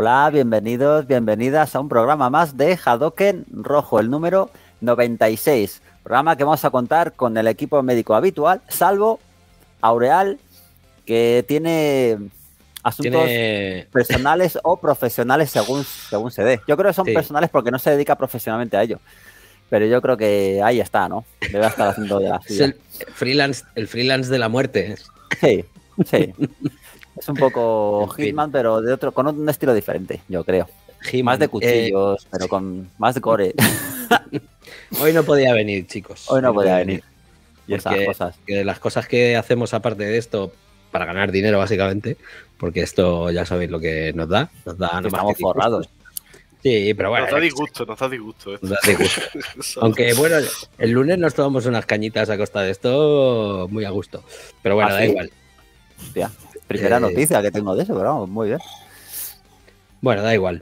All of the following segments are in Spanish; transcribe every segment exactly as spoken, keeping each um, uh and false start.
Hola, bienvenidos, bienvenidas a un programa más de Hadoken Rojo, el número noventa y seis. Programa que vamos a contar con el equipo médico habitual, salvo Aureal, que tiene asuntos tiene... personales o profesionales según, según se dé. Yo creo que son sí. personales porque no se dedica profesionalmente a ello. Pero yo creo que ahí está, ¿no? Debe estar haciendo de la suya. Es el freelance, el freelance de la muerte. Sí, sí. Es un poco Hitman, pero de otro, con un estilo diferente, yo creo. Hitman, más de cuchillos, eh... pero con más de core. Hoy no podía venir, chicos. Hoy no Hoy podía venir. Y esas cosas. Que de las cosas que hacemos aparte de esto, para ganar dinero, básicamente, porque esto ya sabéis lo que nos da. Nos da no estamos forrados. Sí, pero bueno. Nos da disgusto, nos da disgusto. Nos da disgusto. Aunque bueno, el lunes nos tomamos unas cañitas a costa de esto muy a gusto. Pero bueno, ¿Ah, da sí? igual. Hostia, primera eh... noticia que tengo de eso, pero vamos, muy bien. Bueno, da igual.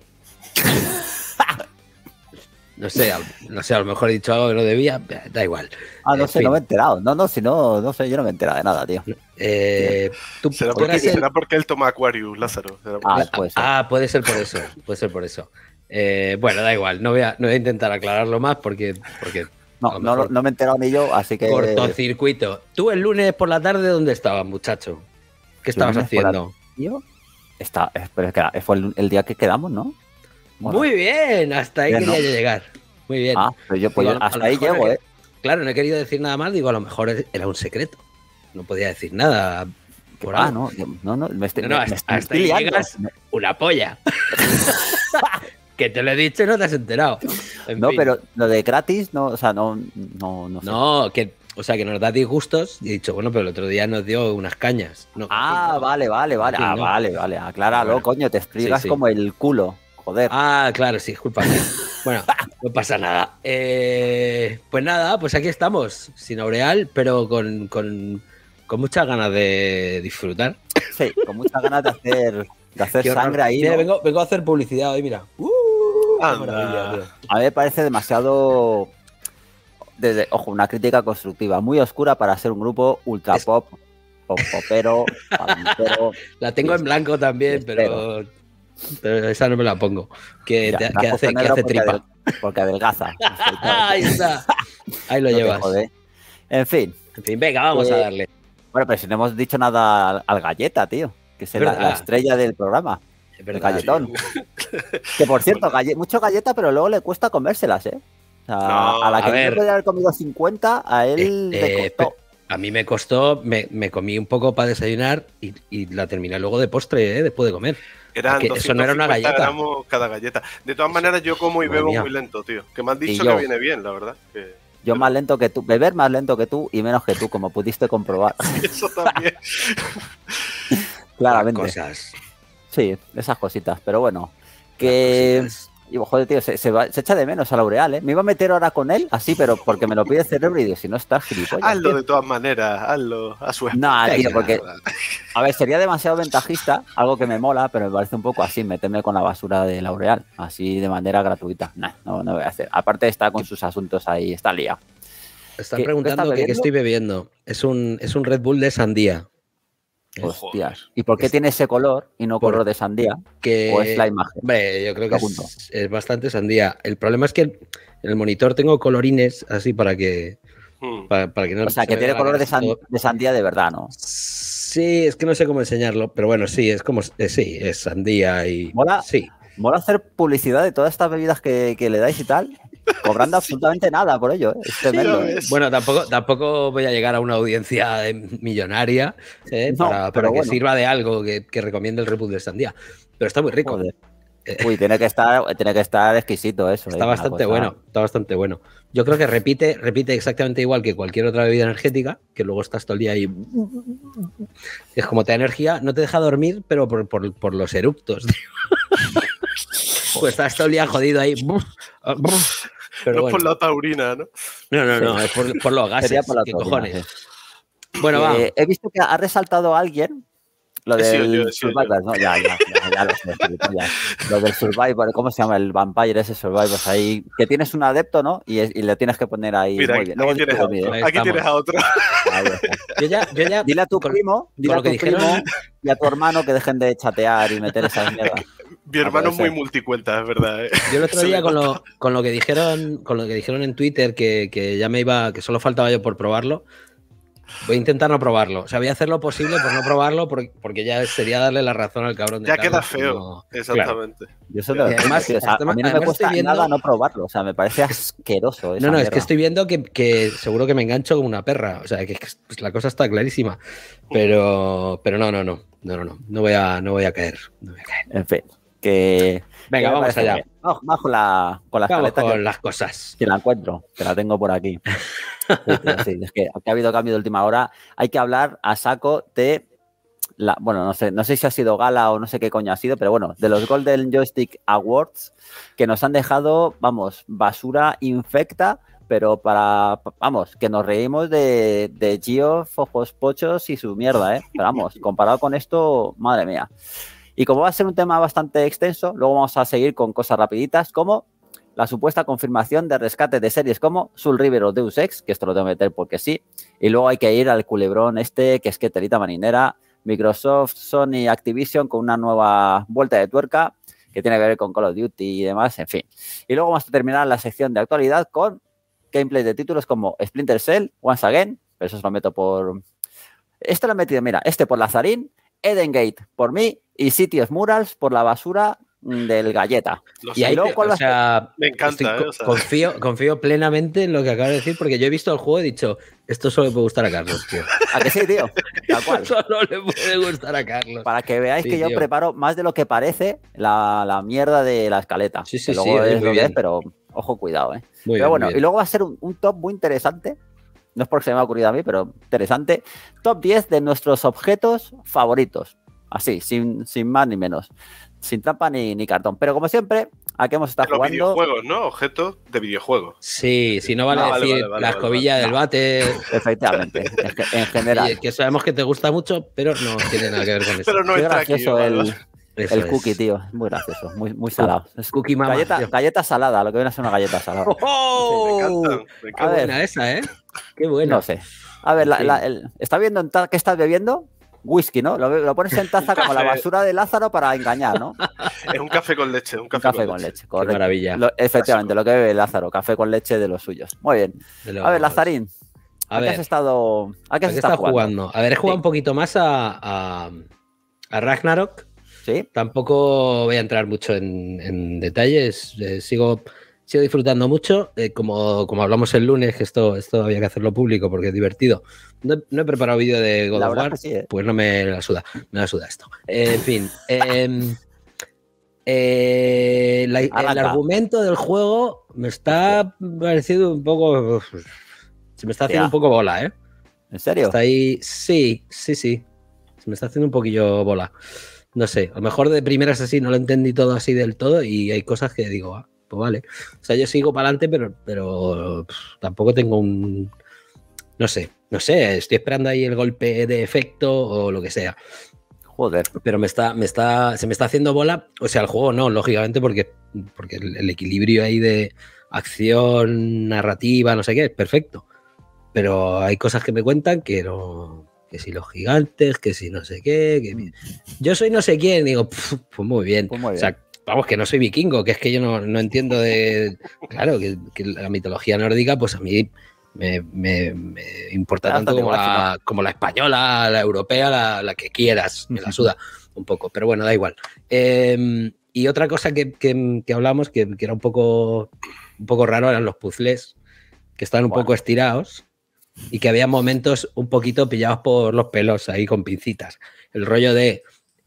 No sé, no sé, a lo mejor he dicho algo que no debía, da igual. Ah, no en sé, fin. no me he enterado. No, no, si no, no sé, yo no me he enterado de nada, tío. Eh, ¿tú, ¿Será, porque, ¿Será porque él toma Aquarius, Lázaro? Ah, puede ser. ah, puede ser por eso, puede ser por eso. Eh, bueno, da igual, no voy, a, no voy a intentar aclararlo más porque... porque no, no, no me he enterado ni yo, así que... Cortocircuito. ¿Tú el lunes por la tarde dónde estabas, muchacho? ¿Qué estabas haciendo? La... ¿Yo? Está, pero es que fue el, el día que quedamos, ¿no? Bueno. Muy bien, hasta ahí bien, quería ¿no? llegar. Muy bien. Ah, pero yo pues, digo, hasta ahí llego, no, ¿eh? Claro, no he querido decir nada más, digo, a lo mejor era un secreto. No podía decir nada por ah, algo. no, no, no, me estoy, no, no me, hasta, me estoy hasta ahí llegas una polla. Que te lo he dicho y no te has enterado. En no, fin. Pero lo de gratis, no, o sea, no, no, no sé. No, que, o sea, que nos da disgustos y he dicho, bueno, pero el otro día nos dio unas cañas. No, ah, no, vale, vale, vale, ah, no. vale, vale, acláralo, bueno, coño, te explicas sí, sí. como el culo. Joder. Ah, claro, sí, discúlpame. Bueno, no pasa nada. Eh, pues nada, pues aquí estamos, sin Aureal, pero con, con, con muchas ganas de disfrutar. Sí, con muchas ganas de hacer, de hacer sangre ahí. Mira, ¿no? vengo, vengo a hacer publicidad hoy, mira. Uh, maravilla, tío. A mí me parece demasiado, desde, ojo, una crítica constructiva, muy oscura para ser un grupo ultra es... pop, pop popero, palantero. La tengo en blanco también, pero... Pero esa no me la pongo. Que, ya, te, que hace, que hace tripa. Adel, porque adelgaza. Ahí está. Ahí lo no llevas. En fin. En fin, venga, vamos eh, a darle. Bueno, pero si no hemos dicho nada al, al Galleta, tío. Que es, es la, la estrella del programa. Es verdad, el galletón. Sí. Que por cierto, galle, mucho galleta, pero luego le cuesta comérselas, ¿eh? O sea, no, a la que a yo podría haber comido cincuenta, a él eh, le costó. Eh, A mí me costó, me, me comí un poco para desayunar y, y la terminé luego de postre, ¿eh? Después de comer. Eran eso no era una galleta. Gramos cada galleta. De todas maneras, yo como y bebo muy lento, tío. Que me has dicho que viene bien, la verdad. Que... Yo más lento que tú. Beber más lento que tú y menos que tú, como pudiste comprobar. Eso también. Claramente. Las cosas. Sí, esas cositas. Pero bueno, que... Y, joder, tío, se, se, va, se echa de menos a Laureal, ¿eh? Me iba a meter ahora con él, así, pero porque me lo pide el cerebro y digo, si no estás gilipollas. Hazlo tío. de todas maneras, hazlo a su No, nah, tío, porque... A ver, sería demasiado ventajista, algo que me mola, pero me parece un poco así, meterme con la basura de Laureal, así de manera gratuita. Nah, no, no voy a hacer. Aparte está con sus asuntos ahí, está liado. Están ¿Qué, preguntando ¿qué, qué estoy bebiendo. Es un, es un Red Bull de sandía. Hostias. ¿Y por qué es, tiene ese color y no color de sandía? Que, ¿O es la imagen? Hombre, yo creo que es, es bastante sandía. El problema es que en el monitor tengo colorines así para que, hmm. para, para que no... O sea, que tiene color de, san, de sandía de verdad, ¿no? Sí, es que no sé cómo enseñarlo, pero bueno, sí, es como... Eh, sí, es sandía y... Mola, sí. mola hacer publicidad de todas estas bebidas que, que le dais y tal, cobrando absolutamente nada por ello, ¿eh? Es tremendo. Sí, bueno, tampoco, tampoco voy a llegar a una audiencia millonaria ¿eh? no, para, para que bueno. sirva de algo que, que recomiende el Red Bull de sandía. Pero está muy rico. Joder. Uy, tiene que estar, tiene que estar exquisito eso. Está ¿eh? bastante bueno, está bastante bueno. Yo creo que repite, repite exactamente igual que cualquier otra bebida energética, que luego estás todo el día ahí. Es como te da energía, no te deja dormir, pero por, por, por los eructos. Pues estás todo el día jodido ahí. Pero no bueno. Por la taurina, ¿no? No, no, no, es por, por los gases. Por la ¿Qué taurina, cojones? Sí. Bueno, eh, va. He visto que ha resaltado a alguien lo del sí, Survivor, ¿no? Ya, ya, ya, ya lo sé. Ya. Lo del Survivor, ¿cómo se llama? El Vampire, ese Survivor ahí. Que tienes un adepto, ¿no? Y, es, y le tienes que poner ahí. Mira, muy bien. Aquí, tienes a, otro. aquí tienes a otro. Yo ya, yo ya, dile a tu con, primo, dile a tu primo y a tu hermano que dejen de chatear y meter esas mierdas. Mi hermano es muy multicuenta, es verdad. ¿eh? Yo el otro día con lo, con lo que dijeron, con lo que dijeron en Twitter, que, que ya me iba, que solo faltaba yo por probarlo, voy a intentar no probarlo. O sea, voy a hacer lo posible por no probarlo, porque, porque ya sería darle la razón al cabrón de Ya Carlos, queda feo, no, exactamente. Claro. Yo eso además, o sea, a mí no me cuesta viendo... nada no probarlo, o sea, me parece asqueroso. Esa no, no, mierda. Es que estoy viendo que, que seguro que me engancho como una perra, o sea, que pues, la cosa está clarísima, pero, pero no, no, no, no, no, no, no voy a, no voy a caer, no voy a caer. En fin, que... Venga, que vamos allá. Vamos, vamos con la, con la vamos escaleta. con que, las cosas. Que la encuentro, que la tengo por aquí. Sí, tío, sí, es que ha habido cambio de última hora. Hay que hablar a saco de la, bueno, no sé, no sé si ha sido gala o no sé qué coño ha sido, pero bueno, de los Golden Joystick Awards que nos han dejado, vamos, basura infecta, pero para, vamos, que nos reímos de, de Gio, Fojos Pochos y su mierda, ¿eh? Pero vamos, comparado con esto, madre mía. Y como va a ser un tema bastante extenso, luego vamos a seguir con cosas rapiditas como la supuesta confirmación de rescate de series como Soul River o Deus Ex, que esto lo tengo que meter porque sí, y luego hay que ir al culebrón este, que es que telita marinera, Microsoft, Sony, Activision con una nueva vuelta de tuerca que tiene que ver con Call of Duty y demás, en fin. Y luego vamos a terminar la sección de actualidad con gameplay de títulos como Splinter Cell, Once Again, pero eso se lo meto por... Esto lo he metido, mira, este por Lazarín, Eden Gate por mí y City of Murals por la basura del Galleta. Los y ahí, luego, o sea, me encanta, estoy, eh, o sea. confío, confío plenamente en lo que acabas de decir, porque yo he visto el juego y he dicho, esto solo le puede gustar a Carlos, tío. ¿A que sí, tío? Tal cual. Solo le puede gustar a Carlos. Para que veáis sí, que yo tío. preparo más de lo que parece la, la mierda de la escaleta. Sí, sí, que sí, luego es es muy lo bien. que es, pero ojo, cuidado, ¿eh? Muy pero bien, bueno, muy bien. y luego va a ser un, un top muy interesante. No es porque se me ha ocurrido a mí, pero interesante. Top diez de nuestros objetos favoritos. Así, sin, sin más ni menos. Sin trampa ni, ni cartón. Pero como siempre, aquí hemos estado de los jugando... videojuegos, ¿no? Objetos de videojuegos. Sí, si no vale ah, decir vale, vale, vale, la escobilla vale, del vale. bate... Efectivamente, en general. Sí, que sabemos que te gusta mucho, pero no tiene nada que ver con eso. Pero no Qué entra gracioso aquí, el, vale. el es. cookie, tío. Es muy gracioso, muy, muy salado. Es cookie mama. Galleta, galleta salada, lo que viene a ser una galleta salada. ¡Oh! Sí, me encantan, me Qué encantan. buena esa, ¿eh? Qué buena. No sé. A ver, la, Sí. la, el, ¿está viendo en ta- qué estás bebiendo? Whisky, ¿no? Lo, lo pones en taza como la basura de Lázaro para engañar, ¿no? Es un café con leche, un Un café, café con, con leche. leche, correcto. Qué maravilla. Lo, efectivamente, lo que bebe Lázaro, café con leche de los suyos. Muy bien. De los- A ver, Lazarín, A ¿a qué ver, has estado, ¿a qué ¿a has qué estado estás jugando? jugando? A ver, he jugado Sí. un poquito más a, a, a Ragnarok. ¿Sí? Tampoco voy a entrar mucho en, en detalles. Eh, sigo, sigo disfrutando mucho. Eh, como, como hablamos el lunes, que esto, esto había que hacerlo público porque es divertido. No, no he preparado vídeo de God La of verdad War, que sí, ¿eh? pues no me la suda. Me la suda esto. Eh, en fin. eh, eh, la- el Arranca. argumento del juego me está pareciendo un poco... Se me está haciendo Ya. un poco bola, ¿eh? ¿En serio? Está ahí, sí, sí, sí. Se me está haciendo un poquillo bola. No sé, a lo mejor de primeras así no lo entendí todo así del todo y hay cosas que digo, ah, pues vale. O sea, yo sigo para adelante, pero, pero pff, tampoco tengo un... No sé, no sé, estoy esperando ahí el golpe de efecto o lo que sea. Joder. Pero me está, me está, se me está haciendo bola. O sea, el juego no, lógicamente, porque, porque el, el equilibrio ahí de acción, narrativa, no sé qué, es perfecto. Pero hay cosas que me cuentan que no, que si los gigantes, que si no sé qué, que yo soy no sé quién, digo, pues muy bien. Pues muy bien. O sea, vamos, que no soy vikingo, que es que yo no, no entiendo de. Claro, que, que la mitología nórdica, pues a mí me, me, me importa Claro, tanto está como igual, la, como la española, la europea, la, la que quieras, me la suda un poco, pero bueno, da igual. Eh, y otra cosa que, que, que hablamos, que, que era un poco, un poco raro, eran los puzzles, que estaban un Bueno. poco estirados. Y que había momentos un poquito pillados por los pelos ahí con pincitas. El rollo de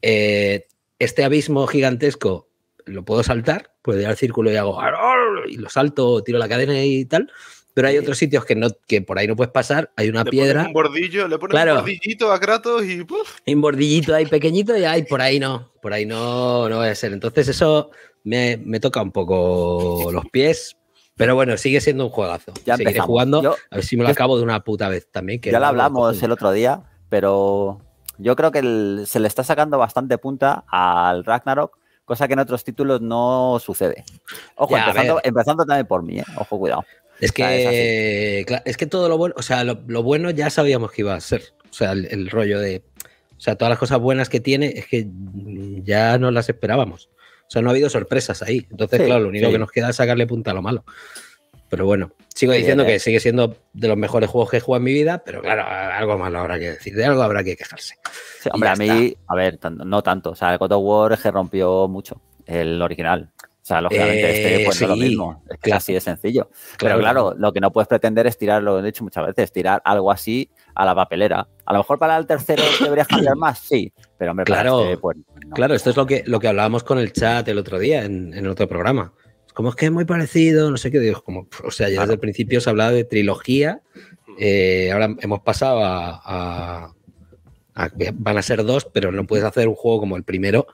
eh, este abismo gigantesco lo puedo saltar, puedo ir al círculo y hago y lo salto, tiro la cadena y tal. Pero hay Sí. otros sitios que, no, que por ahí no puedes pasar. Hay una Le piedra, pones un bordillo, le pones Claro. un bordillito a Kratos y ¡puf! hay un bordillito ahí pequeñito y hay por ahí no, por ahí no, no va a ser. Entonces eso me, me toca un poco los pies. Pero bueno, sigue siendo un juegazo. Ya Seguiré empezamos. jugando. Yo- a ver si me lo yo- acabo de una puta vez también. Que Ya lo no, hablamos cojones. el otro día, pero yo creo que el- se le está sacando bastante punta al Ragnarok, cosa que en otros títulos no sucede. Ojo, Ya, a empezando, ver. empezando también por mí, ¿eh? Ojo, cuidado. Es O sea, es que, claro, es que todo lo bueno, o sea, lo, lo bueno ya sabíamos que iba a ser. O sea, el, el rollo de. O sea, todas las cosas buenas que tiene es que ya no las esperábamos. O sea, no ha habido sorpresas ahí. Entonces, sí, claro, lo único sí. que nos queda es sacarle punta a lo malo. Pero bueno, sigo sí, diciendo que sigue siendo de los mejores juegos que he jugado en mi vida, pero claro, algo malo habrá que decir, de algo habrá que quejarse. Sí, hombre, a mí, está. a ver, no tanto. O sea, el God of War es que rompió mucho el original. O sea, lógicamente eh, este pues sí, no es lo mismo. Es que claro. es así de sencillo. Claro, pero claro, claro, lo que no puedes pretender es tirar, lo he dicho muchas veces, tirar algo así a la papelera. A lo mejor para el tercero deberías cambiar más, sí. Pero hombre, claro, para este, pues, no. Claro, esto es lo que, lo que hablábamos con el chat el otro día en, en otro programa. Como es que es muy parecido, no sé qué digo. Como, o sea, ya claro. desde el principio se ha hablado de trilogía. Eh, ahora hemos pasado a, a, a... Van a ser dos, pero no puedes hacer un juego como el primero.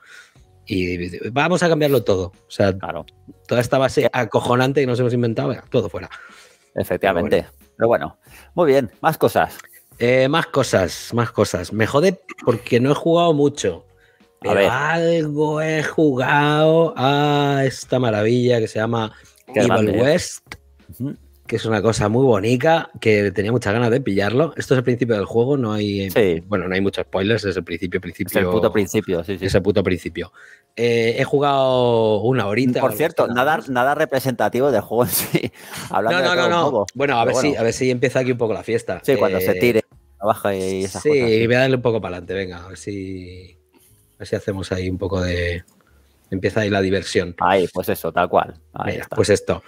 Y vamos a cambiarlo todo. O sea, claro. toda esta base acojonante que nos hemos inventado, todo fuera. Efectivamente. Pero bueno, Pero bueno muy bien. Más cosas. Eh, más cosas, más cosas. Me jode porque no he jugado mucho. Pero a ver. algo he jugado a esta maravilla que se llama Evil grande. West, uh-huh. que es una cosa muy bonita, que tenía muchas ganas de pillarlo. Esto es el principio del juego, no hay sí. bueno, no hay muchos spoilers, es el principio, principio. Es el puto principio, sí, sí. Es el puto principio. Eh, he jugado una horita. Por cierto, nada, nada representativo del juego en sí. Hablando no, no, de no, no. Juego. Bueno, a ver, bueno. Si, a ver si empieza aquí un poco la fiesta. Sí, cuando eh, se tire, baja y esas sí, cosas. Sí, voy a darle un poco para adelante, venga, a ver si... A ver si hacemos ahí un poco de... Empieza ahí la diversión. Ahí, pues eso, tal cual. Ahí Mira, está. Pues esto.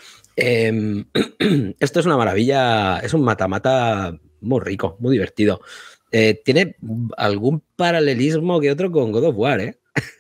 Eh, esto es una maravilla. Es un mata-mata muy rico, muy divertido. Eh, tiene algún paralelismo que otro con God of War, ¿eh?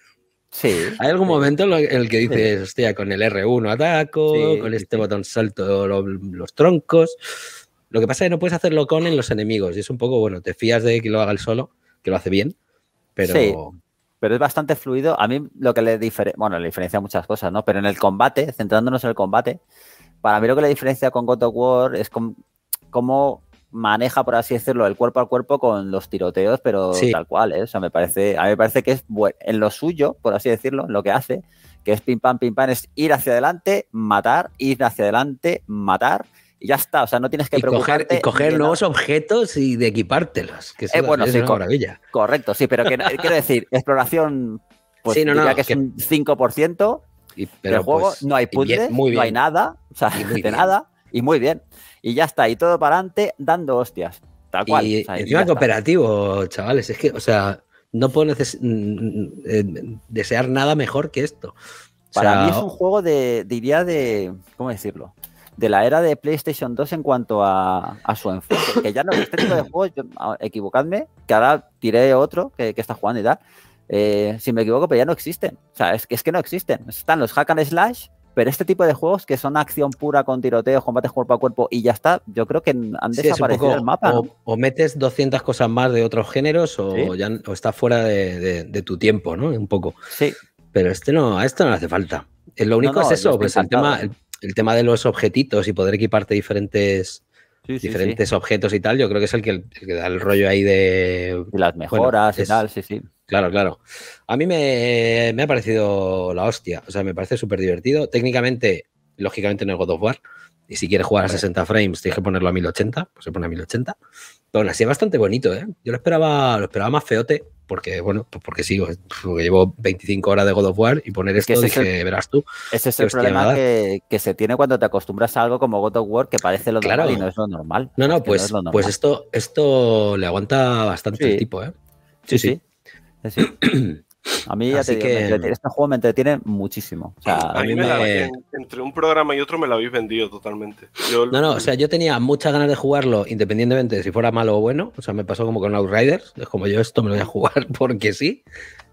Sí. Hay algún sí. momento en el que dices, sí. hostia, con el erre uno ataco, sí, con este sí. botón salto los, los troncos. Lo que pasa es que no puedes hacerlo con en los enemigos. Y es un poco, bueno, te fías de que lo haga él solo, que lo hace bien, pero... Sí. Pero es bastante fluido. A mí lo que le diferencia, bueno, le diferencia muchas cosas, ¿no? Pero en el combate, centrándonos en el combate, para mí lo que le diferencia con God of War es com, cómo maneja, por así decirlo, el cuerpo a cuerpo con los tiroteos, pero sí. tal cual, ¿eh? O sea, me parece, a mí me parece que es bueno, en lo suyo, por así decirlo, en lo que hace, que es pim pam, pim pam, es ir hacia adelante, matar, ir hacia adelante, matar. Y ya está, o sea, no tienes que y preocuparte. Coger, y coger nuevos objetos y de equipártelos, que eso eh, bueno, es sí, una co maravilla. Correcto, sí, pero que, quiero decir, exploración, pues sí, no, diría no, que es que... un cinco por ciento y, pero del juego, pues, no hay puzzles, no hay nada, o sea, de bien. nada, y muy bien. Y ya está, y todo para adelante, dando hostias, tal cual. Y, o sea, encima y cooperativo, está. Chavales, es que, o sea, no puedo neces eh, desear nada mejor que esto. O para sea, mí es un juego de, diría de, ¿cómo decirlo? De la era de PlayStation dos en cuanto a, a su enfoque, que ya no este tipo de juegos, yo, equivocadme, que ahora tiré otro que, que está jugando y tal, eh, si me equivoco, pero ya no existen, o sea, es que, es que no existen, están los hack and slash, pero este tipo de juegos que son acción pura con tiroteos, combates cuerpo a cuerpo y ya está, yo creo que han sí, desaparecido del mapa, o, ¿no? o metes doscientas cosas más de otros géneros o, ¿sí? ya, o está fuera de, de, de tu tiempo, ¿no? Un poco. Sí. Pero este no, a esto no le hace falta. Lo único no, no, es eso, pues el tema... El, El tema de los objetitos y poder equiparte diferentes, sí, sí, diferentes sí. objetos y tal, yo creo que es el que, el que da el rollo ahí de... Y las mejoras bueno, y es, tal, sí, sí. Claro, claro. A mí me, me ha parecido la hostia, o sea, me parece súper divertido. Técnicamente, lógicamente no es God of War, y si quieres jugar a sesenta frames tienes que ponerlo a mil ochenta, pues se pone a mil ochenta. Pero aún así es bastante bonito, ¿eh? Yo lo esperaba, lo esperaba más feote, porque, bueno, pues porque sigo, porque llevo veinticinco horas de God of War y poner esto, dije, el, verás tú. Ese es el problema que, que se tiene cuando te acostumbras a algo como God of War, que parece lo claro. normal y no es lo normal. No, no, es pues, no es lo normal. pues esto, esto le aguanta bastante sí. el tipo, ¿eh? Sí, sí. sí. sí. A mí, ya te digo, que... me este juego me entretiene muchísimo. O sea, a, a mí me, me... La, en, entre un programa y otro me lo habéis vendido totalmente. Yo... No, no, o sea, yo tenía muchas ganas de jugarlo independientemente de si fuera malo o bueno. O sea, me pasó como con Outriders. Es como yo esto me lo voy a jugar porque sí.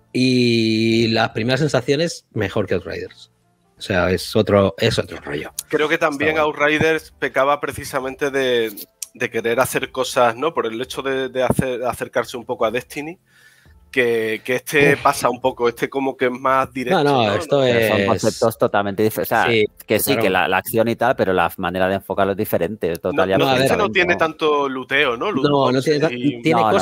Y las primeras sensaciones, mejor que Outriders. O sea, es otro, es otro rollo. Creo que también Outriders pecaba precisamente de, de querer hacer cosas, ¿no? Por el hecho de, de, hacer, de acercarse un poco a Destiny. Que, que este Uf. pasa un poco, este como que es más directo. No, no, ¿no? esto es... Son conceptos totalmente diferentes. O sea, sí, que sí, claro. que la, la acción y tal, pero la manera de enfocarlo es diferente. Total, no, no, este no tiene tanto luteo, ¿no? Loot no, no tiene, y... tiene no, cosas, no, no.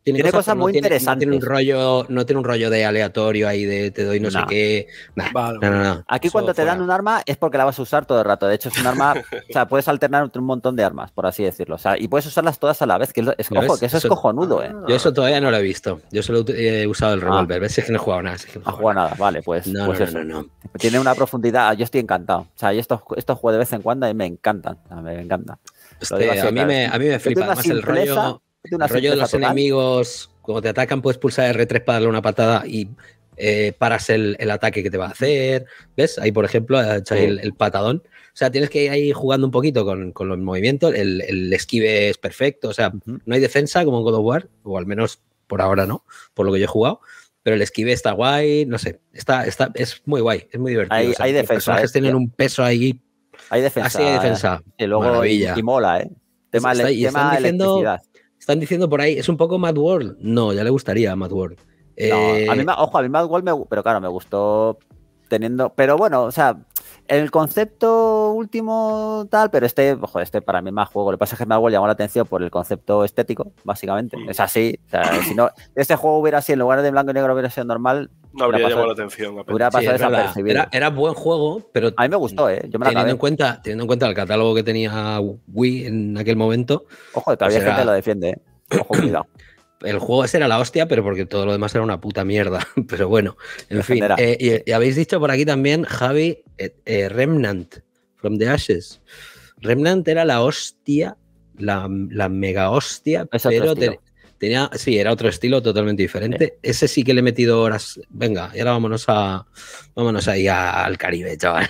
Tiene, tiene cosas muy no tiene, interesantes. No tiene, un rollo, no tiene un rollo de aleatorio ahí de te doy no, no. sé qué. Nah, vale, no, no, no. Aquí cuando te fuera. dan un arma es porque la vas a usar todo el rato. De hecho, es un arma, o sea, puedes alternar entre un montón de armas, por así decirlo. O sea, y puedes usarlas todas a la vez, que es, es ojo, que eso, eso es cojonudo, ¿eh? Yo eso todavía no lo he visto. Yo solo he usado el revólver. Ah. ¿Ves? Es que no he jugado nada. Es que no he jugado nada. Vale, pues, no, pues no, eso. No, no. Tiene una profundidad. Yo estoy encantado. O sea, yo estos, estos juegos de vez en cuando y me encantan. O sea, me encantan. Este, así, a, mí me, a mí me flipa. Además, el rollo, el rollo de los total. enemigos, cuando te atacan, puedes pulsar erre tres para darle una patada y eh, paras el, el ataque que te va a hacer. ¿Ves? Ahí, por ejemplo, sí. el, el patadón. O sea, tienes que ir ahí jugando un poquito con, con los movimientos. El, el esquive es perfecto. O sea, uh-huh. no hay defensa como en God of War, o al menos por ahora no, por lo que yo he jugado. Pero el esquive está guay, no sé, está, está, es muy guay, es muy divertido. Hay, o sea, hay defensa. Los personajes eh, tienen tío. un peso ahí. Hay defensa. Así hay defensa. Y luego y, y mola, ¿eh? Tema, está, y tema están diciendo, electricidad. Están diciendo por ahí, ¿es un poco Mad World? No, ya le gustaría a Mad World. No, eh, a mí, ojo, a mí Mad World, me, pero claro, me gustó teniendo... Pero bueno, o sea, el concepto último tal, pero este, ojo, este para mí más juego. Lo que pasa es que Mad World llamó la atención por el concepto estético, básicamente. Es así. O sea, si no, este juego hubiera sido, en lugar de blanco y negro, hubiera sido normal... No habría pasado, llamado la atención. Hubiera pasado sí, desapercibido. Era, era buen juego, pero... A mí me gustó, ¿eh? Yo me la teniendo, en cuenta, teniendo en cuenta el catálogo que tenía Wii en aquel momento... Ojo, todavía pues gente era... lo defiende, ¿eh? Ojo, cuidado. El juego ese era la hostia, pero porque todo lo demás era una puta mierda. Pero bueno, en fin. Eh, y, y habéis dicho por aquí también, Javi, eh, eh, Remnant, From the Ashes. Remnant era la hostia, la, la mega hostia, es pero te, tenía, sí, era otro estilo totalmente diferente. Sí. Ese sí que le he metido horas. Venga, y ahora vámonos a vámonos ahí a, al Caribe, chavales.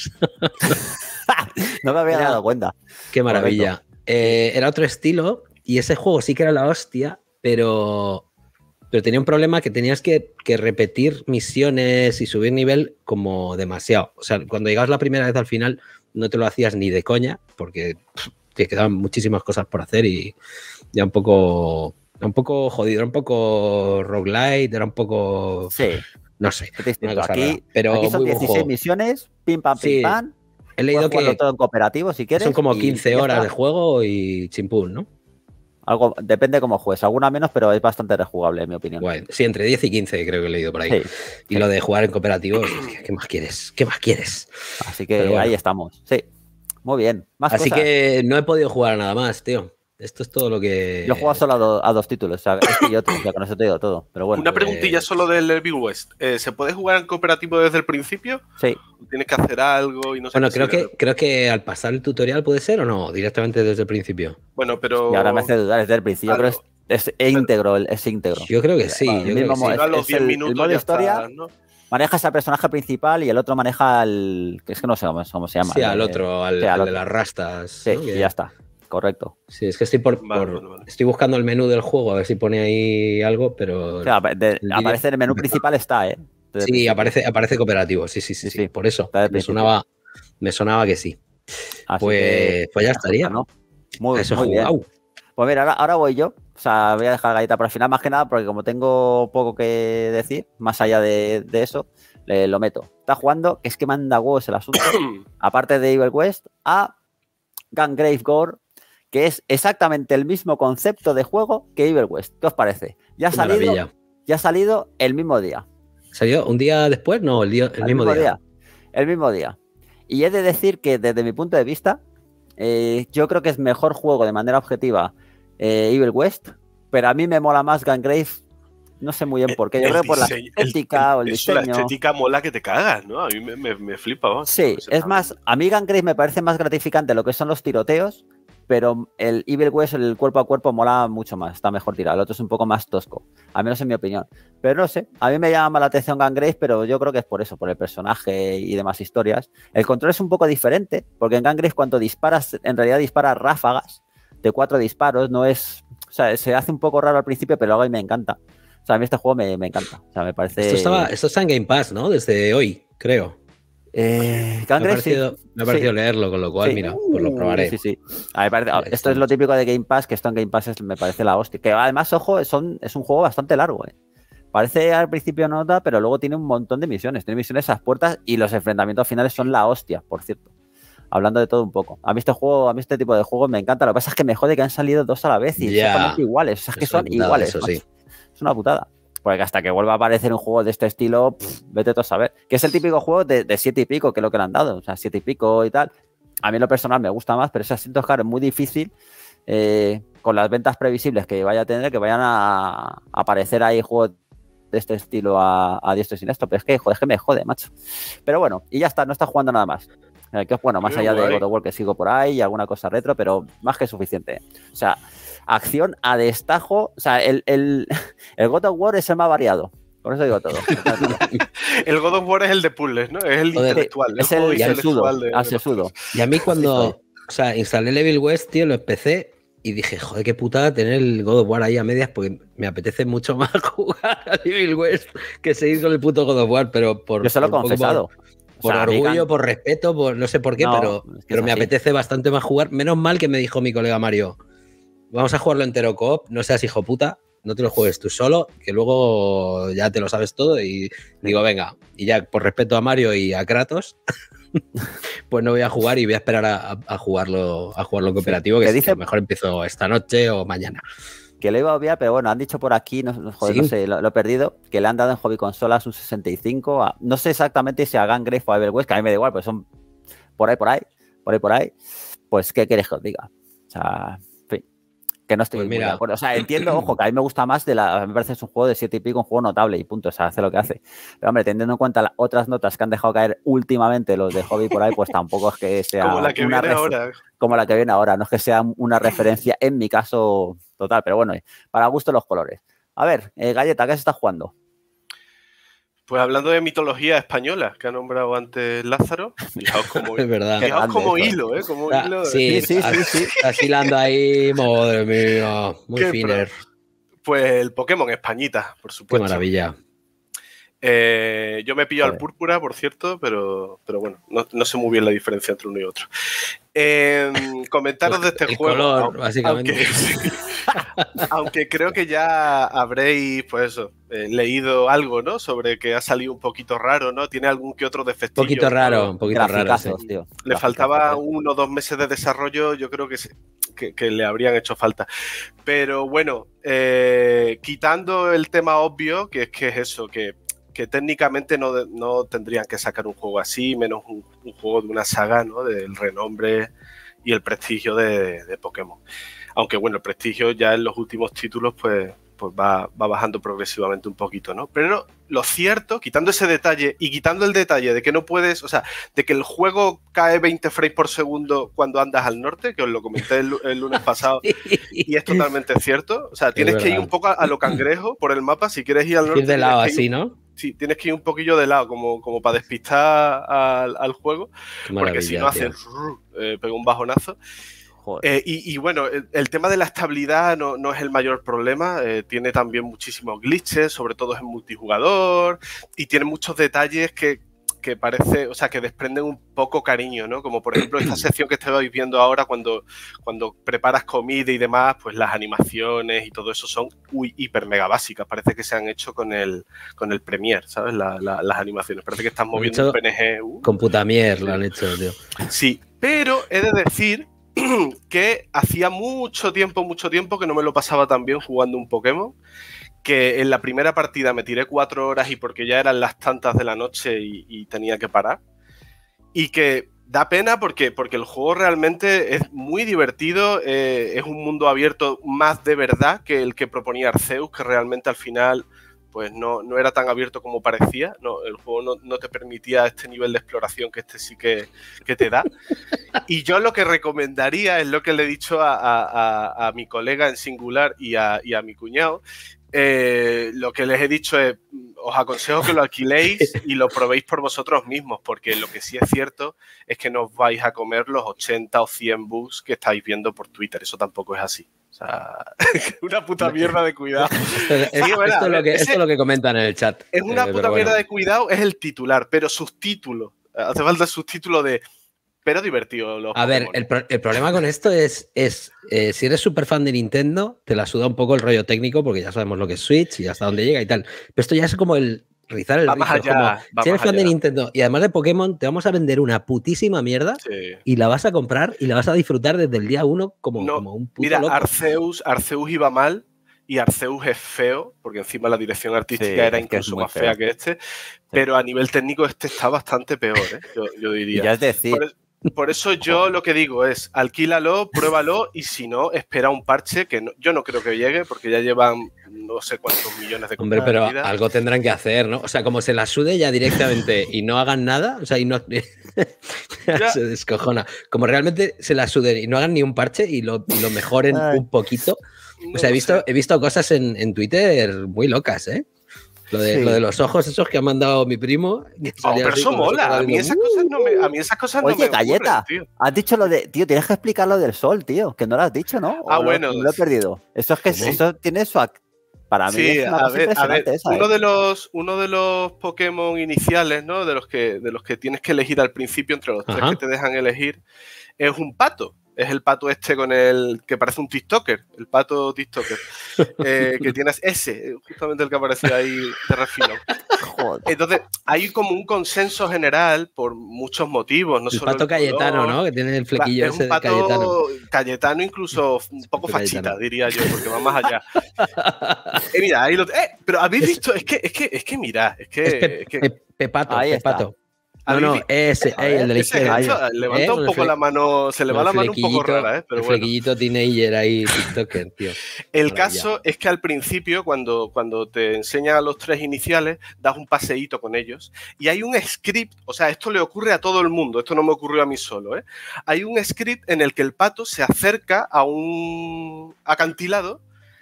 No me había era, dado cuenta. Qué maravilla. Eh, era otro estilo y ese juego sí que era la hostia. Pero, pero tenía un problema que tenías que, que repetir misiones y subir nivel como demasiado. O sea, cuando llegabas la primera vez al final no te lo hacías ni de coña porque pff, te quedaban muchísimas cosas por hacer y ya un poco, un poco jodido, era un poco roguelite, era un poco... Sí. No sé. Una cosa aquí, pero aquí son dieciséis misiones, pim pam, pim sí. pam. He leído que todo en cooperativo si quieres. Son como quince horas de juego y chimpún, ¿no? Algo, depende cómo juegues, alguna menos, pero es bastante rejugable, en mi opinión. Bueno, sí, entre diez y quince creo que he leído por ahí. Sí, y sí. Lo de jugar en cooperativo, ¿qué más quieres? ¿Qué más quieres? Así que bueno. Ahí estamos, sí. Muy bien. Más Así cosas. que no he podido jugar a nada más, tío. Esto es todo lo que... Yo he jugado solo a, do, a dos títulos, o sea, este y otro, o sea, con eso te digo todo. Pero bueno, una preguntilla eh... solo del Evil West. Eh, ¿Se puede jugar en cooperativo desde el principio? Sí. ¿Tienes que hacer algo y no sé Bueno, qué creo que, creo que al pasar el tutorial puede ser o no, directamente desde el principio. Bueno, pero... Y ahora me hace dudar, desde el principio, claro. Yo creo que es, es pero... íntegro, es íntegro. Yo creo que sí. Vale, yo mismo, creo que sí. Es, a los es diez el, minutos el modo ya historia, está, ¿no? Manejas al personaje principal y el otro maneja al... Es que no sé cómo, cómo se llama. Sí, al otro, al, sí, al al otro. de las rastas. Sí, ¿no? y ya está. Correcto. Sí, es que estoy por, vale, por vale, vale. estoy buscando el menú del juego a ver si pone ahí algo, pero... O sea, de, el aparece en el menú principal, está, ¿eh? Desde sí, aparece, aparece cooperativo, sí, sí, sí, sí, sí. Por eso me sonaba, me sonaba que sí. Así pues, que, pues ya estaría, ¿no? Muy, eso muy bien. Wow. Pues mira, ahora, ahora voy yo. O sea, voy a dejar la galleta para el final, más que nada, porque como tengo poco que decir, más allá de, de eso, le, lo meto. Está jugando, que es que manda huevos el asunto, aparte de Evil West, a Gungrave Gore, que es exactamente el mismo concepto de juego que Evil West. ¿Qué os parece? Ya ha salido, ya ha salido el mismo día. ¿Salió un día después? No, el, día, el, el mismo, mismo día. día. El mismo día. Y he de decir que desde mi punto de vista, eh, yo creo que es mejor juego de manera objetiva eh, Evil West, pero a mí me mola más Gungrave. No sé muy bien por qué. Yo el creo que por diseño, la estética el, o el eso, diseño. La estética mola que te cagas, ¿no? A mí me, me, me flipa. Vamos. Sí, es también. Más, a mí Gungrave me parece más gratificante lo que son los tiroteos, pero el Evil West, el cuerpo a cuerpo, mola mucho más, está mejor tirado. El otro es un poco más tosco, al menos en mi opinión. Pero no sé, a mí me llama la atención Gungrave, pero yo creo que es por eso, por el personaje y demás historias. El control es un poco diferente, porque en Gungrave cuando disparas, en realidad disparas ráfagas de cuatro disparos, no es... O sea, se hace un poco raro al principio, pero luego a mí me encanta. O sea, a mí este juego me, me encanta. O sea, me parece... Esto, estaba, esto está en Game Pass, ¿no? Desde hoy, creo. Eh, me ha parecido, sí. me ha parecido sí. leerlo, con lo cual, sí. mira, pues lo probaré. Sí, sí, sí. A ver, esto es lo típico de Game Pass, que esto en Game Pass es, me parece la hostia. Que además, ojo, son, es un juego bastante largo, ¿eh? Parece al principio nota, pero luego tiene un montón de misiones. Tiene misiones a las puertas y los enfrentamientos finales son la hostia, por cierto. hablando de todo un poco. A mí este juego, a mí este tipo de juegos me encanta. Lo que pasa es que me jode que han salido dos a la vez y Ya. exactamente iguales. O sea, es que Es una son putada, iguales. eso macho. sí. Es una putada. Porque hasta que vuelva a aparecer un juego de este estilo, pff, vete tú a saber. Que es el típico juego de, de siete y pico, que es lo que le han dado. O sea, siete y pico y tal. A mí en lo personal me gusta más, pero ese asiento es claro, es muy difícil eh, con las ventas previsibles que vaya a tener, que vayan a, a aparecer ahí juegos de este estilo a, a diestro y siniestro. Pero es que, joder, es que me jode, macho. Pero bueno, y ya está, no está jugando nada más. Eh, que bueno, más Muy allá de guay. God of War que sigo por ahí y alguna cosa retro, pero más que suficiente. O sea, acción a destajo. O sea, el, el, el God of War es el más variado. Por eso digo todo. El God of War es el de puzzles, ¿no? Es el Joder, intelectual. Es juego el intelectual sesudo. de- de Al los sesudo. Y a mí cuando, Sí, o sea, instalé el Evil West, tío, lo empecé y dije, joder, qué putada tener el God of War ahí a medias porque me apetece mucho más jugar al Evil West que seguir con el puto God of War, pero por, Yo se lo he por un poco confesado. por, O por sea, a mí orgullo, can- por respeto, por no sé por qué, No, pero, es que es pero me así. apetece bastante más jugar. Menos mal que me dijo mi colega Mario, vamos a jugarlo entero co-op, no seas hijo puta, no te lo juegues tú solo, que luego ya te lo sabes todo y digo, venga, y ya por respeto a Mario y a Kratos, pues no voy a jugar y voy a esperar a, a- a jugarlo a jugarlo cooperativo, que que, sí, dice- que a lo mejor empiezo esta noche o mañana. Que lo iba a obviar, pero bueno, han dicho por aquí, no, no- joder, Sí. no sé, lo, lo he perdido, que le han dado en hobby consolas un sesenta y cinco. A, no sé exactamente si a Gangrave o a Evil West, que a mí me da igual, pues son por ahí, por ahí, por ahí, por ahí. Pues, ¿qué queréis que os diga? O sea, en fin, que no estoy Pues muy mira. de acuerdo. O sea, entiendo, ojo, que a mí me gusta más de la. Me parece que es un juego de siete y pico, un juego notable y punto. O sea, hace lo que hace. Pero, hombre, teniendo en cuenta las otras notas que han dejado caer últimamente los de hobby por ahí, pues tampoco es que sea. Como la que una viene refe- ahora. Como la que viene ahora, no es que sea una referencia en mi caso total, pero bueno, para gusto los colores. A ver, eh, Galleta, ¿qué se está jugando? Pues hablando de mitología española, que ha nombrado antes Lázaro, fijaos como, Es verdad. Qué fijaos grande como esto, hilo, ¿eh? Como Ah, hilo. sí, Sí, sí, as- sí, sí. Asilando ahí, madre mía, muy Qué finer. Pues el Pokémon Españita, por Qué supuesto. maravilla. Eh, yo me pillo al Joder. púrpura, por cierto, pero, pero bueno, no, no sé muy bien la diferencia entre uno y otro. Eh, comentaros de este El juego. color, au- básicamente. Aunque, sí, aunque creo que ya habréis, pues eso, eh, leído algo, ¿no? Sobre que ha salido un poquito raro, ¿no? Tiene algún que otro Un defectillo. poquito ¿no? raro, un poquito raro. Sí. Graficazos, tío. Le Graficazos, faltaba eh. uno o dos meses de desarrollo, yo creo que, se- que, que le habrían hecho falta. Pero bueno, eh, quitando el tema obvio, que es que es eso, que, que técnicamente no, de- no tendrían que sacar un juego así, menos un, un juego de una saga, ¿no? Del renombre y el prestigio de, de Pokémon. Aunque bueno, el prestigio ya en los últimos títulos pues, pues va, va bajando progresivamente un poquito, ¿no? Pero lo cierto, quitando ese detalle y quitando el detalle de que no puedes, o sea, de que el juego cae veinte frames por segundo cuando andas al norte, que os lo comenté el, el lunes pasado, y es totalmente cierto. O sea, tienes que ir verdad. un poco a, a lo cangrejo por el mapa. Si quieres ir al norte, Ir de tienes lado que ir- así, ¿no? sí, tienes que ir un poquillo de lado, como, como para despistar al, al juego, Qué porque si no maravilla, hace tío. eh, pega un bajonazo. Joder. Eh, y, y bueno, el, el tema de la estabilidad no, no es el mayor problema. Eh, tiene también muchísimos glitches, sobre todo en multijugador, y tiene muchos detalles que, que parece, o sea, que desprenden un poco cariño, ¿no? Como por ejemplo esta sección que estáis viendo ahora cuando, cuando preparas comida y demás, pues las animaciones y todo eso son uy, hiper mega básicas. Parece que se han hecho con el, con el Premiere, ¿sabes? La, la, las animaciones. Parece que estás moviendo hecho un P N G. Uh. Con putamier lo han hecho, tío. Sí, pero he de decir que hacía mucho tiempo, mucho tiempo que no me lo pasaba tan bien jugando un Pokémon, que en la primera partida me tiré cuatro horas y porque ya eran las tantas de la noche y, y tenía que parar. Y que da pena porque, porque el juego realmente es muy divertido, eh, es un mundo abierto más de verdad que el que proponía Arceus, que realmente al final pues no, no era tan abierto como parecía. No, el juego no, no te permitía este nivel de exploración que este sí que, que te da. Y yo lo que recomendaría es lo que le he dicho a, a, a, a mi colega en singular y a, y a mi cuñado. Eh, lo que les he dicho es, os aconsejo que lo alquiléis y lo probéis por vosotros mismos, porque lo que sí es cierto es que no os vais a comer los ochenta o cien bugs que estáis viendo por Twitter. Eso tampoco es así. O sea, una puta mierda de cuidado. Esto, es, Sí, bueno, esto, es lo que, ese- esto es lo que comentan en el chat. Es una Eh, puta pero mierda bueno. de cuidado, es el titular, pero subtítulo. Hace falta el subtítulo de, pero divertido. Los A ver, Pokémon. el, pro- el problema con esto es, es eh, si eres súper fan de Nintendo, te la suda un poco el rollo técnico porque ya sabemos lo que es Switch y hasta dónde llega y tal. Pero esto ya es como el, rizar el Va más rizo. allá, Como, va si eres más fan de allá. Nintendo y además de Pokémon, te vamos a vender una putísima mierda Sí. y la vas a comprar y la vas a disfrutar desde el día uno como, No, como un puto mira, loco. Arceus, Arceus iba mal y Arceus es feo, porque encima la dirección artística Sí, era es que es incluso muy más feo. fea que este, pero a nivel técnico este está bastante peor, ¿eh? yo, yo Y diría. ya es decir, Por, es- por eso yo lo que digo es, alquílalo, pruébalo y si no, espera un parche que no- yo no creo que llegue porque ya llevan no sé cuántos millones de Hombre, copias pero vendidas. algo tendrán que hacer, ¿no? O sea, como se la sude ya directamente y no hagan nada, o sea, y no Ya. se descojona. Como realmente se la suden y no hagan ni un parche y lo, y lo mejoren Ay. un poquito. No O sea, he lo visto, sé. he visto cosas en, en Twitter muy locas, ¿eh? Lo de, Sí. lo de los ojos esos que ha mandado mi primo. que Oh, salía pero así eso con los ojos mola, a mí haciendo, esas cosas no me, a mí esas cosas no oye, me ocurren, Galleta, tío. has dicho lo de, tío, tienes que explicar lo del sol, tío, que no lo has dicho, ¿no? ¿O Ah, lo- bueno. me lo he perdido. Eso es que ¿Cómo? eso tiene su, ac- para mí Sí, es una a cosa ver, a ver, impresionante esa, uno ¿eh? de los uno de los Pokémon iniciales, ¿no? De los que de los que tienes que elegir al principio entre los tres Ajá. que te dejan elegir es un pato. Es el pato este con el que parece un TikToker, el pato TikToker, eh, que tienes ese, justamente el que aparecía ahí de refilón. Joder. Entonces, hay como un consenso general por muchos motivos, no El solo pato el Cayetano, color. ¿no? Que tiene el flequillo Es ese un de Cayetano. pato Cayetano, incluso un poco Pato fachita, Cayetano. diría yo, porque va más allá. Eh, mira, ahí lo. Eh, pero habéis Es- visto, es que, es que, es que mira, es que. Es Pe- es que- Pe- Pepato, Ahí está. Pepato. No, ¿habéis no, vi- ese, A ey, ver, el de la ese izquierda. gesto, ahí. levanta ¿Eh? un Con el poco fle- la mano, se le con va el la mano un poco flequillito- rara, ¿eh? Pero el bueno. flequillito teenager ahí, TikToker, tío. El Maravilla. caso es que al principio, cuando, cuando te enseñan a los tres iniciales, das un paseíto con ellos y hay un script, o sea, esto le ocurre a todo el mundo, esto no me ocurrió a mí solo, ¿eh? Hay un script en el que el pato se acerca a un acantilado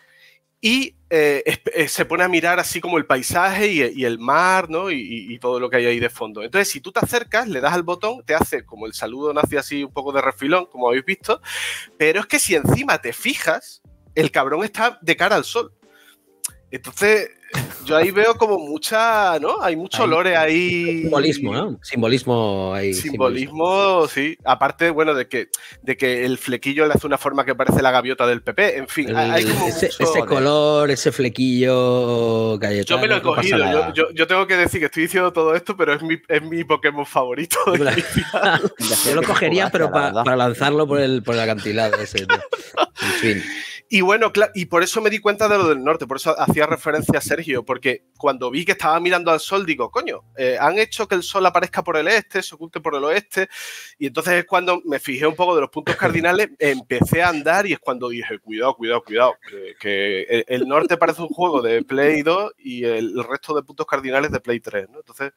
y eh, es- eh, se pone a mirar así como el paisaje y, y el mar, ¿no? Y, y- y todo lo que hay ahí de fondo. Entonces, si tú te acercas, le das al botón, te hace como el saludo nace así un poco de refilón, como habéis visto, pero es que si encima te fijas, el cabrón está de cara al sol. Entonces, yo ahí veo como mucha, ¿no? Hay mucho Hay lore ahí. Simbolismo, ¿no? Simbolismo ahí. Simbolismo, sí. Aparte, bueno, de que, de que el flequillo le hace una forma que parece la gaviota del P P. En fin, El- hay como ese, mucho... ese color, ese flequillo Cayetano. Yo me lo he no pasa cogido. nada. Yo, yo, yo tengo que decir que estoy diciendo todo esto, pero es mi, es mi Pokémon favorito. Yo me lo- inicial. Yo lo cogería, pero La pa- verdad. para lanzarlo por el, por el acantilado ese. tío. En fin. Y bueno, cla- y por eso me di cuenta de lo del norte, por eso hacía referencia a Sergio, porque cuando vi que estaba mirando al sol, digo, coño, eh, han hecho que el sol aparezca por el este, se oculte por el oeste, y entonces es cuando me fijé un poco de los puntos cardinales, empecé a andar y es cuando dije, cuidado, cuidado, cuidado, que, que el, el norte parece un juego de Play dos y el, el resto de puntos cardinales de Play tres, ¿no? Entonces,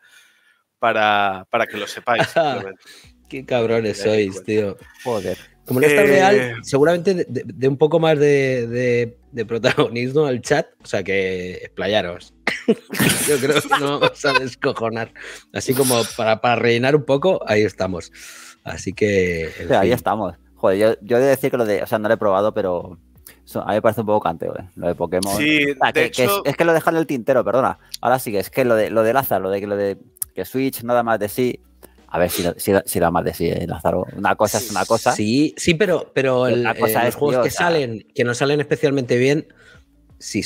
para, para que lo sepáis, simplemente. Qué cabrones Ya me di sois, cuenta. tío. Joder. Como no está Eh, real, seguramente de, de- de un poco más de, de- de protagonismo al chat, o sea que explayaros. Yo creo que no vamos a descojonar. Así como para, para rellenar un poco, ahí estamos. Así que. en O sea, ahí fin. estamos. Joder, yo, yo he de decir que lo de, o sea, no lo he probado, pero eso, a mí me parece un poco canteo, ¿eh? Lo de Pokémon. Sí, O sea, de que, que es, hecho, es que lo dejan en el tintero, perdona. Ahora sí que es que lo de lo de Lázaro, lo de que lo de que Switch nada más de sí. A ver si, si, si da más de sí, ¿eh, Lázaro. Una cosa es una cosa. Sí, sí, pero, pero el- Otra cosa eh, es, los juegos tío, que o sea- salen, que no salen especialmente bien, si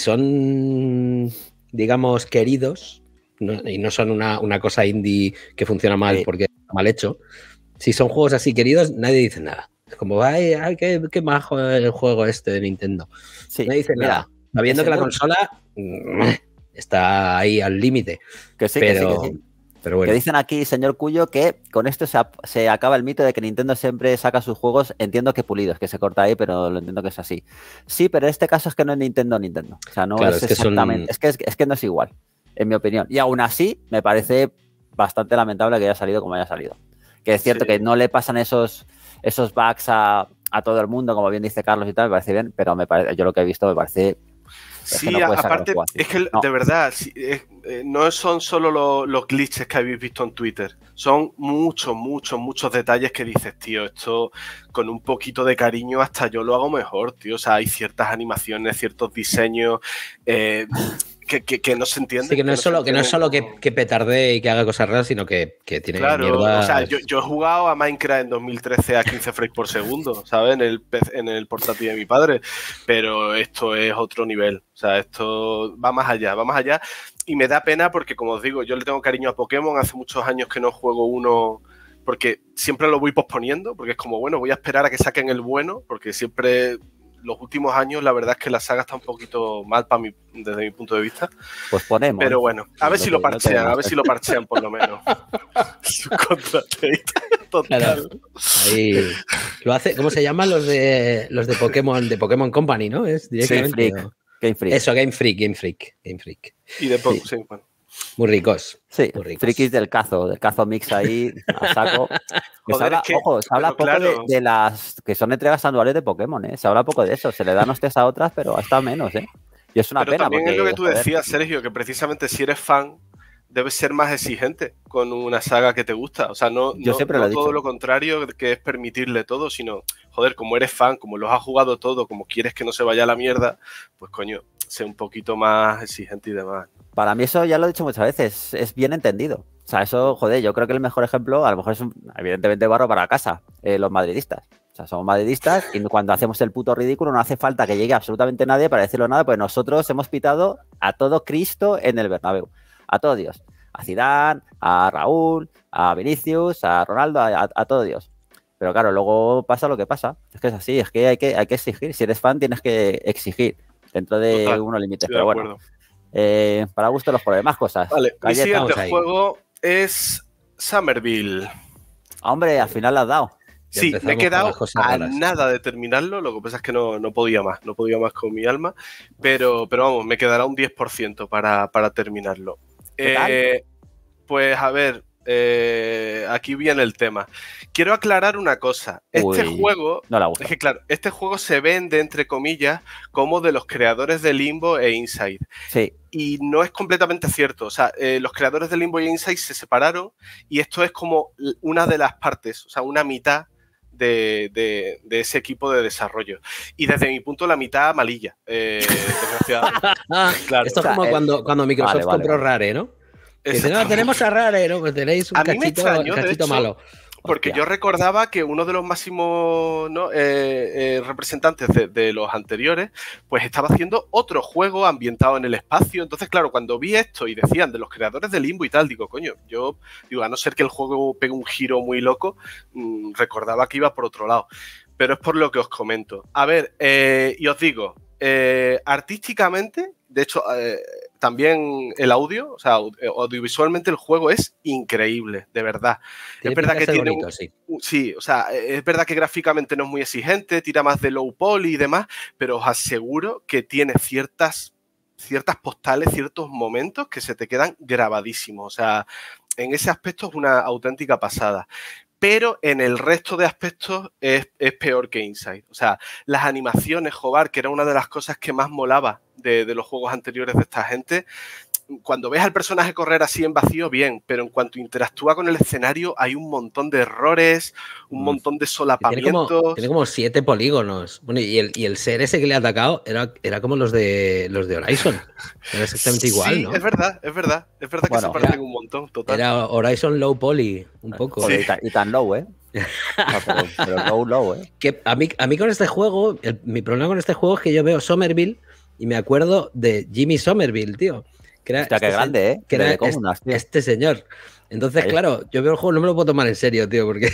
son, digamos, queridos, no- y no son una, una cosa indie que funciona mal Sí. porque está mal hecho, si son juegos así queridos, nadie dice nada. Es como, ay, ay qué, qué majo el juego este de Nintendo. Sí, Nadie dice mira, nada. Sabiendo el que la señor- consola mm, está ahí al límite. que sí, que sí, pero, que sí. pero bueno. Que dicen aquí, señor Cuyo, que con esto se, ap- se acaba el mito de que Nintendo siempre saca sus juegos, entiendo que pulidos, que se corta ahí, pero lo entiendo que es así. Sí, pero en este caso es que no es Nintendo, Nintendo. O sea, no Claro, es, es que son- exactamente. Es, que, es, es que no es igual, en mi opinión. Y aún así, me parece bastante lamentable que haya salido como haya salido. Que es cierto Sí. que no le pasan esos, esos bugs a, a todo el mundo, como bien dice Carlos y tal, me parece bien, pero me parece, yo lo que he visto me parece. Es sí, que no puedes sacar aparte, el juego así. es que No. de verdad, sí, es- eh, no son solo lo- los glitches que habéis visto en Twitter, son muchos, muchos, muchos detalles que dices, tío, esto con un poquito de cariño hasta yo lo hago mejor, tío. O sea, hay ciertas animaciones, ciertos diseños eh, que, que, que no se entiende. Sí, que no que es solo, se que, no es solo que, como... que petardee y que haga cosas raras, sino que, que tiene Claro, mierdas... o sea, yo, yo he jugado a Minecraft en dos mil trece a quince frames por segundo, ¿sabes? En el, en el portátil de mi padre, pero esto es otro nivel, o sea, esto va más allá, va más allá, y me da pena porque, como os digo, yo le tengo cariño a Pokémon, hace muchos años que no juego uno, porque siempre lo voy posponiendo, porque es como, bueno, voy a esperar a que saquen el bueno, porque siempre... Los últimos años, la verdad es que la saga está un poquito mal para mí, desde mi punto de vista. Pues ponemos. Pero bueno, a ver no si te, lo parchean, no a ver si lo parchean por lo menos. Total. Claro. Ahí lo hace, ¿cómo se llaman los de los de Pokémon, de Pokémon Company, ¿no? Es directamente. Freak. ¿no? Game Freak. Eso, Game Freak, Game Freak, Game Freak. Y de poco, Sí. sí, bueno. Muy ricos. Sí, muy ricos. frikis del cazo, del cazo mix ahí a saco. Que Joder, se habla, es que, ojo, se habla poco claro. de, de las que son entregas anuales de Pokémon, ¿eh? Se habla poco de eso, se le dan hostias a otras, pero hasta menos, ¿eh? Y es una pero pena. También porque, es lo que tú joder, decías, Sergio, que precisamente si eres fan, debes ser más exigente con una saga que te gusta. O sea, no, Yo no, siempre no lo he todo dicho. lo contrario, que es permitirle todo, sino, joder, como eres fan, como los has jugado todo, como quieres que no se vaya a la mierda, pues coño, sé un poquito más exigente y demás. Para mí eso ya lo he dicho muchas veces, es bien entendido. O sea, eso, joder, yo creo que el mejor ejemplo, a lo mejor es un, evidentemente barro para casa, eh, los madridistas. O sea, somos madridistas y cuando hacemos el puto ridículo no hace falta que llegue absolutamente nadie para decirlo nada, pues nosotros hemos pitado a todo Cristo en el Bernabéu. A todo Dios. A Zidane, a Raúl, a Vinicius, a Ronaldo, a, a, a todo Dios. Pero claro, luego pasa lo que pasa. Es que es así, es que hay que, hay que exigir. Si eres fan tienes que exigir dentro de Total, unos límites. estoy Pero de bueno, acuerdo. eh, para gusto los colores. Más cosas. Vale, mi Galleta. siguiente juego es Somerville. Hombre, al final la has dado. Ya Sí, me he empezamos con quedado las cosas a raras. nada de terminarlo, lo que pasa es que no, no podía más, no podía más con mi alma, pero, pero vamos, me quedará un diez por ciento para, para terminarlo. ¿Qué tal? Eh, pues a ver, eh, aquí viene el tema. Quiero aclarar una cosa, este Uy, juego, no la gusta. es que claro, este juego se vende entre comillas como de los creadores de Limbo e Inside. Sí, Y no es completamente cierto. O sea, eh, los creadores de Limbo y Inside se separaron y esto es como una de las partes, o sea, una mitad de, de, de ese equipo de desarrollo. Y desde mi punto, la mitad malilla, eh, desgraciadamente. Ah, Claro. esto es O sea, como eh, cuando, cuando Microsoft vale, vale, compró vale. Rare, ¿no? Que dice, no, Exactamente. tenemos a Rare, ¿no? Pues tenéis un A mí me cachito, extrañó, de cachito hecho, malo. Porque Hostia. yo recordaba que uno de los máximos ¿no? eh, eh, representantes de, de los anteriores, pues estaba haciendo otro juego ambientado en el espacio. Entonces, claro, cuando vi esto y decían de los creadores de Limbo y tal, digo, coño, yo digo, a no ser que el juego pegue un giro muy loco, mmm, recordaba que iba por otro lado. Pero es por lo que os comento. A ver, eh, y os digo, eh, artísticamente, de hecho, eh, también el audio, o sea, audiovisualmente el juego es increíble, de verdad. Tiene es verdad que tiene bonito, un, sí. sí, o sea, es verdad que gráficamente no es muy exigente, tira más de low poly y demás, pero os aseguro que tiene ciertas, ciertas postales, ciertos momentos que se te quedan grabadísimos. O sea, en ese aspecto es una auténtica pasada. Pero en el resto de aspectos es, es peor que Inside. O sea, las animaciones, Jobar, que era una de las cosas que más molaba de, de los juegos anteriores de esta gente, cuando ves al personaje correr así en vacío, bien, pero en cuanto interactúa con el escenario hay un montón de errores, un montón de solapamientos. Tiene como, tiene como siete polígonos. Bueno, y el, y el ser ese que le ha atacado era, era como los de los de Horizon. Era exactamente sí, igual, ¿no? es verdad, es verdad. Es verdad Bueno, que se parecen era, un montón, total. Era Horizon Low Poly, un poco. Joder, y, tan, y tan low, ¿eh? No, pero, pero low, low, ¿eh? Que a mí, a mí con este juego, el, mi problema con este juego es que yo veo Somerville y me acuerdo de Jimmy Somerville, tío. Que era Hostia, este qué grande, ¿eh? Que era De este, comunas, tío. este señor. Entonces, Ahí. claro, yo veo el juego, no me lo puedo tomar en serio, tío, porque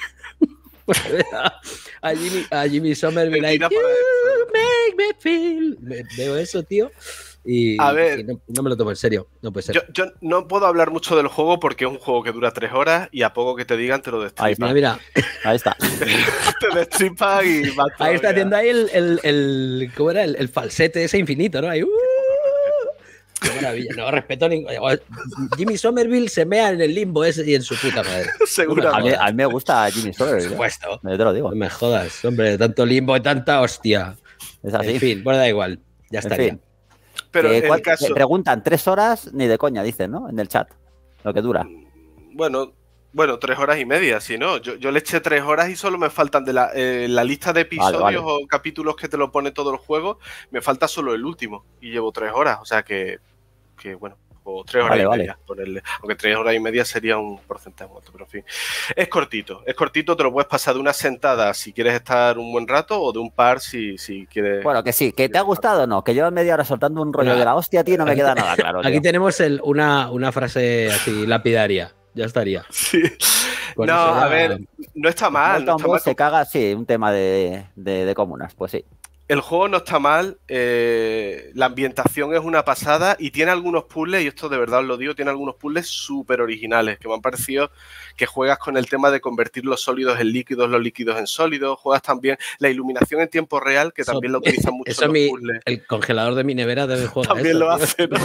a Jimmy, a Jimmy Somerville ahí, Tira "You para make me feel". Me- Veo eso, tío, y, A ver. y no, no me lo tomo en serio. No puede ser. Yo, yo no puedo hablar mucho del juego porque es un juego que dura tres horas y a poco que te digan te lo Ahí destripan. Mira, mira, Ahí está. Te destripan y vas ahí está todavía. haciendo ahí el, el, el ¿cómo era? El, el falsete ese infinito, ¿no? Ahí, "Uh". Qué maravilla. No respeto ningún. Jimmy Somerville se mea en el limbo ese y en su puta madre. A mí, Seguramente. a mí me gusta Jimmy Sawyer. Por ¿eh? supuesto. Yo te lo digo. No me jodas, hombre, tanto limbo y tanta hostia. Es así. En fin, bueno, da igual. Ya En estaría. fin. Pero Que en cuan- el caso. me preguntan tres horas ni de coña, dicen, ¿no? En el chat. Lo que dura. Bueno, bueno, tres horas y media, si no. Yo, yo le eché tres horas y solo me faltan de la, eh, la lista de episodios vale. o capítulos que te lo pone todo el juego, me falta solo el último y llevo tres horas, o sea que que bueno, o tres horas Vale, y vale. media, ponerle. Aunque tres horas y media sería un porcentaje muy alto, pero en fin. Es cortito, es cortito, te lo puedes pasar de una sentada si quieres estar un buen rato o de un par si, si quieres... Bueno, que sí, que te ha gustado o no, que llevo media hora soltando un rollo Mira, de la hostia, tío, no me queda nada claro. Aquí tío. tenemos el, una, una frase así lapidaria. Ya estaría. Sí. Con No, eso ya- a ver, no está mal. No Molten está Boss mal. se caga, sí, un tema de, de, de comunas, pues sí. El juego no está mal, eh, la ambientación es una pasada y tiene algunos puzzles, y esto de verdad os lo digo, tiene algunos puzzles súper originales, que me han parecido que juegas con el tema de convertir los sólidos en líquidos, los líquidos en sólidos, juegas también la iluminación en tiempo real, que Eso- también lo utilizan mucho Eso los mi, puzzles. el congelador de mi nevera debe jugar. También eso, lo tío. hace, ¿no?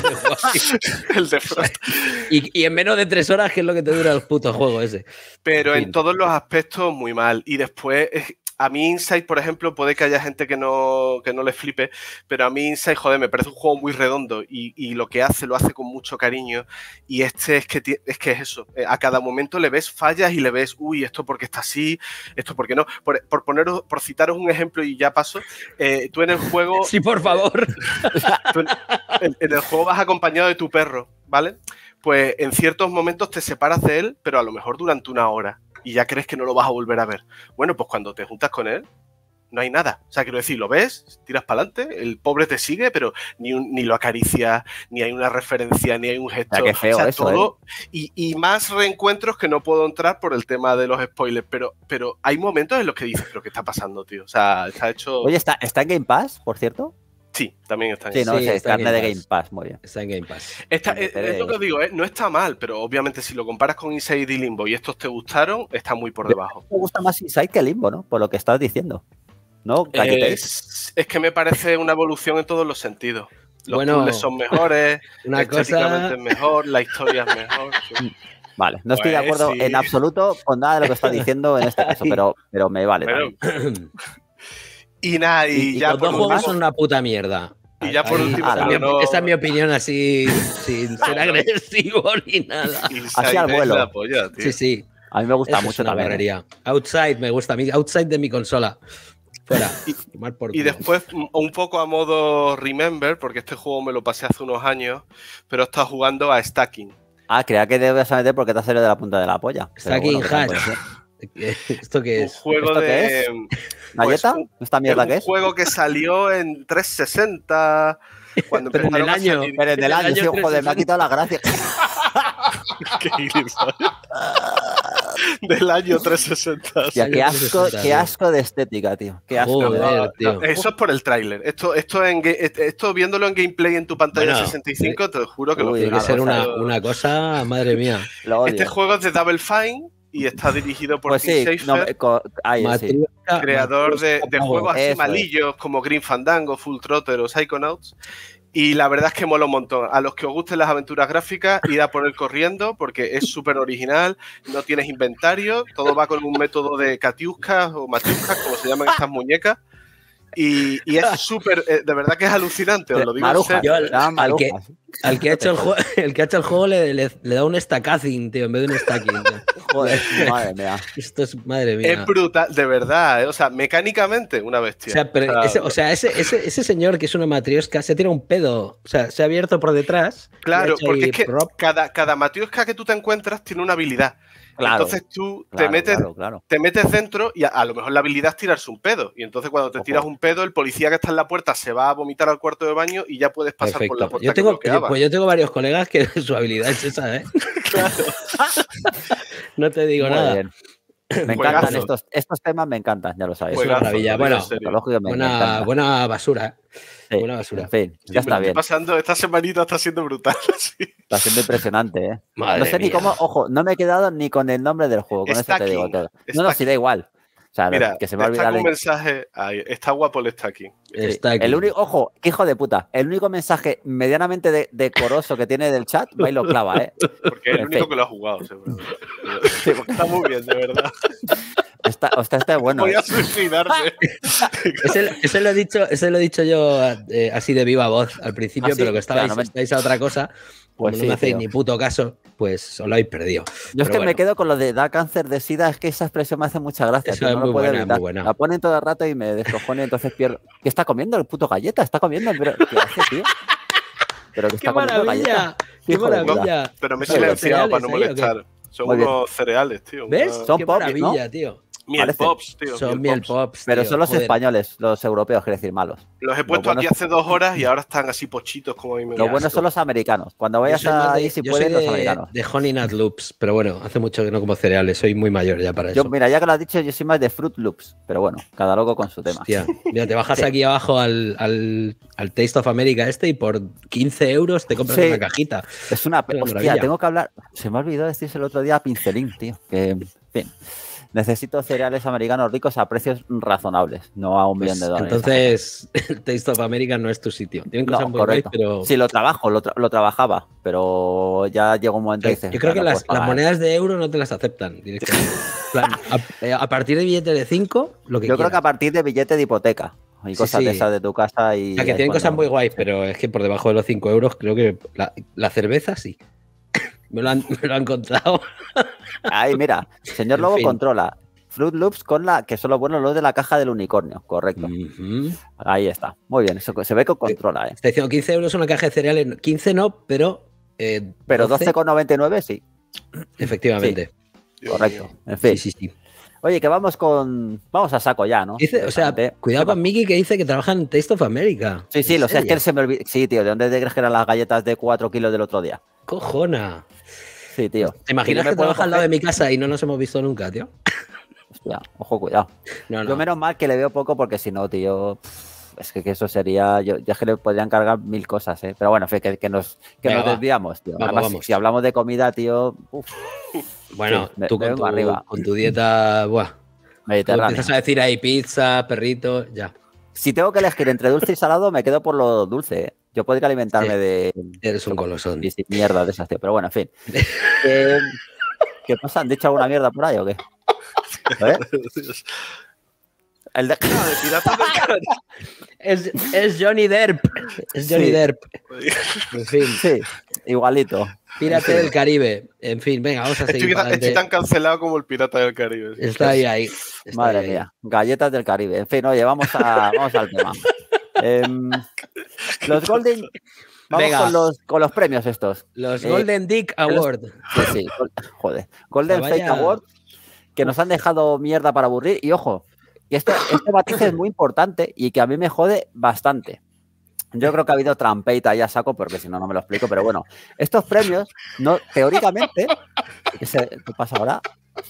El de Frost. y, y en menos de tres horas, que es lo que te dura el puto juego ese. Pero En en fin. todos los aspectos muy mal. Y después, eh, a mí Inside, por ejemplo, puede que haya gente que no, que no le flipe, pero a mí Inside, joder, me parece un juego muy redondo y, y lo que hace, lo hace con mucho cariño. Y este es que, ti- es que es eso. Eh, A cada momento le ves fallas y le ves, uy, esto porque está así, esto porque no. Por, por poneros, por citaros un ejemplo y ya paso, eh, tú en el juego... Sí, por favor. Tú en, en- en el juego vas acompañado de tu perro, ¿vale? Pues en ciertos momentos te separas de él, pero a lo mejor durante una hora y ya crees que no lo vas a volver a ver. Bueno, pues cuando te juntas con él, no hay nada. O sea, quiero decir, lo ves, tiras para adelante, el pobre te sigue, pero ni, un- ni lo acaricias, ni hay una referencia, ni hay un gesto. Ya, qué feo o sea, eso, todo. Y, y más reencuentros que no puedo entrar por el tema de los spoilers, pero, pero hay momentos en los que dices, pero ¿qué está pasando, tío? O sea, está hecho... Oye, ¿está, ¿está en Game Pass, por cierto? Sí, también está en Sí, no Sí, sé, está en carne de Game Game Pass. Pass, muy bien. Está en Game Pass. Esta- Me es, enteré es lo de que os digo, ¿eh? No está mal, pero obviamente si lo comparas con Inside y Limbo y estos te gustaron, está muy por debajo. Me gusta más Inside que Limbo, ¿no? Por lo que estás diciendo. ¿No? Galletéis. Es, es que me parece una evolución en todos los sentidos. Los Bueno, puzzles son mejores, Una estéticamente cosa. es mejor, la historia es mejor. sí. Vale, no estoy de Pues acuerdo sí. en absoluto con nada de lo que está diciendo en este caso, pero, pero me vale. Pero- también. y nada, y, Y, y ya los por dos juegos último, son una puta mierda. Y ya por Ahí- último, esa, es mi, no- esa es mi opinión así, sin ser agresivo ni nada. Inside Así al es vuelo. la polla, tío. Sí, sí. A mí me gusta Eso es mucho una también. ¿eh? barrería. Outside me gusta a mí. Outside de mi consola. Fuera. Y- Tomar por Y culo. después, m- un poco a modo Remember, porque este juego me lo pasé hace unos años, pero he estado jugando a Stacking. Ah, creía que debes meter porque te ha salido de la punta de la polla. Pero Stacking bueno, Hash. pues, sí. ¿Esto qué Un es? juego ¿Esto de... qué es? ¿Galleta? un- ¿Esta mierda es qué un es? juego que salió en trescientos sesenta. Cuando Pero en el empezaron a año. salir- Pero en el El año, año sí, joder, me ha trescientos sesenta. quitado la gracia. Qué gilipollas. Del año trescientos sesenta. Hostia, año qué asco, trescientos sesenta, qué tío. asco de estética, tío. Qué asco. Joder, me da. No, tío. no, eso es por el tráiler. Esto, esto, en, ga- esto viéndolo en gameplay en tu pantalla Bueno, sesenta y cinco, te juro que Uy, lo Tiene que una ser una, cosa, una cosa, madre mía. Lo odio. Este juego es de Double Fine y está dirigido por Pues Tim sí, Schafer, no, me- co- ahí, sí. Matrioshka- creador de, de Matrioshka juegos así Eso es. malillos como Green Fandango, Full Trotter o Psychonauts. Y la verdad es que mola un montón. A los que os gusten las aventuras gráficas, id a por él corriendo porque es súper original, no tienes inventario, todo va con un método de catiuscas o matiuscas, como se llaman estas muñecas. Y, y es súper, eh, de verdad que es alucinante, os lo digo en Maruja. serio. Yo al- Se llaman al que- marujas. Al que ha hecho el, juego, el, que ha hecho el juego le, le- le da un stackazing, tío, en vez de un stacking. tío. Joder, madre mía. Esto es, madre mía. Es brutal, de verdad, ¿eh? O sea, mecánicamente una O bestia. sea, pero O sea, ese, o sea, ese, ese, ese señor que es una matriosca se tira un pedo. O sea, se ha abierto por detrás. claro, le ha hecho porque ahí es que prop. cada, cada matriosca que tú te encuentras tiene una habilidad. Claro, Entonces tú te Claro, metes claro, claro. te metes dentro y a, a lo mejor la habilidad es tirarse un pedo. Y entonces cuando te Ojo. tiras un pedo, el policía que está en la puerta se va a vomitar al cuarto de baño y ya puedes pasar por la Perfecto. puerta Yo que tengo, bloqueaba. pues yo tengo varios colegas que su habilidad es esa, ¿eh? No te digo Muy nada. bien. Me Juegazo. encantan estos, estos temas, me encantan, ya lo sabéis. Es una Juegazo, maravilla. lo digo en Bueno, serio. Lógico que me Buena, encanta. buena basura, ¿eh? Sí, buena basura. En fin, Sí, ya me está lo estoy bien. pasando, esta semanita está siendo brutal. sí. Está siendo impresionante, ¿eh? Madre no sé ni mía. cómo, ojo, no me he quedado ni con el nombre del juego, con eso te Stacking, digo todo. No, no, sí Stacking. da igual. O sea, Mira, que se me ha destaca olvidado. un mensaje. Ahí, está guapo el stacking. Sí. Está aquí. El único, ojo, qué hijo de puta. El único mensaje medianamente de- decoroso que tiene del chat, va y lo clava, ¿eh? Porque es el En único fin. que lo ha jugado, seguro. Sí, porque Está muy bien, de verdad. está, hostia, este es bueno. Voy ¿eh? a suicidarme. Ese, ese lo he dicho, ese lo he dicho yo eh, así de viva voz al principio, ¿Ah, sí? pero que estabais, Claro, no me- estáis a otra cosa. Como Pues no sí, me hacéis tío. ni puto caso, pues os lo habéis perdido. Yo es Pero que me bueno. quedo con lo de da cáncer de sida, es que esa expresión me hace mucha gracia. Eso tío, es no muy lo puedo buena, evitar. muy buena. La ponen todo el rato y me descojono y entonces pierdo. ¿Qué está comiendo el puto galleta? Está comiendo, pero ¿qué hace, tío? pero que ¡Qué está comiendo maravilla! galletas. ¡Qué Hijo de puta. maravilla! Pero me he Muy bien. silenciado para no ¿Cereales ahí o qué? molestar. Son Muy bien. unos cereales, tío. ¿Ves? Una- Son ¡Qué pop, maravilla, ¿no? tío! Miel Parecen. pops, tío. Son miel pops, Pero tío. son los Joder. españoles, los europeos, quiero decir, malos. Los he puesto bueno aquí es- hace dos horas y ahora están así pochitos como a mí me Lo gusta. bueno son los americanos. Cuando Yo vayas soy más de- ahí, si yo pueden, soy los de, americanos. de Honey Nut Loops, pero bueno, hace mucho que no como cereales, soy muy mayor ya para Yo, eso. mira, ya que lo has dicho, yo soy más de Fruit Loops, pero bueno, cada loco con su tema. Hostia, mira, te bajas Sí. aquí abajo al, al, al Taste of America este y por quince euros te compras Sí. una cajita. Es una... Una Hostia, maravilla. tengo que hablar... Se me olvidó decirse el otro día a Pincelín, tío. Que, en fin, necesito cereales americanos ricos a precios razonables, no a un Pues, millón de dólares. entonces, el Taste of America no es tu sitio. Tienen cosas No, muy guays, correcto. pero Sí, lo trabajo, lo, tra- lo trabajaba, pero ya llegó un momento y dices... yo creo "Ah, que no las, puedes las pagar". monedas de euro no te las aceptan directamente. En plan, a, eh, a partir de billete de cinco, lo que Yo creo que a quieras. partir de billete de hipoteca y Sí, cosas de sí. esas de tu casa y... O sea, que ahí tienen cuando- cosas muy guays, sí. pero es que por debajo de los cinco euros creo que la, la cerveza sí. me, lo han, me lo han contado. Ahí, mira, señor En Lobo fin. controla Fruit Loops con la que son los buenos los de la caja del unicornio, correcto. Ujú. Ahí está. Muy bien, eso se ve que controla, ¿eh? Está diciendo quince euros una caja de cereales. quince no, pero. eh, Pero doce, doce con noventa y nueve sí, efectivamente. Dios correcto. mío. En fin. Sí, sí, sí. Oye, que vamos con... Vamos a saco ya, ¿no? Dice, o sea, Directamente. cuidado con Miki que dice que trabaja en Taste of America. Sí, sí, ¿En lo sé, es que serio? se me olvidó. Sí, tío, ¿de dónde te crees que eran las galletas de cuatro kilos del otro día? Cojona. Sí, tío. ¿Te imaginas yo me que puedo trabaja al lado de coger- mi casa y no nos hemos visto nunca, tío? Hostia, ojo, cuidado. No, no. Yo menos mal que le veo poco porque si no, tío, pff, es que, que eso sería, yo, yo es que le podrían cargar mil cosas, ¿eh? Pero bueno, en fin, que, que nos, que Venga, nos va. desviamos, tío. Vamos, Además, vamos. si hablamos de comida, tío, uf, Bueno, Sí, me- tú me con vengo tu, arriba. con tu dieta, buah. Tú mediterránea. empiezas a decir ahí pizza, perrito, ya. Si tengo que elegir entre dulce y salado, me quedo por lo dulce, ¿eh? Yo podría alimentarme Sí. de... Eres un golosón. Sí, sí, mierda de esas, tío. Pero bueno, en fin. Eh, ¿Qué pasa? ¿Han dicho alguna mierda por ahí o qué? ¿Eh? El de... Ah, de Piratas del Caribe. Es, es Johnny Depp. Es Johnny Sí. Depp. En fin, Sí, igualito. Pirate del Caribe. En fin, venga, vamos a seguir. Estoy, para estoy adelante. tan cancelado como el Pirata del Caribe. Está ahí, ahí. Está Madre ahí, ahí. mía, galletas del Caribe. En fin, oye, vamos, a, vamos al tema. Em, los Golden... Vamos Venga. con los, con los premios estos. Los Eh, Golden Dick Award. Sí, sí. gol- Joder. Golden Vaya- Fake Award, que nos han dejado mierda para aburrir. Y ojo, que esto, este matiz es muy importante y que a mí me jode bastante. Yo creo que ha habido trampeita ya saco, porque si no, no me lo explico. Pero bueno, estos premios, no, teóricamente. ¿Qué, se- qué pasa ahora?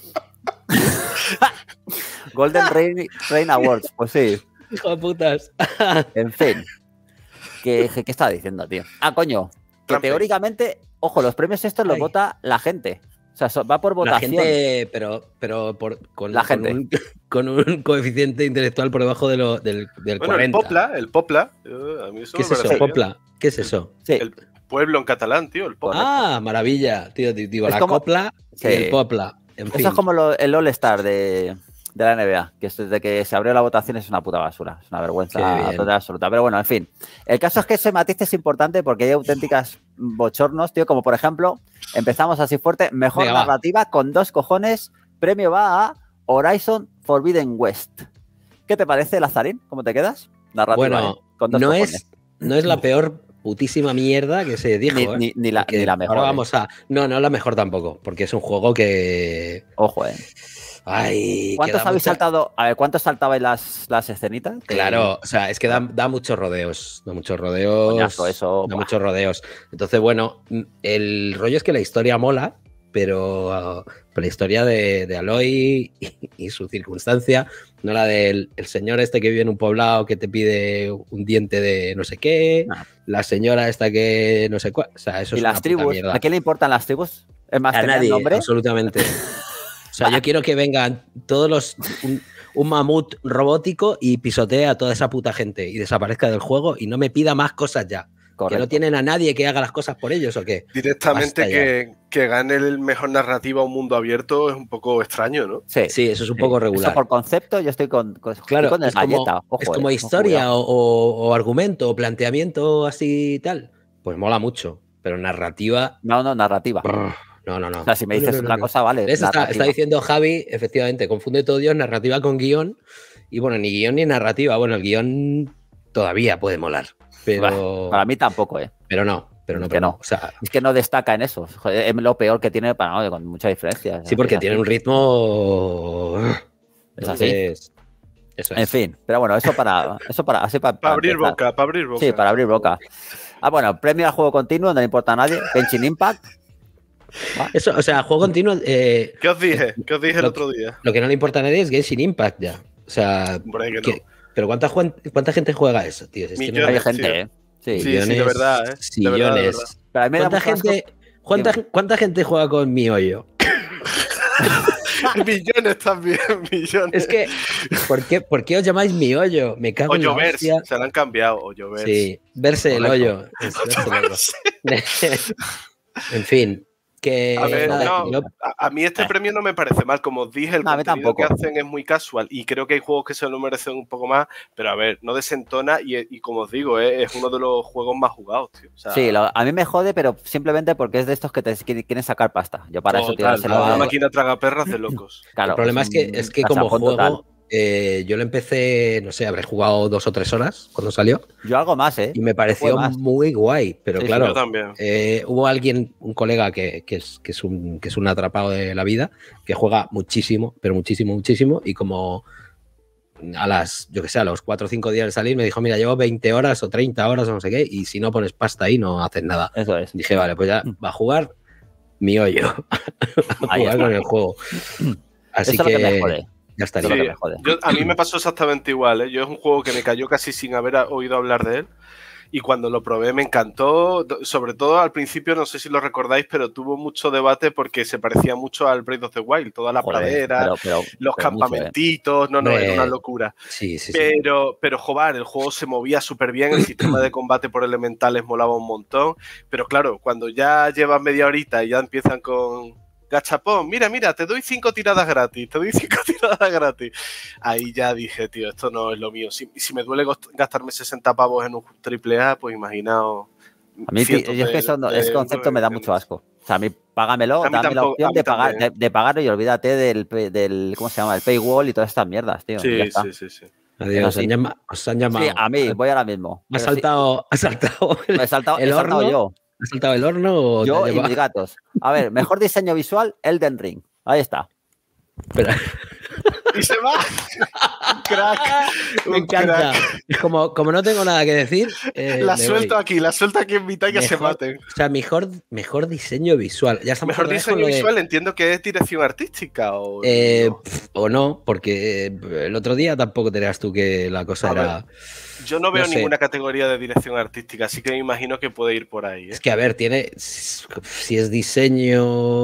Golden Rain, Rain Awards, pues sí. Hijo de putas. En fin. ¿Qué, qué está diciendo, tío? Ah, coño. Que Trampe. teóricamente, ojo, los premios estos los Ay. vota la gente. O sea, so- va por La votación. gente, pero, pero por, con, La con gente. un, con un coeficiente intelectual por debajo de lo, del, del Bueno, cuarenta. el Popla, el Popla. eh, A mí eso ¿Qué me es eso, parece bien. Popla? ¿Qué es eso? Sí, El pueblo en catalán, tío, el Popla. Ah, maravilla, tío. Digo, Es la como- copla Sí. y el popla. En fin. eso es como lo- el All-Star de, de la N B A, que es desde que se abrió la votación es una puta basura, es una Qué vergüenza bien. total absoluta. Pero bueno, en fin. El caso es que ese matiz es importante porque hay auténticas bochornos, tío, como por ejemplo, empezamos así fuerte, mejor Venga, va. narrativa con dos cojones, premio va a Horizon Forbidden West. ¿Qué te parece, Lazarín? ¿Cómo te quedas? Narrativa, Bueno, ¿eh? Con dos no cojones. es, no es la peor putísima mierda que se dijo. Ni, ¿eh? ni- ni la, Que ni la mejor. Ahora ¿eh? vamos a. No, no la mejor tampoco, porque es un juego que. Ojo, ¿eh? Ay, ¿Cuántos que da habéis mucha- saltado? A ver, ¿cuántos saltabais las, las escenitas? Que- Claro, o sea, es que da, da muchos rodeos. Da muchos rodeos. Coñazo, eso, Da buah. muchos rodeos. Entonces, bueno, el rollo es que la historia mola, pero, pero la historia de, de Aloy y, y su circunstancia, no la del el señor este que vive en un poblado que te pide un diente de no sé qué, No. la señora esta que no sé cuál. O sea, eso ¿Y es una las puta tribus? mierda. ¿A quién le importan las tribus? Es más, A ¿tenían nadie, nombre? absolutamente. O sea, yo quiero que vengan todos los. Un, un mamut robótico y pisotee a toda esa puta gente y desaparezca del juego y no me pida más cosas ya. Que Correcto. no tienen a nadie que haga las cosas por ellos o qué. Directamente Basta ya. que, que gane el mejor narrativa a un mundo abierto es un poco extraño, ¿no? Sí, Sí, eso es un sí. poco Eso regular. por concepto, yo estoy con, con, estoy Claro, con el es como, galleta. Ojo, es como eh, historia ojo, o, o- o argumento o planteamiento así y tal. Pues mola mucho. Pero narrativa. cuidado. No, no, narrativa. brr, No, no, no. O sea, si me No, no, dices no, una no. cosa, vale. ¿Ves? Está, narrativa. está diciendo Javi, efectivamente, confunde todo Dios, narrativa con guión. Y bueno, ni guión ni narrativa. Bueno, el guión todavía puede molar. Pero, Para mí tampoco, ¿eh? pero no. pero no, que pero no. no. O sea, es que no destaca en eso. Joder, es lo peor que tiene, para no, con mucha diferencia. Sí, porque es tiene así. un ritmo. Es así. Entonces, eso es. En fin, pero bueno, eso para, eso para, así para, para abrir empezar. boca, para abrir boca. Sí, para abrir boca. Ah, bueno, premio a juego continuo, no le importa a nadie. Genshin Impact. ¿Va? Eso, o sea, juego continuo. Eh, ¿Qué os dije? ¿Qué os dije el lo, otro día? Lo que no le importa a nadie es Genshin Impact ya. O sea, Hombre, que que, no. pero ¿cuánta, cuánta gente juega eso, tío? Es Millones, hay tío. gente, ¿eh? Sí, sí, sí, de verdad, ¿eh? De verdad, de verdad. Pero a mí me ¿Cuánta, gente, ¿cuánta, ¿Cuánta gente juega con mi hoyo? Millones también, millones. Es que, ¿por qué, ¿por qué os llamáis mi hoyo? Me cago en la hostia. Se lo han cambiado, Hoyoverse. Sí, verse el hoyo. Es, verse el hoyo. En fin, que... A, ver, nada, no, yo... a, a mí este premio no me parece mal. Como os dije, el no, contenido que hacen es muy casual y creo que hay juegos que se lo merecen un poco más, pero a ver, no desentona y, y como os digo, eh, es uno de los juegos más jugados, tío. O sea, sí, lo, a mí me jode, pero simplemente porque es de estos que te quieren sacar pasta. Yo para total, eso tirárselo una a... máquina tragaperras de locos. Claro, el problema es, es que, es que como juego... Eh, yo lo empecé, no sé, habré jugado dos o tres horas cuando salió. Yo algo más, ¿eh? Y me pareció muy guay, pero sí, claro, sí, yo también. Eh, hubo alguien, un colega que, que, es, que, es un, que es un atrapado de la vida, que juega muchísimo, pero muchísimo, muchísimo, y como a las, yo que sé, a los cuatro o cinco días de salir me dijo, mira, llevo veinte horas o treinta horas o no sé qué, y si no pones pasta ahí no haces nada. Eso es. Dije, vale, pues ya va a jugar mi hoyo, a jugar con el juego. Así Eso que... Es lo que me jode. Ya estaría. Sí, yo, a mí me pasó exactamente igual, ¿eh? Yo es un juego que me cayó casi sin haber oído hablar de él y cuando lo probé me encantó, sobre todo al principio, no sé si lo recordáis, pero tuvo mucho debate porque se parecía mucho al Breath of the Wild, toda la Joder, pradera, pero, pero, los pero campamentitos, mucho, ¿eh? no, no, eh, era una locura. Sí, sí, pero, sí. pero, joder, el juego se movía súper bien, el sistema de combate por elementales molaba un montón, pero claro, cuando ya llevas media horita y ya empiezan con... Gachapón, mira, mira, te doy cinco tiradas gratis, te doy cinco tiradas gratis. Ahí ya dije, tío, esto no es lo mío. Si, si me duele gastarme sesenta pavos en un triple A, pues imaginaos. A mí, tío, yo es que eso, de, ese concepto me da mucho asco. O sea, a mí, págamelo, a mí dame tampoco, la opción de, pagar, de, de pagarlo y olvídate del, del, ¿cómo se llama? El paywall y todas estas mierdas, tío. Sí, sí, sí, sí. Adiós, os, han llama, os han llamado. Sí, a mí, voy ahora mismo. Me ha saltado, sí. ha saltado el, me he saltado, el he saltado horno. yo. ¿Ha saltado el horno o yo y mis gatos? A ver, mejor diseño visual, Elden Ring. Ahí está. Pero... Y se va. Un crack. Me un encanta. Crack. Como, como no tengo nada que decir. Eh, la suelto voy. aquí, la suelto aquí en mitad y que mejor, se maten. O sea, mejor, mejor diseño visual. Ya mejor diseño visual, de... entiendo que es dirección artística o. Eh, no. O no, porque el otro día tampoco tenías tú que la cosa A era. Ver, yo no veo no ninguna categoría de dirección artística, así que me imagino que puede ir por ahí. ¿eh? Es que, a ver, tiene. Si es diseño.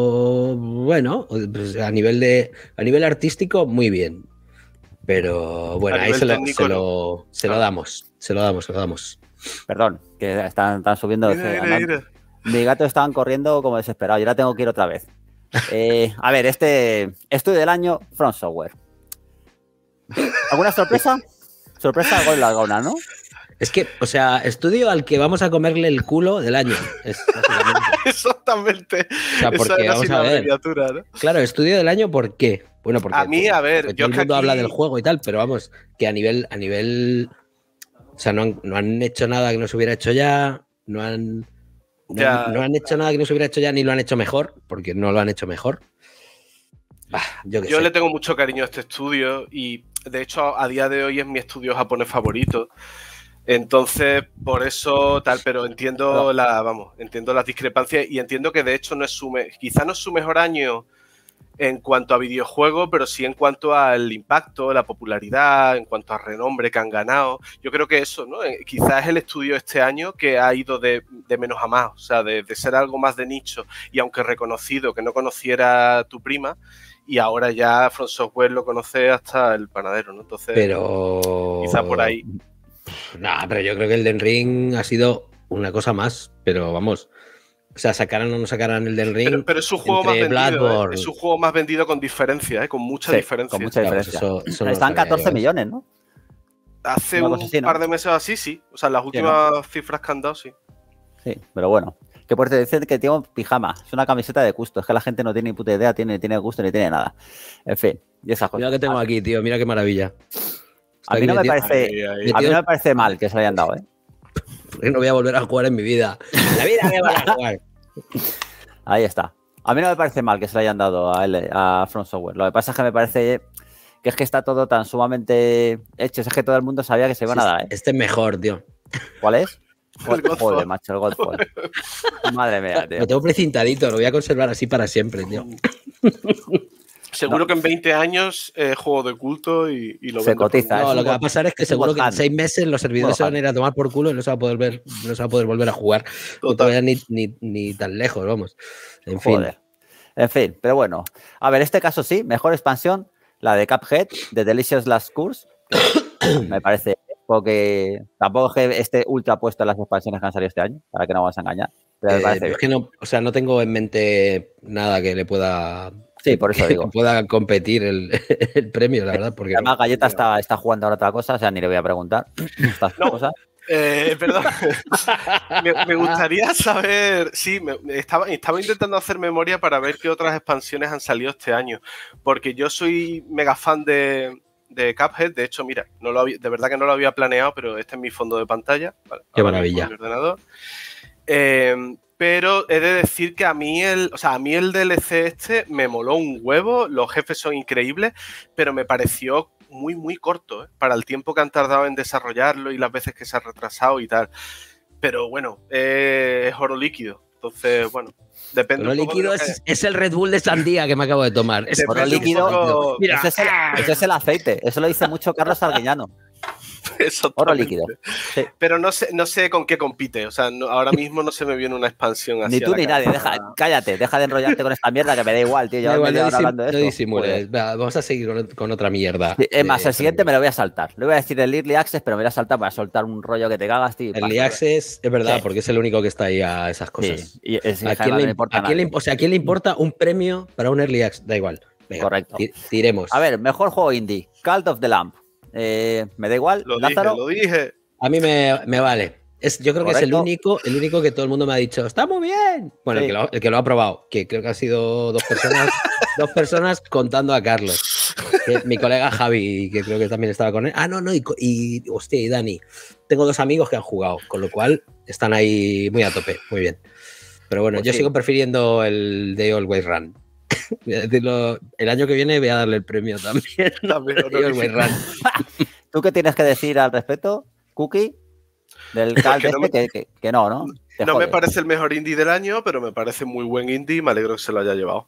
Bueno, pues a nivel de. A nivel artístico, muy bien. Pero bueno, ahí se lo, se, lo, se lo damos. Se lo damos, se lo damos. Perdón, que están, están subiendo. Mira, mira, mira. Mi gato estaban corriendo como desesperado. Yo ahora tengo que ir otra vez. Eh, a ver, este estudio del año, From Software. ¿Alguna sorpresa? Sorpresa algo en la gona, ¿no? Es que, o sea, estudio al que vamos a comerle el culo del año. Es, Exactamente. O sea, porque Esa vamos a ver. ¿no? Claro, estudio del año, ¿por qué? Bueno, porque a mí, a ver, porque yo todo el mundo aquí... habla del juego y tal, pero vamos, que a nivel, a nivel, o sea, no han, no han hecho nada que no se hubiera hecho ya, no han, no, ya. no han hecho nada que no se hubiera hecho ya, ni lo han hecho mejor, porque no lo han hecho mejor. Ah, yo yo sé. le tengo mucho cariño a este estudio y, de hecho, a día de hoy es mi estudio japonés favorito. Entonces, por eso tal, pero entiendo la, vamos, entiendo las discrepancias y entiendo que de hecho no es su, quizá no es su mejor año en cuanto a videojuegos, pero sí en cuanto al impacto, la popularidad, en cuanto a renombre que han ganado. Yo creo que eso, ¿no? Quizás es el estudio este año que ha ido de, de menos a más, o sea, de, de ser algo más de nicho y aunque reconocido, que no conociera tu prima, y ahora ya From Software lo conoce hasta el panadero, ¿no? Entonces, pero quizá por ahí. No, pero yo creo que el Elden Ring ha sido una cosa más, pero vamos, o sea, sacaran o no sacaran el Elden Ring. Pero, pero es su juego más vendido, ¿eh? Es su juego más vendido con diferencia, ¿eh? Con mucha sí, diferencia. Con mucha diferencia. Claro, pues eso, eso Están no catorce millones, ¿no? Hace un así, ¿no? par de meses así, sí. O sea, las últimas sí, ¿no? cifras que han dado, sí. Sí, pero bueno. Que por decir que tengo pijama, es una camiseta de gusto, es que la gente no tiene ni puta idea, tiene, tiene gusto ni tiene nada. En fin, y esas cosas. Mira que tengo aquí, tío, mira qué maravilla. A mí, no me parece, ahí, ahí. a mí no me parece mal que se lo hayan dado, ¿eh? porque no voy a volver a jugar en mi vida. En la vida voy a volver a jugar. Ahí está. A mí no me parece mal que se le hayan dado a, él, a From Software. Lo que pasa es que me parece que es que está todo tan sumamente hecho. Es que todo el mundo sabía que se iban Sí, a dar, ¿eh? Este es mejor, tío. ¿Cuál es? El Godfall. Joder, macho, el Godfall. Madre mía, tío. Lo tengo precintadito, lo voy a conservar así para siempre, tío. Seguro No. que en veinte años es eh, juego de culto y, y lo Se vende por cotiza, mucho. No, es lo un que va a bot- pasar es que es un seguro que en botán. seis meses los servidores se van a ir a tomar por culo y no se va a poder ver, no se va a poder volver a jugar. No te Total. vayas ni, ni, ni tan lejos, vamos. En Joder. fin. En fin, pero bueno. A ver, este caso sí, mejor expansión, la de Cuphead, de Delicious Last Course. Me parece porque tampoco es que esté ultra puesto en las expansiones que han salido este año, para que no vamos a engañar. Pero me Eh, parece es bien. que no, o sea, no tengo en mente nada que le pueda, Sí, por eso que digo. pueda competir el, el premio, la verdad, porque Además, no. Galleta está, está jugando ahora otra cosa, o sea, ni le voy a preguntar estas No. cosas. Eh, perdón. me, me gustaría saber. Sí, me, me estaba, estaba intentando hacer memoria para ver qué otras expansiones han salido este año. Porque yo soy mega fan de, de Cuphead. De hecho, mira, no lo había, de verdad que no lo había planeado, pero este es mi fondo de pantalla. Vale, Qué ahora maravilla. mismo en mi ordenador. Eh, pero he de decir que a mí el, o sea, a mí el D L C este me moló un huevo. Los jefes son increíbles, pero me pareció muy, muy corto, ¿eh? Para el tiempo que han tardado en desarrollarlo y las veces que se ha retrasado y tal. Pero bueno, eh, es oro líquido. Entonces, bueno, depende Oro un poco de líquido lo que- es, es el Red Bull de sandía que me acabo de tomar. Es Depende Oro un líquido, poco- Mira, ese, es el, ese es el aceite. Eso lo dice mucho Carlos Arguiñano. Exactamente. Oro líquido. Sí. Pero no sé, no sé con qué compite. O sea, no- ahora mismo no se me viene una expansión así. Ni a tú la ni nadie. cabeza. Deja, cállate, deja de enrollarte con esta mierda que me da igual, tío. Da Llevo igual, media no, hora disim- hablando de no esto. disimules. Joder. Va, vamos a seguir con, con otra mierda. Sí, es más, Eh, el siguiente me lo voy a saltar. Le voy a decir el Early Access, pero me voy a saltar para soltar un rollo que te cagas, tío. y Early paso. Access es verdad, Sí. porque es el único que está ahí a esas cosas. Sí, y es, ¿A además quién, no le, le importa a quién le nada. imp- o sea, ¿a quién le importa un premio para un Early Access? Da igual. Venga, Correcto. ti- tiremos. A ver, mejor juego indie. Cult of the Lamb. Eh, me da igual. Lo Lázaro. dije, lo dije. A mí me, me vale. Es, yo creo que es el Correcto. único, el único que todo el mundo me ha dicho, está muy bien. Bueno, Sí. el, que lo, el que lo ha probado, que creo que han sido dos personas, dos personas contando a Carlos. Que mi colega Javi, que creo que también estaba con él. Ah, no, no, y, co- y hostia, y Dani. Tengo dos amigos que han jugado, con lo cual están ahí muy a tope, muy bien. Pero bueno, Pues yo sí. sigo prefiriendo el Day Always Run. Voy a decirlo, el año que viene voy a darle el premio también. También, Day Always Run. ¿Tú qué tienes que decir al respecto, Cookie? Del Cult Que no este, me- que, que- que no, ¿no? Te No me jode. parece el mejor indie del año, pero me parece muy buen indie y me alegro que se lo haya llevado.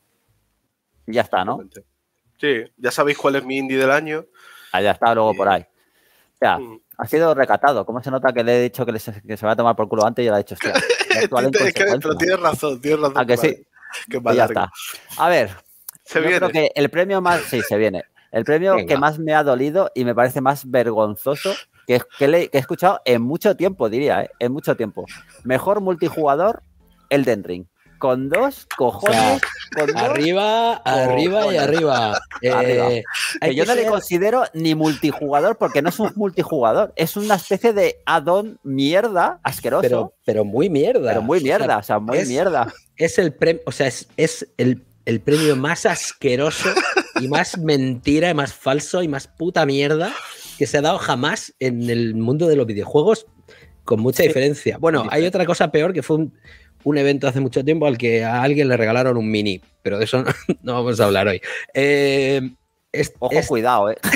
Ya está, ¿no? Sí, ya sabéis cuál es mi indie del año. Ah, ya está luego por ahí. Ya, Mm. ha sido recatado. ¿Cómo se nota que le he dicho que, le- que se va a tomar por culo antes y yo le he dicho, hostia, voy a actuar en Es que- pero consecuencia? tienes razón, tienes razón. ¿A que sí? Que Pues ya está. A ver, Se yo viene. creo que el premio más... Sí, se viene. El premio Venga. que más me ha dolido y me parece más vergonzoso que, que, le- que he escuchado en mucho tiempo, diría, ¿eh? En mucho tiempo. Mejor multijugador, Elden Ring. Con dos cojones, con dos... Arriba, arriba y Cojones. arriba. Eh, Arriba. hay Que yo que no le ser- considero ni multijugador porque no es un multijugador, es una especie de add-on mierda, asqueroso, pero, pero, pero muy mierda. muy mierda, o sea, muy es- mierda. Es el premio, o sea, es, es el, el premio más asqueroso y más mentira y más falso y más puta mierda que se ha dado jamás en el mundo de los videojuegos, con mucha Sí. diferencia. Bueno, hay otra cosa peor que fue un, un evento hace mucho tiempo al que a alguien le regalaron un mini, pero de eso no, no vamos a hablar hoy. Eh, es- Ojo, es- cuidado, eh.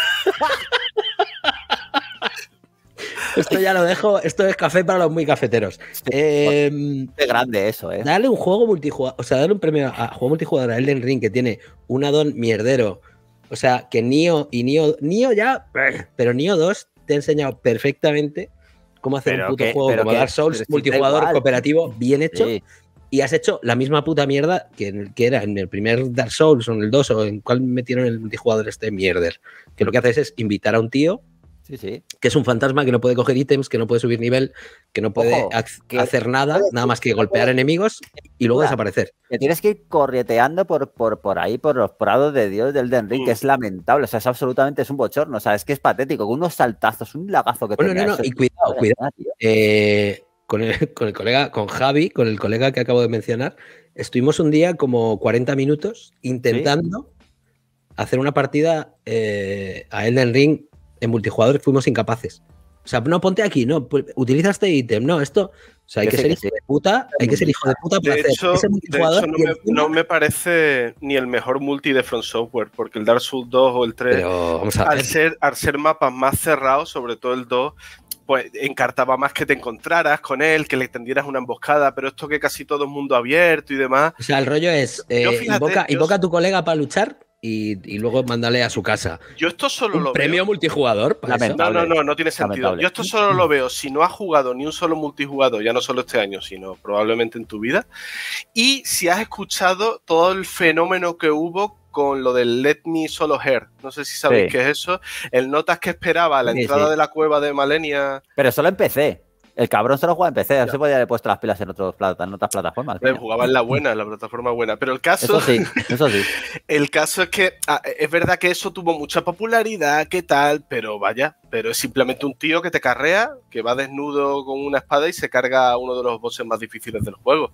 esto ya lo dejo, esto es café para los muy cafeteros. Eh, Qué grande eso, eh. Dale un juego multijugador, o sea, dale un premio a juego multijugador a Elden Ring que tiene un addon mierdero. O sea, que Nioh y Nioh, Nioh ya, pero Nioh dos te ha enseñado perfectamente cómo hacer Pero un puto que- juego pero como que- Dark Souls, pero si da multijugador igual. cooperativo, bien hecho, Sí. y has hecho la misma puta mierda que, en el- que era en el primer Dark Souls o en el dos o en cuál metieron el multijugador este mierder. Que lo que haces es invitar a un tío Sí, sí. que es un fantasma que no puede coger ítems, que no puede subir nivel, que no puede Ojo, ac- que- hacer nada, nada más que golpear enemigos y luego Mira, desaparecer. Que tienes que ir correteando por, por, por ahí, por los prados de Dios del Elden Ring, que es lamentable, o sea, es absolutamente, es un bochorno, o sea, es que es patético, con unos saltazos, un lagazo que Bueno, tenía no, no, ese- y cuidado, Madre cuidado. mía, tío. Eh, con, el, con el colega, con Javi, con el colega que acabo de mencionar, estuvimos un día como cuarenta minutos intentando hacer una partida eh, a Elden Ring en multijugador y fuimos incapaces. O sea, no, ponte aquí, no, pues, utiliza este ítem, no, esto... O sea, hay que, que ser sí, hijo sí. de puta, hay que ser hijo de puta para De hacer hecho, ese de multijugador. hecho no, y me, encima- no me parece ni el mejor multi de From Software, porque el Dark Souls dos o el tres, Pero vamos a al ver. ser, al ser mapas más cerrados, sobre todo el dos, pues encartaba más que te encontraras con él, que le tendieras una emboscada, pero esto que casi todo es mundo abierto y demás. O sea, el rollo es, eh, Yo, fíjate, invoca, yo- invoca a tu colega para luchar y, y luego mándale a su casa. Yo esto solo ¿Un lo premio veo... multijugador para eso? Lamentable. No, no, no, no tiene sentido. Lamentable. Yo esto solo lo veo si no has jugado ni un solo multijugador, ya no solo este año, sino probablemente en tu vida. Y si has escuchado todo el fenómeno que hubo con lo del Let Me Solo Her. No sé si sabéis Sí. qué es eso. El notas que esperaba a la Sí, entrada sí. de la cueva de Malenia. Pero solo en P C. El cabrón solo juega en P C. No Ya. se podía haber puesto las pilas en, otros plata, en otras plataformas. Eh, coño. jugaba en la buena, en la plataforma buena. Pero el caso, Eso sí, eso sí. el caso es que ah, es verdad que eso tuvo mucha popularidad, qué tal, pero vaya, pero es simplemente un tío que te carrea, que va desnudo con una espada y se carga a uno de los bosses más difíciles del juego.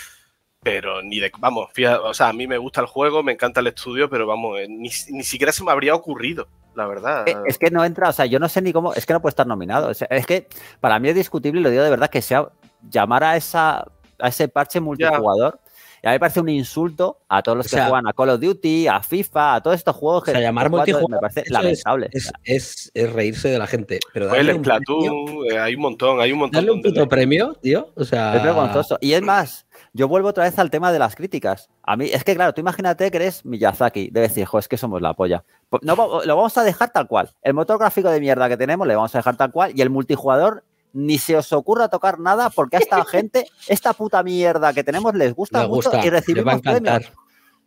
Pero ni de... Vamos, fíjate, o sea, a mí me gusta el juego, me encanta el estudio, pero vamos, eh, ni, ni siquiera se me habría ocurrido, la verdad. Eh, Es que no entra, o sea, yo no sé ni cómo, es que no puede estar nominado. O sea, es que para mí es discutible, y lo digo de verdad, que sea llamar a esa a ese parche multijugador. Y a mí me parece un insulto a todos los O que sea, juegan a Call of Duty, a FIFA, a todos estos juegos que O sea, llamar que juegan, multijugador me parece eso lamentable. Es, es, es reírse de la gente. Pero Pues darle el un Splatoon, premio, eh, hay un montón, hay un montón. darle un donde puto le- premio, tío. O sea, Es vergonzoso. Y es más, yo vuelvo otra vez al tema de las críticas. A mí, es que claro, tú imagínate que eres Miyazaki, de decir, jo, es que somos la polla. Pues no, lo vamos a dejar tal cual. El motor gráfico de mierda que tenemos le vamos a dejar tal cual y el multijugador ni se os ocurra tocar nada porque a esta gente, esta puta mierda que tenemos les gusta les mucho gusta, y les va a recibimos encantar. premios.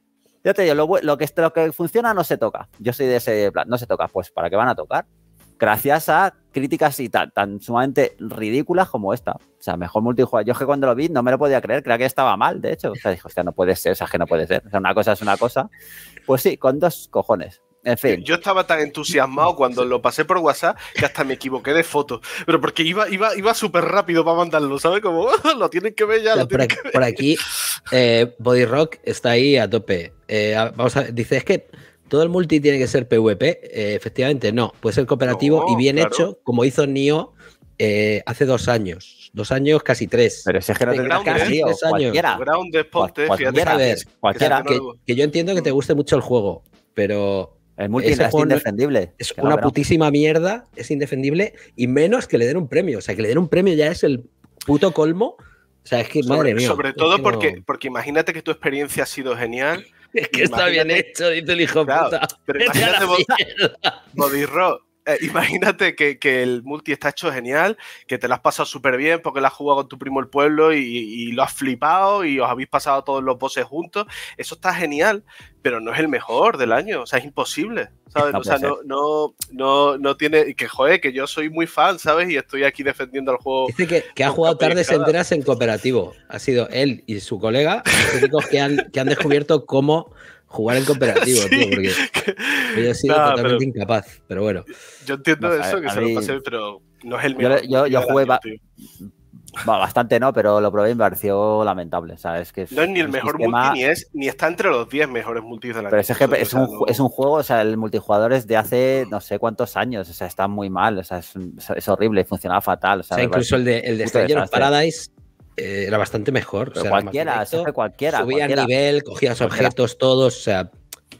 Ya te digo, lo, bu- lo, que, lo que funciona no se toca. Yo soy de ese plan, no se toca. Pues ¿para qué van a tocar? Gracias a críticas y tan, tan sumamente ridículas como esta. O sea, mejor multijugador. Yo es que cuando lo vi no me lo podía creer, creía que estaba mal, de hecho. O sea, dije, hostia, no puede ser, o sea, que no puede ser. O sea, una cosa es una cosa. Pues sí, con dos cojones. En fin. Yo estaba tan entusiasmado cuando lo pasé por WhatsApp que hasta me equivoqué de foto. Pero porque iba, iba, iba súper rápido para mandarlo, ¿sabes? Como lo tienen que ver ya, O sea, lo por, tienen aquí, que ver. por aquí, eh, Body Rock está ahí a tope. Eh, a- vamos a, dice, es que todo el multi tiene que ser PvP. Eh, efectivamente, no. Puede ser cooperativo No, y bien claro. hecho, como hizo Nioh eh, hace dos años. Dos años, casi tres. Pero si es que no De tendrás que Grounded, ser tío, tres años. cualquiera. Ground de Ponte, Cual- fíjate. cualquiera, A ver, cualquiera. fíjate, que, que yo entiendo que te guste mucho el juego, pero El multi ese es juego no- indefendible. es Que no, una que no. putísima mierda, es indefendible, y menos que le den un premio. O sea, que le den un premio ya es el puto colmo. O sea, es que, madre Sobre, mía. sobre es todo que porque, no- porque imagínate que tu experiencia ha sido genial. Es que está bien imagínate- hecho, dice el hijo de Claro, puta. pero Vete a imagínate la vos- mierda. Body Rock, eh, imagínate que, que el multi está hecho genial, que te lo has pasado súper bien porque lo has jugado con tu primo el pueblo y, y lo has flipado y os habéis pasado todos los bosses juntos. Eso está genial, pero no es el mejor del año. O sea, es imposible, ¿sabes? No o sea, puede no, no, no, no tiene... Y que, joder, que yo soy muy fan, ¿sabes? Y estoy aquí defendiendo el juego. Dice que, que ha con jugado capa y tardes espada. enteras en cooperativo. Ha sido él y su colega los únicos que han, que han descubierto cómo jugar en cooperativo, Sí, tío, porque que- yo he sido Nah, totalmente pero incapaz. Pero bueno, yo entiendo No sé, eso, que a se mí- lo pasé, pero no es el Yo- mejor. yo- multi yo del jugué año, ba- tío. Va, bastante no, pero lo probé y me pareció lamentable. O sea, es que No es ni el un mejor sistema- multi, ni, es, ni está entre los diez mejores multis del año. Pero es, que O sea, es, un, no- es un juego, o sea, el multijugador es de hace no sé cuántos años, o sea, está muy mal, o sea, es, es horrible, funcionaba fatal. O o sea, sea, me incluso el de, el de puto Stranger of desastre. Paradise eh, era bastante mejor. Pero o sea, era más cualquiera, directo, eso fue cualquiera, subía cualquiera. nivel, cogías Cualquiera. objetos, todos, o sea,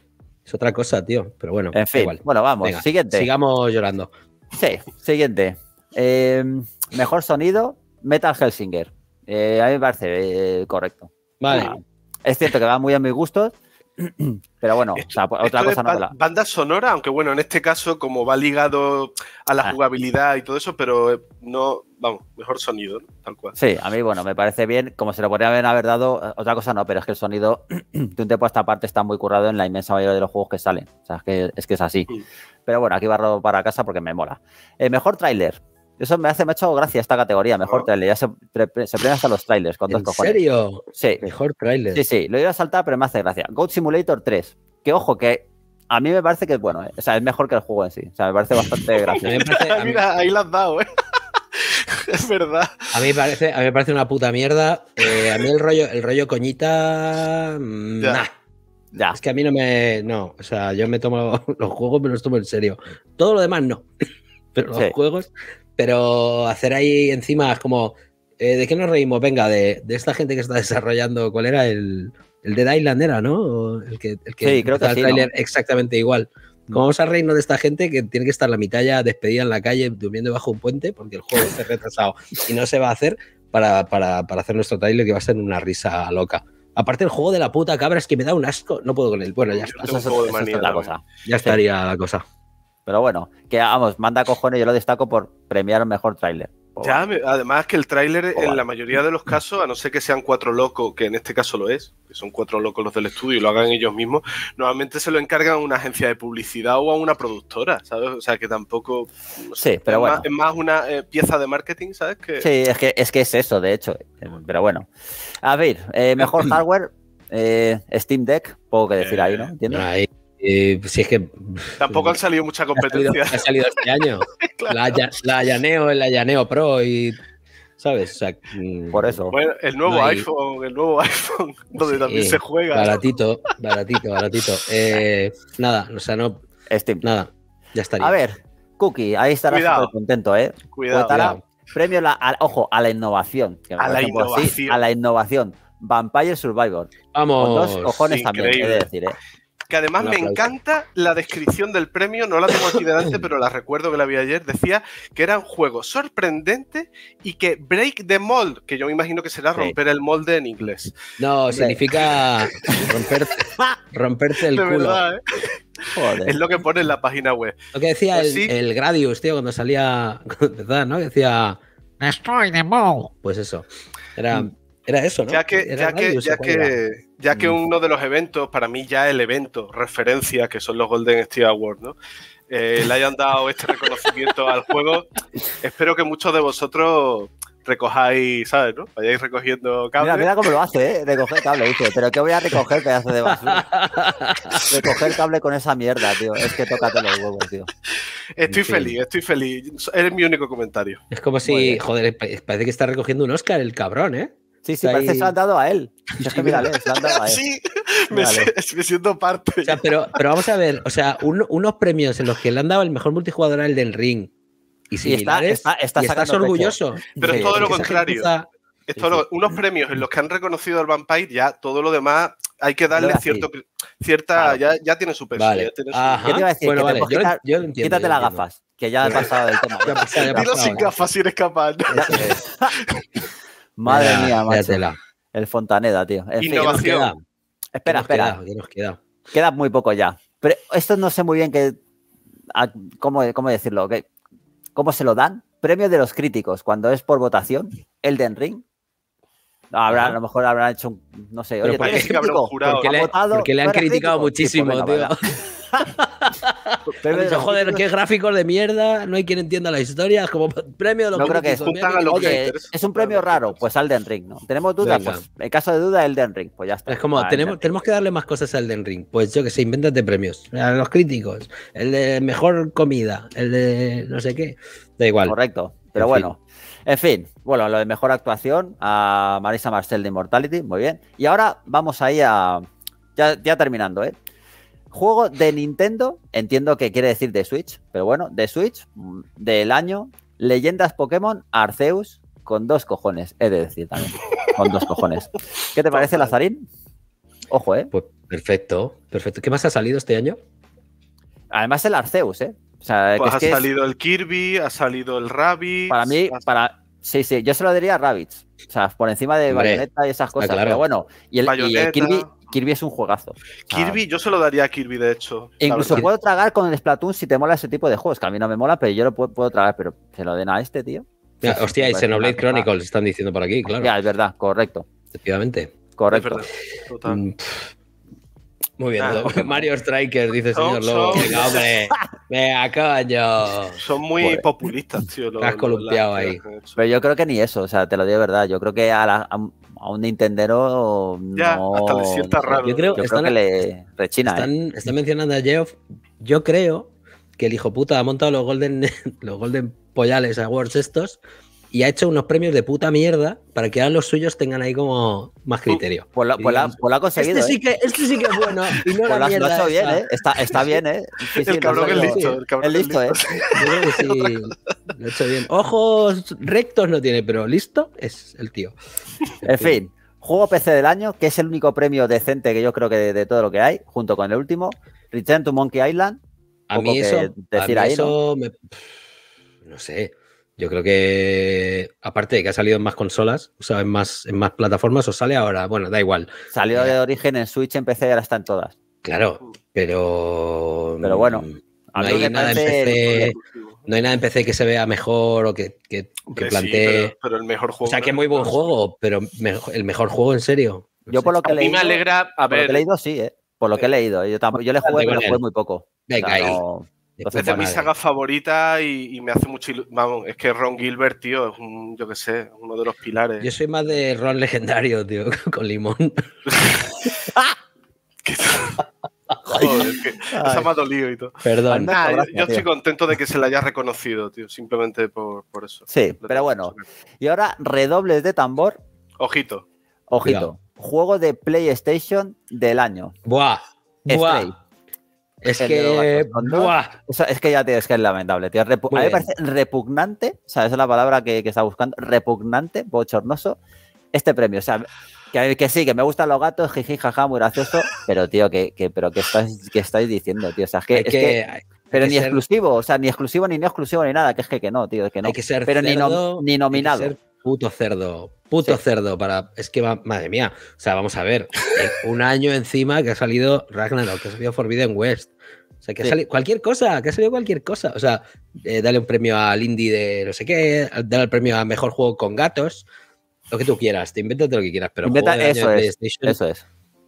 es otra cosa, tío. Pero bueno, En da fin, igual. bueno, vamos, Venga, siguiente. sigamos llorando. Sí, siguiente. Eh, mejor sonido, Metal Hellsinger. Eh, a mí me parece eh, correcto. Vale. Ah, es cierto que va muy a mis gustos, pero bueno, Esto- o sea, otra Esto cosa es no ba- me la... banda sonora, aunque bueno, en este caso, como va ligado a la Ah. jugabilidad y todo eso, pero eh, no, vamos, mejor sonido, ¿no? Tal cual. Sí, a mí, bueno, me parece bien. Como se lo podría haber haber dado, otra cosa no, pero es que el sonido de un tiempo a esta parte está muy currado en la inmensa mayoría de los juegos que salen. O sea, es que es, que es así. Mm. Pero bueno, aquí barro para casa porque me mola. Eh, mejor tráiler. Eso me hace, me ha hecho gracia esta categoría, mejor Oh. tráiler. Ya se, pre- se premian hasta los trailers con dos ¿En cojones. serio? Sí, Mejor tráiler. sí, sí. Lo iba a saltar, pero me hace gracia. Goat Simulator tres. Que ojo, que a mí me parece que es bueno, ¿eh? O sea, es mejor que el juego en sí. O sea, me parece bastante A mí gracioso. me parece, a mí- Mira, ahí la has dado, ¿eh? Es verdad. a mí me parece, a mí me parece una puta mierda. Eh, a mí el rollo, el rollo coñita. mm, Ya. nah. Ya. Es que a mí no me. No, o sea, yo me tomo los juegos, me los tomo en serio. Todo lo demás no. Pero los Sí. juegos. pero hacer ahí encima es como, eh, ¿de qué nos reímos? Venga, de, de esta gente que está desarrollando, ¿cuál era? El, el Dead Island era, ¿no? O el que, el que sí, creo que el sí, tráiler ¿no? exactamente igual. ¿Cómo vamos a reírnos de esta gente que tiene que estar la mitad ya despedida en la calle durmiendo bajo un puente porque el juego está retrasado y no se va a hacer para, para, para hacer nuestro tráiler que va a ser una risa loca? Aparte el juego de la puta cabra es que me da un asco, no puedo con él. Bueno, ya está. Eso es, eso es otra cosa. Ya estaría la cosa. Pero bueno, que vamos, manda cojones, yo lo destaco por premiar el mejor tráiler. Ya, me, además que el tráiler en vale. la mayoría de los casos, a no ser que sean cuatro locos, que en este caso lo es, que son cuatro locos los del estudio y lo hagan ellos mismos, normalmente se lo encargan a una agencia de publicidad o a una productora, ¿sabes? O sea, que tampoco... No sé, sí, pero es bueno. Más, es más una eh, pieza de marketing, ¿sabes? Que... Sí, es que, es que es eso, de hecho. Pero bueno. A ver, eh, mejor hardware, eh, Steam Deck, poco que decir ahí, ¿no? ¿Entiendes? Ahí, eh, si es que... Tampoco han salido mucha competencia. Ha salido, ha salido este año. Claro. La, la Llaneo, el Llaneo Pro y... ¿Sabes? O sea, por eso. Bueno, el nuevo no hay... iPhone, el nuevo iPhone, donde sí, también se juega. Baratito, ¿no? baratito, baratito. Eh, nada, o sea, no. Steam. Nada, ya estaría. A ver, Cookie, ahí estarás súper contento, ¿eh? Cuidado. cuidado. Premio, la, a, ojo, a la innovación. Que a la innovación. Sí, a la innovación. Vampire Survivor. Vamos. Con dos cojones increíble. también, he de decir, ¿eh? Que además me encanta la descripción del premio, no la tengo aquí delante, pero la recuerdo que la vi ayer, decía que era un juego sorprendente y que break the mold, que yo me imagino que será romper sí. el molde en inglés. No, significa romperte, romperte el de culo. Verdad, ¿eh? Joder. Es lo que pone en la página web. Lo que decía pues el, sí. el Gradius, tío, cuando salía, ¿verdad? ¿No? Decía Destroy the mold. Pues eso, era... Mm. Era eso, ¿no? Ya que, ya que, ya que, ya que uno de los eventos, para mí ya el evento, referencia, que son los Golden Steel Awards, ¿no? Eh, le hayan dado este reconocimiento al juego. Espero que muchos de vosotros recojáis, ¿sabes? ¿No? Vayáis recogiendo cable. Mira, mira cómo lo hace, ¿eh? Recoger cable, dice. Pero ¿qué voy a recoger, pedazo de basura? Recoger cable con esa mierda, tío. Es que tócate los huevos, tío. Estoy sí. feliz, estoy feliz. Es mi único comentario. Es como si, joder, parece que está recogiendo un Oscar el cabrón, ¿eh? Sí, sí, parece que se lo han dado a él. Es que mírale, se lo han dado a él. Sí, me, me siento parte. O sea, pero, pero vamos a ver, o sea, un, unos premios en los que le han dado el mejor multijugador al Elden Ring y similares, está, está, está y estás orgulloso. Pero sí, es todo lo contrario. Gentuza... Es todo lo, unos premios en los que han reconocido al Vampire, ya todo lo demás hay que darle cierto, cierta, claro. ya, ya tiene su peso. Vale. Ya tiene su... ¿Qué te iba a decir? Bueno, que vale, te yo, quitar, yo lo entiendo, quítate yo las entiendo. gafas, que ya he pasado del tema. Ya pasado, ya Dilo pasado, sin gafas si eres capaz. ¿No? Madre ya, mía, macho. Tela. El Fontaneda, tío. En Innovación. Fin, espera, ¿Qué nos espera. Queda? ¿Qué nos queda? Queda muy poco ya. Pero esto no sé muy bien que, a, cómo, cómo decirlo. Que, ¿Cómo se lo dan? Premio de los críticos, cuando es por votación. Elden Ring. Habrá, a lo mejor habrán hecho un, no sé, oye, ¿por qué que habrá un jurado? Porque, le, votado, porque le han criticado crítico? muchísimo, Sí, pues, tío. Dicho, joder, qué gráficos de mierda, no hay quien entienda la historia, es como premio de los no creo que es, a oye, es un premio raro, pues Elden Ring, ¿no? ¿Tenemos dudas? Venga. Pues en caso de duda, Elden Ring, pues ya está. Es como, ah, tenemos, tenemos que darle más cosas a Elden Ring, pues yo que sé, invéntate premios, a los críticos, el de mejor comida, el de no sé qué, da igual. Correcto, pero en bueno. Fin. En fin, bueno, lo de mejor actuación a Marisa Marcel de Immortality, muy bien. Y ahora vamos ahí a... Ya, ya terminando, ¿eh? Juego de Nintendo, entiendo que quiere decir de Switch, pero bueno, de Switch, del año, Leyendas Pokémon Arceus, con dos cojones, he de decir también, con dos cojones. ¿Qué te parece, Lazarín? Ojo, ¿eh? Pues perfecto, perfecto. ¿Qué más ha salido este año? Además el Arceus, ¿eh? O sea, pues que ha es que salido es... el Kirby, ha salido el Rabbids. Para mí, para... sí, sí, yo se lo diría a Rabbids. O sea, por encima de Hombre, Bayonetta y esas cosas. Claro. Pero bueno, y el, y el Kirby, Kirby es un juegazo. Kirby, o sea, yo se lo daría a Kirby, de hecho. Incluso puedo tragar con el Splatoon si te mola ese tipo de juegos, que a mí no me mola, pero yo lo puedo, puedo tragar, pero se lo den a este, tío. Ya, sí, hostia, y Xenoblade Chronicles están diciendo por aquí, claro. Ya, es verdad, correcto. Efectivamente. Correcto. Es verdad, total. Mm, Muy bien, ah, Mario Strikers, dice el señor Lobo. Venga, hombre, venga, coño. Son muy pues, populistas, tío. Lo, has columpiado ahí. Pero yo creo que ni eso, o sea, te lo digo de verdad. Yo creo que a, la, a, a un Nintendero ya, no, hasta le sienta no sé, raro. Yo creo, yo están, creo que le rechina. Están, ¿eh? están mencionando a Geoff. Yo creo que el hijo puta ha montado los Golden, los Golden Pollales Awards estos y ha hecho unos premios de puta mierda para que ahora los suyos tengan ahí como más criterio. Pues lo, pues la, pues la ha conseguido. Este, ¿eh? sí que, este sí que es bueno. Y no pues la mierda lo ha hecho bien, esta. ¿eh? Está, está bien, ¿eh? Sí, sí, el cabrón no es listo. El cabrón es listo, ¿eh? Yo creo que sí. Lo he hecho bien. Ojos rectos no tiene, pero listo es el tío. En fin, juego P C del año, que es el único premio decente que yo creo que de, de todo lo que hay, junto con el último, Return to Monkey Island. A mí eso, decir a mí ahí, eso ¿no? Me, no sé. Yo creo que, aparte de que ha salido en más consolas, o sea, en más, en más plataformas, o sale ahora, bueno, da igual. Salió de origen en Switch, en P C y ahora está en todas. Claro, pero... Pero bueno, no hay, nada en P C, no hay nada en P C que se vea mejor o que, que, que plantee... Sí, pero, pero el mejor juego... O sea, que muy buen juego, pero mejor, el mejor juego, ¿en serio? No yo sé. Por lo que a he leído... mí me alegra... A por ver, lo que he leído, sí, ¿eh? Por lo que he leído. Yo, tampoco, yo le jugué, pero jugué muy poco. Venga, o sea, no... Entonces, es de mi saga favorita y, y me hace mucho ilusión. Vamos, es que Ron Gilbert, tío, es un, yo qué sé, uno de los pilares. Yo soy más de Ron legendario, tío, con limón. Joder, que esa me ha dolido y todo. Perdón. Nah, gracias, yo estoy tío. contento de que se la haya reconocido, tío, simplemente por, por eso. Sí, pero bueno. Y ahora, redobles de tambor. Ojito. Ojito. Cuidado. Juego de PlayStation del año. Buah. Buah. Stray. Es El que. Buah. O sea, es que ya, tío, es que es lamentable, tío. Repu a mí me parece repugnante, o sea, esa es la palabra que, que está buscando, repugnante, bochornoso, este premio. O sea, que, que sí, que me gustan los gatos, jiji, jaja, muy gracioso, pero, tío, que, que, pero ¿qué estáis, qué estáis diciendo, tío? O sea, es que. Hay Es que, que hay pero que ni ser, exclusivo, o sea, ni exclusivo, ni no exclusivo, ni nada, que es que, que no, tío, es que no. Hay que ser pero cerdo, ni, nom ni nominado. Hay que ser puto cerdo, puto sí. cerdo para. Es que va, madre mía. O sea, vamos a ver. Un año encima que ha salido Ragnarok, que ha salido Forbidden West. O sea, que sí. ha salido cualquier cosa, que ha salido cualquier cosa. O sea, eh, dale un premio al indie de no sé qué, dale el premio a mejor juego con gatos, lo que tú quieras, te invéntate lo que quieras, pero Inventa, juego eso, de es, eso es.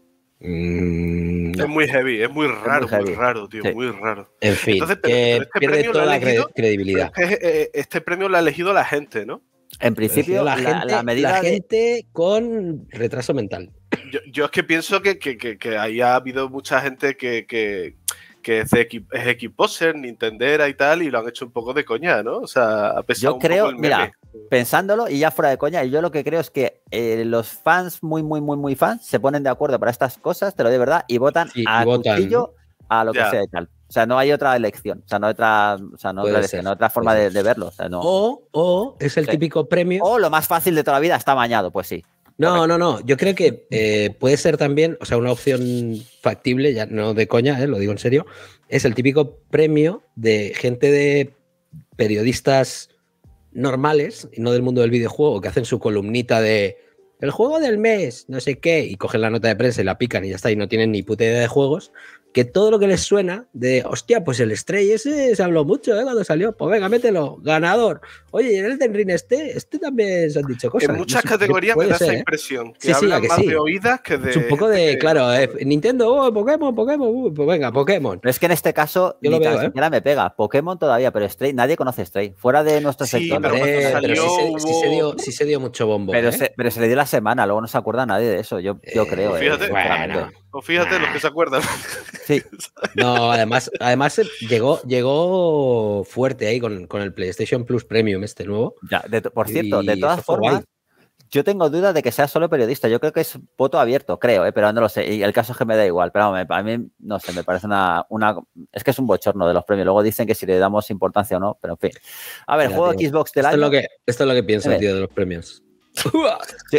Mm, no. Es muy heavy, es muy raro, es muy, muy raro, tío, sí. muy raro. En fin, entonces, pero, que pero este pierde toda la elegido, credibilidad. Es que, eh, este premio lo ha elegido la gente, ¿no? En principio, la, la, gente, la, medida la de... gente con retraso mental. Yo, yo es que pienso que, que, que, que ahí ha habido mucha gente que, que, que es, de equi, es Xboxer, Nintendera y tal, y lo han hecho un poco de coña, ¿no? O sea, ha pesado yo un creo, poco el meme. Mira, pensándolo y ya fuera de coña, yo lo que creo es que eh, los fans muy, muy, muy, muy fans se ponen de acuerdo para estas cosas, te lo digo de verdad, y votan sí, a y votan, cuchillo a lo que ya. sea y tal. O sea, no hay otra elección, o sea, no hay otra, o sea, no otra, elección, no otra forma de, de verlo. O, sea, no. o, o es el sí. típico premio. O lo más fácil de toda la vida está bañado, pues sí. No, correcto. no, no. Yo creo que eh, puede ser también, o sea, una opción factible, ya no de coña, eh, lo digo en serio, es el típico premio de gente de periodistas normales, y no del mundo del videojuego, que hacen su columnita de el juego del mes, no sé qué, y cogen la nota de prensa y la pican y ya está, y no tienen ni puta idea de juegos, que todo lo que les suena de, hostia, pues el Stray ese se habló mucho, ¿eh? Cuando salió, pues venga, mételo, ganador. Oye, y en el Elden Ring este, este también se han dicho cosas. En muchas no sé, categorías me da ser, esa ¿eh? impresión, que sí, sí, hablan que más sí. de oídas que de... Es un poco de, claro, eh, Nintendo, oh, Pokémon, Pokémon, uh, pues venga, Pokémon. Pero es que en este caso, yo ni lo tan veo, siquiera ¿eh? me pega. Pokémon todavía, pero Stray, nadie conoce Stray. Fuera de nuestro sí, sector. Pero, eh, salió, pero sí, se, hubo... sí, se dio, sí se dio mucho bombo. Pero, ¿eh? se, pero se le dio la semana, luego no se acuerda nadie de eso, yo, yo eh, creo. Pues fíjate, eh, bueno. O fíjate los que se acuerdan. Sí. No, además, además llegó, llegó fuerte ahí con, con el PlayStation Plus Premium este nuevo. Ya, de, por cierto, y de todas formas, guay. Yo tengo dudas de que sea solo periodista. Yo creo que es voto abierto, creo, ¿eh? Pero no lo sé. Y el caso es que me da igual. Pero a mí, no sé, me parece una, una... Es que es un bochorno de los premios. Luego dicen que si le damos importancia o no, pero en fin. A ver, Mira, juego tío, Xbox del esto año. Es lo que, esto es lo que pienso, tío, de los premios. Sí.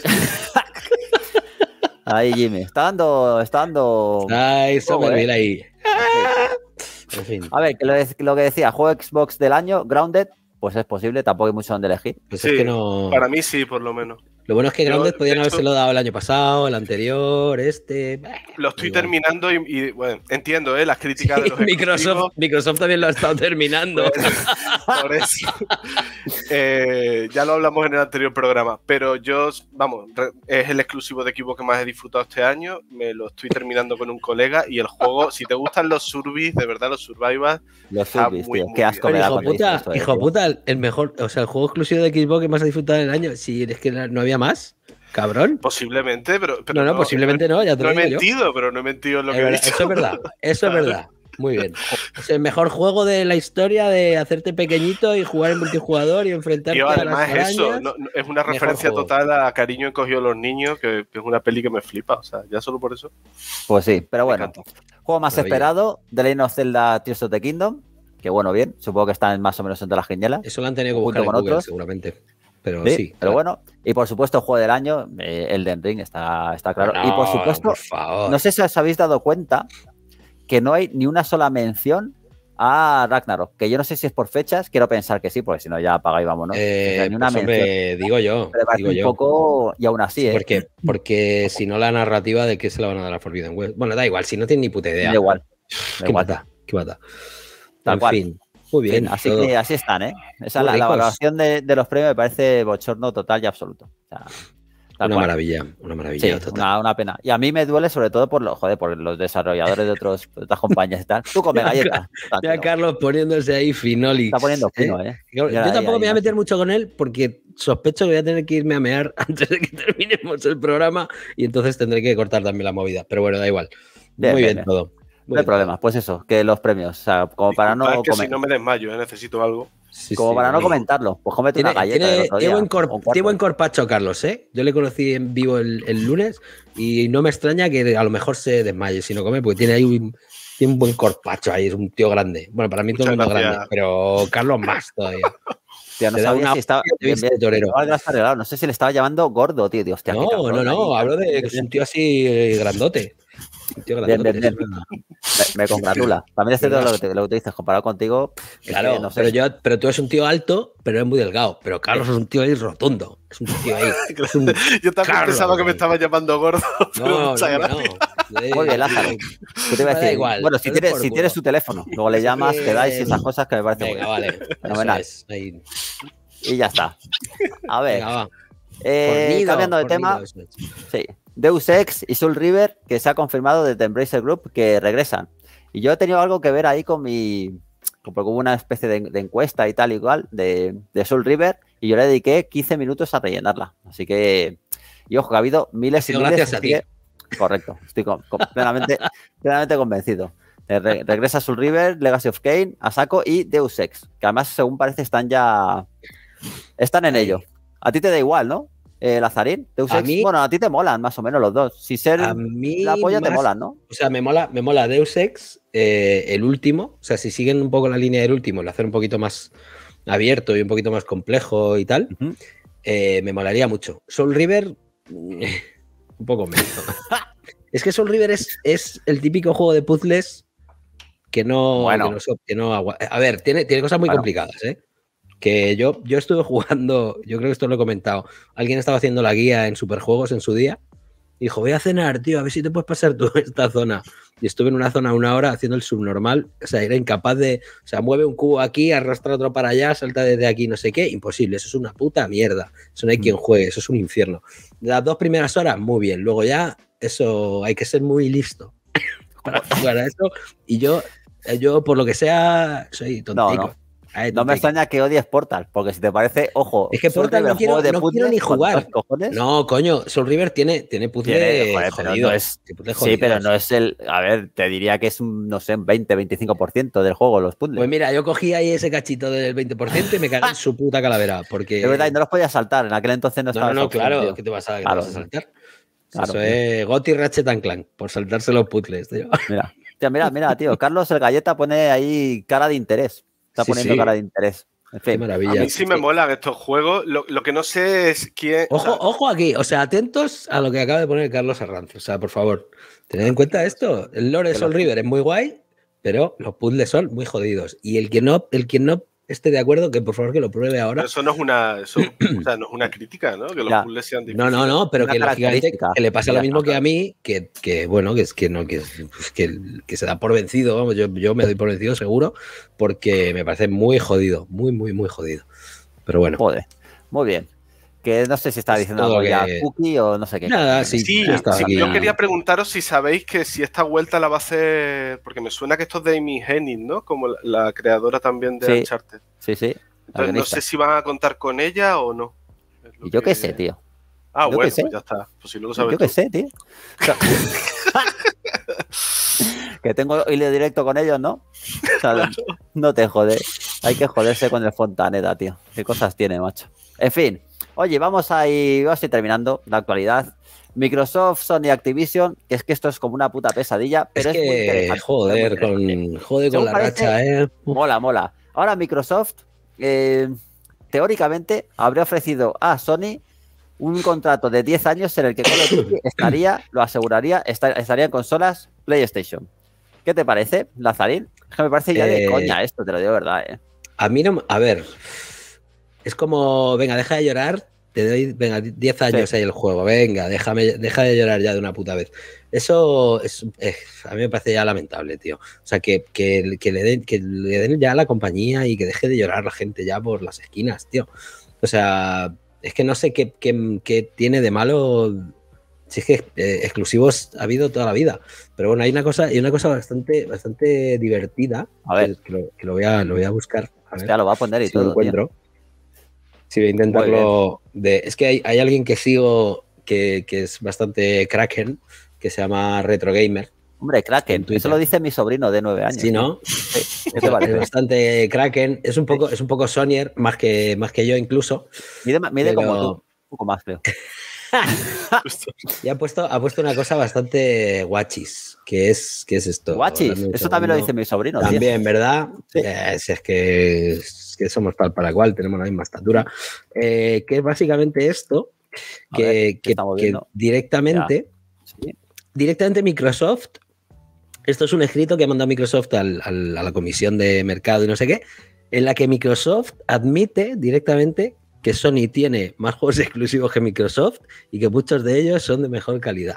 Ahí, Jimmy. Está dando... Está dando... Ay, Somerville ¿eh? Ahí. En fin. A ver, lo, lo que decía, juego Xbox del año, Grounded, pues es posible, tampoco hay mucho donde elegir. Pues sí, es que no... Para mí sí, por lo menos. Lo bueno es que Grounded podían habérselo hecho, dado el año pasado, el anterior, este... Lo estoy igual. terminando y, y, bueno, entiendo, ¿eh? Las críticas sí, de los Microsoft, Microsoft también lo ha estado terminando. Por eso. eh, ya lo hablamos en el anterior programa, pero yo, vamos, es el exclusivo de equipo que más he disfrutado este año, me lo estoy terminando con un colega y el juego, si te gustan los survis, de verdad, los survivals, los survis, tío, qué asco me da hijo puta, esto, hijo puta, el mejor, o sea, el juego exclusivo de Xbox que más he disfrutado en el año, si es que no había más, cabrón. Posiblemente, pero, pero no, no, no, posiblemente no, ya te no lo he digo mentido, yo. pero no he mentido en lo es que verdad, he dicho. Eso es verdad, eso es verdad. Muy bien. Es el mejor juego de la historia de hacerte pequeñito y jugar en multijugador y enfrentarte Yo, además a las eso, no, no, es una referencia total a Cariño encogió a los niños, que, que es una peli que me flipa, o sea, ya solo por eso. Pues sí, pero bueno. Juego más Maravilla. Esperado, The Legend of Zelda Tears of the Kingdom. que bueno, bien, supongo que están más o menos entre las quinielas. Eso lo han tenido que buscar en Google, otros. seguramente. Pero sí, sí claro. Pero bueno, y por supuesto, juego del año, eh, Elden Ring, está, está claro. No, y por supuesto, por favor. no sé si os habéis dado cuenta que no hay ni una sola mención a Ragnarok, que yo no sé si es por fechas, quiero pensar que sí, porque si no ya apaga y vámonos. Eh, o sea, ni una pues hombre, digo yo. Pero digo un yo. poco, y aún así, sí, ¿eh? Porque, porque si no la narrativa de qué se la van a dar a Forbidden West. Bueno, da igual, si no tienen ni puta idea. Da igual. Da ¿Qué igual. mata? ¿Qué mata? Tal en cual. fin. Muy bien. Así todo. que así están, ¿eh? Esa la, la valoración de, de los premios me parece bochorno total y absoluto. O sea, una cual. maravilla, una maravilla sí, total. Una, una pena. Y a mí me duele sobre todo por, lo, joder, por los desarrolladores de, otros, de otras compañías y tal. Tú come galletas. Ya Carlos poniéndose ahí finolix. Está poniendo fino, ¿eh? ¿eh? Yo, yo ahí, tampoco ahí, me voy a ahí, meter mucho con él porque sospecho que voy a tener que irme a mear antes de que terminemos el programa y entonces tendré que cortar también la movida. Pero bueno, da igual. Bien, Muy bien, bien todo. No hay problema, pues eso, que los premios, o sea, como para no... Es que si no me desmayo, ¿eh? Necesito algo. Sí, como sí, para no sí. comentarlo, pues cómete tiene, una galleta tiene, del otro día. Tiene buen, cor, tiene buen corpacho, Carlos, ¿eh? Yo le conocí en vivo el, el lunes y no me extraña que a lo mejor se desmaye si no come, porque tiene ahí un, tiene un buen corpacho ahí, es un tío grande. Bueno, para mí todo el mundo es grande, pero Carlos más todavía. Tío, no sabía una si estaba bien, bien, torero. No, no sé si le estaba llamando gordo, tío. tío hostia, no, cabrón, no, no, hablo de que es un tío así eh, grandote. Un tío grandote. Bien, bien, bien. Me, me congratula. También es cierto lo que, te, lo que te dices, comparado contigo. Claro, que no sé. pero, yo, pero tú eres un tío alto, pero es muy delgado. Pero Carlos es un tío ahí rotundo. Es un tío ahí. Es un yo también Carlos, pensaba que me estaba llamando gordo. No, muchas no, gracias. no. Muy bien, Lázaro. ¿Qué te iba a decir? Igual, bueno, si tienes, si tienes su teléfono, luego le llamas, que... quedáis y esas cosas que me parece Venga, bueno. Vale. Fenomenal. Es. Ahí... Y ya está. A ver. Venga, eh, fornido, cambiando de fornido, tema. Sí. Deus Ex y Soul River, que se ha confirmado desde Embracer Group que regresan. Y yo he tenido algo que ver ahí con mi... Porque hubo una especie de, de encuesta y tal igual de, de Soul River y yo le dediqué quince minutos a rellenarla. Así que... Y ojo, que ha habido miles y miles... Gracias a ti. Que, correcto. Estoy con, con, plenamente, plenamente convencido. Re, regresa Soul River, Legacy of Kain, Asako y Deus Ex. Que además, según parece, están ya... Están en Ahí. ello. A ti te da igual, ¿no? Eh, Lazarín, Deus Ex, mí, bueno, a ti te molan más o menos los dos. Si ser a mí la polla más, te molan, ¿no? O sea, me mola, me mola Deus Ex, eh, el último. O sea, si siguen un poco la línea del último, lo hacen un poquito más abierto y un poquito más complejo y tal, uh-huh. eh, me molaría mucho. Soul River, un poco menos. Es que Soul River es, es el típico juego de puzzles que no... Bueno. Que no, que no agua... A ver, tiene, tiene cosas muy bueno. complicadas, ¿eh? Que yo, yo estuve jugando, yo creo que esto lo he comentado, alguien estaba haciendo la guía en Superjuegos en su día, y dijo, voy a cenar, tío, a ver si te puedes pasar tú esta zona. Y estuve en una zona una hora haciendo el subnormal, o sea, era incapaz de, o sea, mueve un cubo aquí, arrastra otro para allá, salta desde aquí, no sé qué, imposible, eso es una puta mierda, eso no hay mm. quien juegue, eso es un infierno. Las dos primeras horas, muy bien, luego ya, eso hay que ser muy listo para jugar a eso, y yo, yo por lo que sea, soy tontico. No, no. No me extraña que odies Portal, porque si te parece, ojo, es que Portal no quiero, no quiero ni jugar. No, coño, Soul River tiene, tiene puzzle jodido. No es, sí, pero no es el. A ver, te diría que es un, no sé, un veinte, veinticinco por ciento del juego, los puzzles. Pues mira, yo cogí ahí ese cachito del veinte por ciento y me cagué en su puta calavera. Porque... Es verdad, y no los podías saltar, en aquel entonces no estaba. No, no, no claro, ¿qué te vas a, claro, te vas a saltar? Claro, eso tío. Es Gotti Ratchet and Clank, por saltarse los puzzles, tío. Mira, tío, mira, mira, tío, Carlos el Galleta pone ahí cara de interés. Está sí, poniendo sí. cara de interés. En fin, qué maravilla. A mí sí me molan estos juegos. Lo, lo que no sé es quién. Ojo, o sea, ojo aquí. O sea, atentos a lo que acaba de poner Carlos Arranz. O sea, por favor, tened en cuenta esto. El lore de Soul River es muy guay, pero los puzzles son muy jodidos. Y el que no, el que no esté de acuerdo, que por favor que lo pruebe ahora. Pero eso no es una, eso, o sea, no es una crítica, ¿no? Que los ya. puzzles sean difíciles. No, no, no, pero una que lógicamente que le pasa lo mismo que a mí, que, que bueno, que es que no, que, que, que se da por vencido, vamos, yo, yo me doy por vencido seguro, porque me parece muy jodido, muy, muy, muy jodido. Pero bueno. Joder, muy bien. Que no sé si estaba diciendo algo que... ya Cookie o no sé qué. Nada, sí. Sí, sí yo quería preguntaros si sabéis que si esta vuelta la va a hacer... Porque me suena que esto es de Amy Hennig, ¿no? Como la, la creadora también de sí, Uncharted. Sí, sí. Entonces no sé si van a contar con ella o no. Y yo que... qué sé, tío. Ah, yo bueno, pues ya está. Pues si no lo sabes Yo tú. qué sé, tío. O sea, que tengo hilo directo con ellos, ¿no? O sea, claro. No te jodes. Hay que joderse con el Fontaneda, tío. Qué cosas tiene, macho. En fin. Oye, vamos a ir, vamos a ir terminando la actualidad. Microsoft, Sony, Activision, que es que esto es como una puta pesadilla, pero es, es que, es muy interesante. joder, con, joder con la parece, racha, ¿eh? Mola, mola. Ahora Microsoft, eh, teóricamente, habría ofrecido a Sony un contrato de diez años en el que Call of Duty estaría, lo aseguraría, estar, estaría en consolas PlayStation. ¿Qué te parece, Lazarín? Es que me parece ya eh, de coña esto, te lo digo de verdad, ¿eh? A mí no... A ver... Es como, venga, deja de llorar, te doy, venga, diez años sí. ahí el juego, venga, déjame, deja de llorar ya de una puta vez. Eso es, es, a mí me parece ya lamentable, tío. O sea, que, que, que, le den, que le den ya a la compañía y que deje de llorar la gente ya por las esquinas, tío. O sea, es que no sé qué, qué, qué tiene de malo. Si es que eh, exclusivos ha habido toda la vida. Pero bueno, hay una cosa, hay una cosa bastante, bastante divertida. A ver. Que, que, lo, que lo, voy a, lo voy a buscar. A ver, ya lo va a poner y si todo. Lo encuentro. Tío. Si voy a intentarlo. De, es que hay, hay alguien que sigo que, que es bastante Kraken, que se llama Retro Gamer. Hombre, Kraken, eso lo dice mi sobrino de nueve años. Sí, ¿no? Sí, es, es bastante Kraken. Es un poco, sí. es un poco Sonyer, más que, más que yo incluso. Mide, mide pero... como tú, un poco más, creo. Y ha puesto, ha puesto una cosa bastante guachis, que es, que es esto. Guachis, eso también lo dice mi sobrino. También, tío. ¿verdad? Sí. Es, es, que, es que somos tal para cual, tenemos la misma estatura. Eh, que es básicamente esto, que, ver, que, que directamente, sí. directamente Microsoft, esto es un escrito que ha mandado Microsoft al, al, a la Comisión de Mercado y no sé qué, en la que Microsoft admite directamente que Sony tiene más juegos exclusivos que Microsoft y que muchos de ellos son de mejor calidad.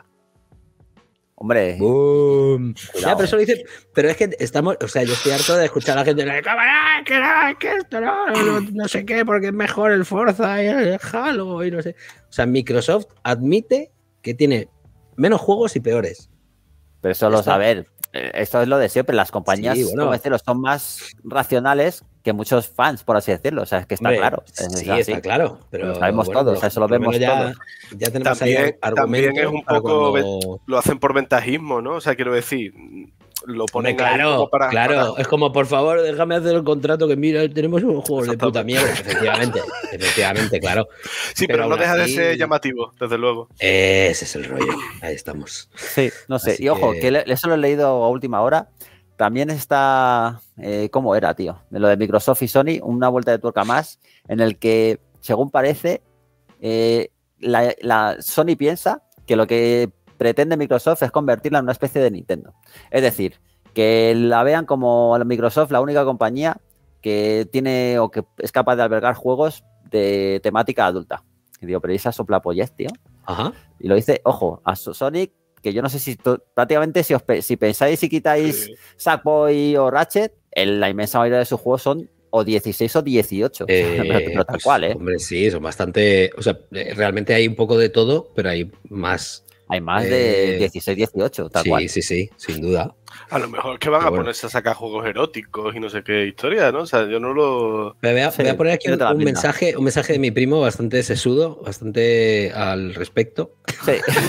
Hombre. Boom. Ya, pero eso lo dice. Pero es que estamos. O sea, yo estoy harto de escuchar a la gente. Que no, que esto no, no, no sé qué, porque es mejor el Forza y el Halo y no sé. O sea, Microsoft admite que tiene menos juegos y peores. Pero eso lo saber. Esto es lo de siempre. Las compañías, sí, bueno. como decirlo, son más racionales que muchos fans, por así decirlo. O sea, es que está Hombre, claro. Sí, es está claro. Pero lo sabemos bueno, todos, lo, o sea, eso lo vemos ya, todos. Ya tenemos también, ahí argumentos. También es un poco. Cuando... Lo hacen por ventajismo, ¿no? O sea, quiero decir. Lo ponen Hombre, claro, ahí como para, claro. para... Es como, por favor, déjame hacer el contrato que mira, tenemos un juego de puta mierda. Efectivamente, efectivamente, claro. Sí, pero, pero no deja así... de ser llamativo, desde luego. Ese es el rollo. Ahí estamos. Sí, no sé. Así y ojo, que, que eso lo he leído a última hora. También está, eh, ¿cómo era, tío? De lo de Microsoft y Sony, una vuelta de tuerca más, en el que, según parece, eh, la, la Sony piensa que lo que pretende Microsoft es convertirla en una especie de Nintendo. Es decir, que la vean como Microsoft la única compañía que tiene o que es capaz de albergar juegos de temática adulta. Y digo, pero esa soplapollez, tío. Ajá. Y lo dice, ojo, a Sonic, que yo no sé si prácticamente si, os, si pensáis y quitáis sí. Sackboy o Ratchet, en la inmensa mayoría de sus juegos son o dieciséis o dieciocho. Eh, pero, pero tal pues, cual, ¿eh? Hombre, sí, son bastante... O sea, realmente hay un poco de todo, pero hay más... Hay más eh, de dieciséis, dieciocho, tal sí, cual. Sí, sí, sí, sin duda. A lo mejor es que van pero a bueno. ponerse a sacar juegos eróticos y no sé qué historia, ¿no? O sea, yo no lo... Pero voy, a, sí, voy a poner aquí un, un mensaje, un mensaje de mi primo bastante sesudo, bastante al respecto. Sí.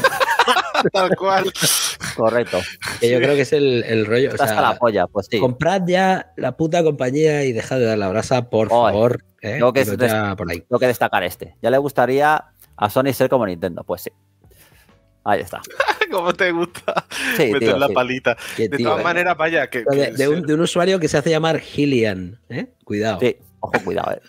Tal cual. Correcto. Que yo creo que es el, el rollo. O sea, hasta la polla, pues sí. Comprad ya la puta compañía y dejad de dar la brasa, por Oye, favor. ¿eh? Tengo que, por ahí. tengo que destacar este. Ya le gustaría a Sony ser como Nintendo, pues sí. Ahí está. ¿Cómo te gusta sí, meter tío, la sí. palita? Qué de tío, todas eh. maneras, vaya, que... De, que de, un, de un usuario que se hace llamar Gillian, ¿eh? Cuidado. Sí, ojo, cuidado, eh.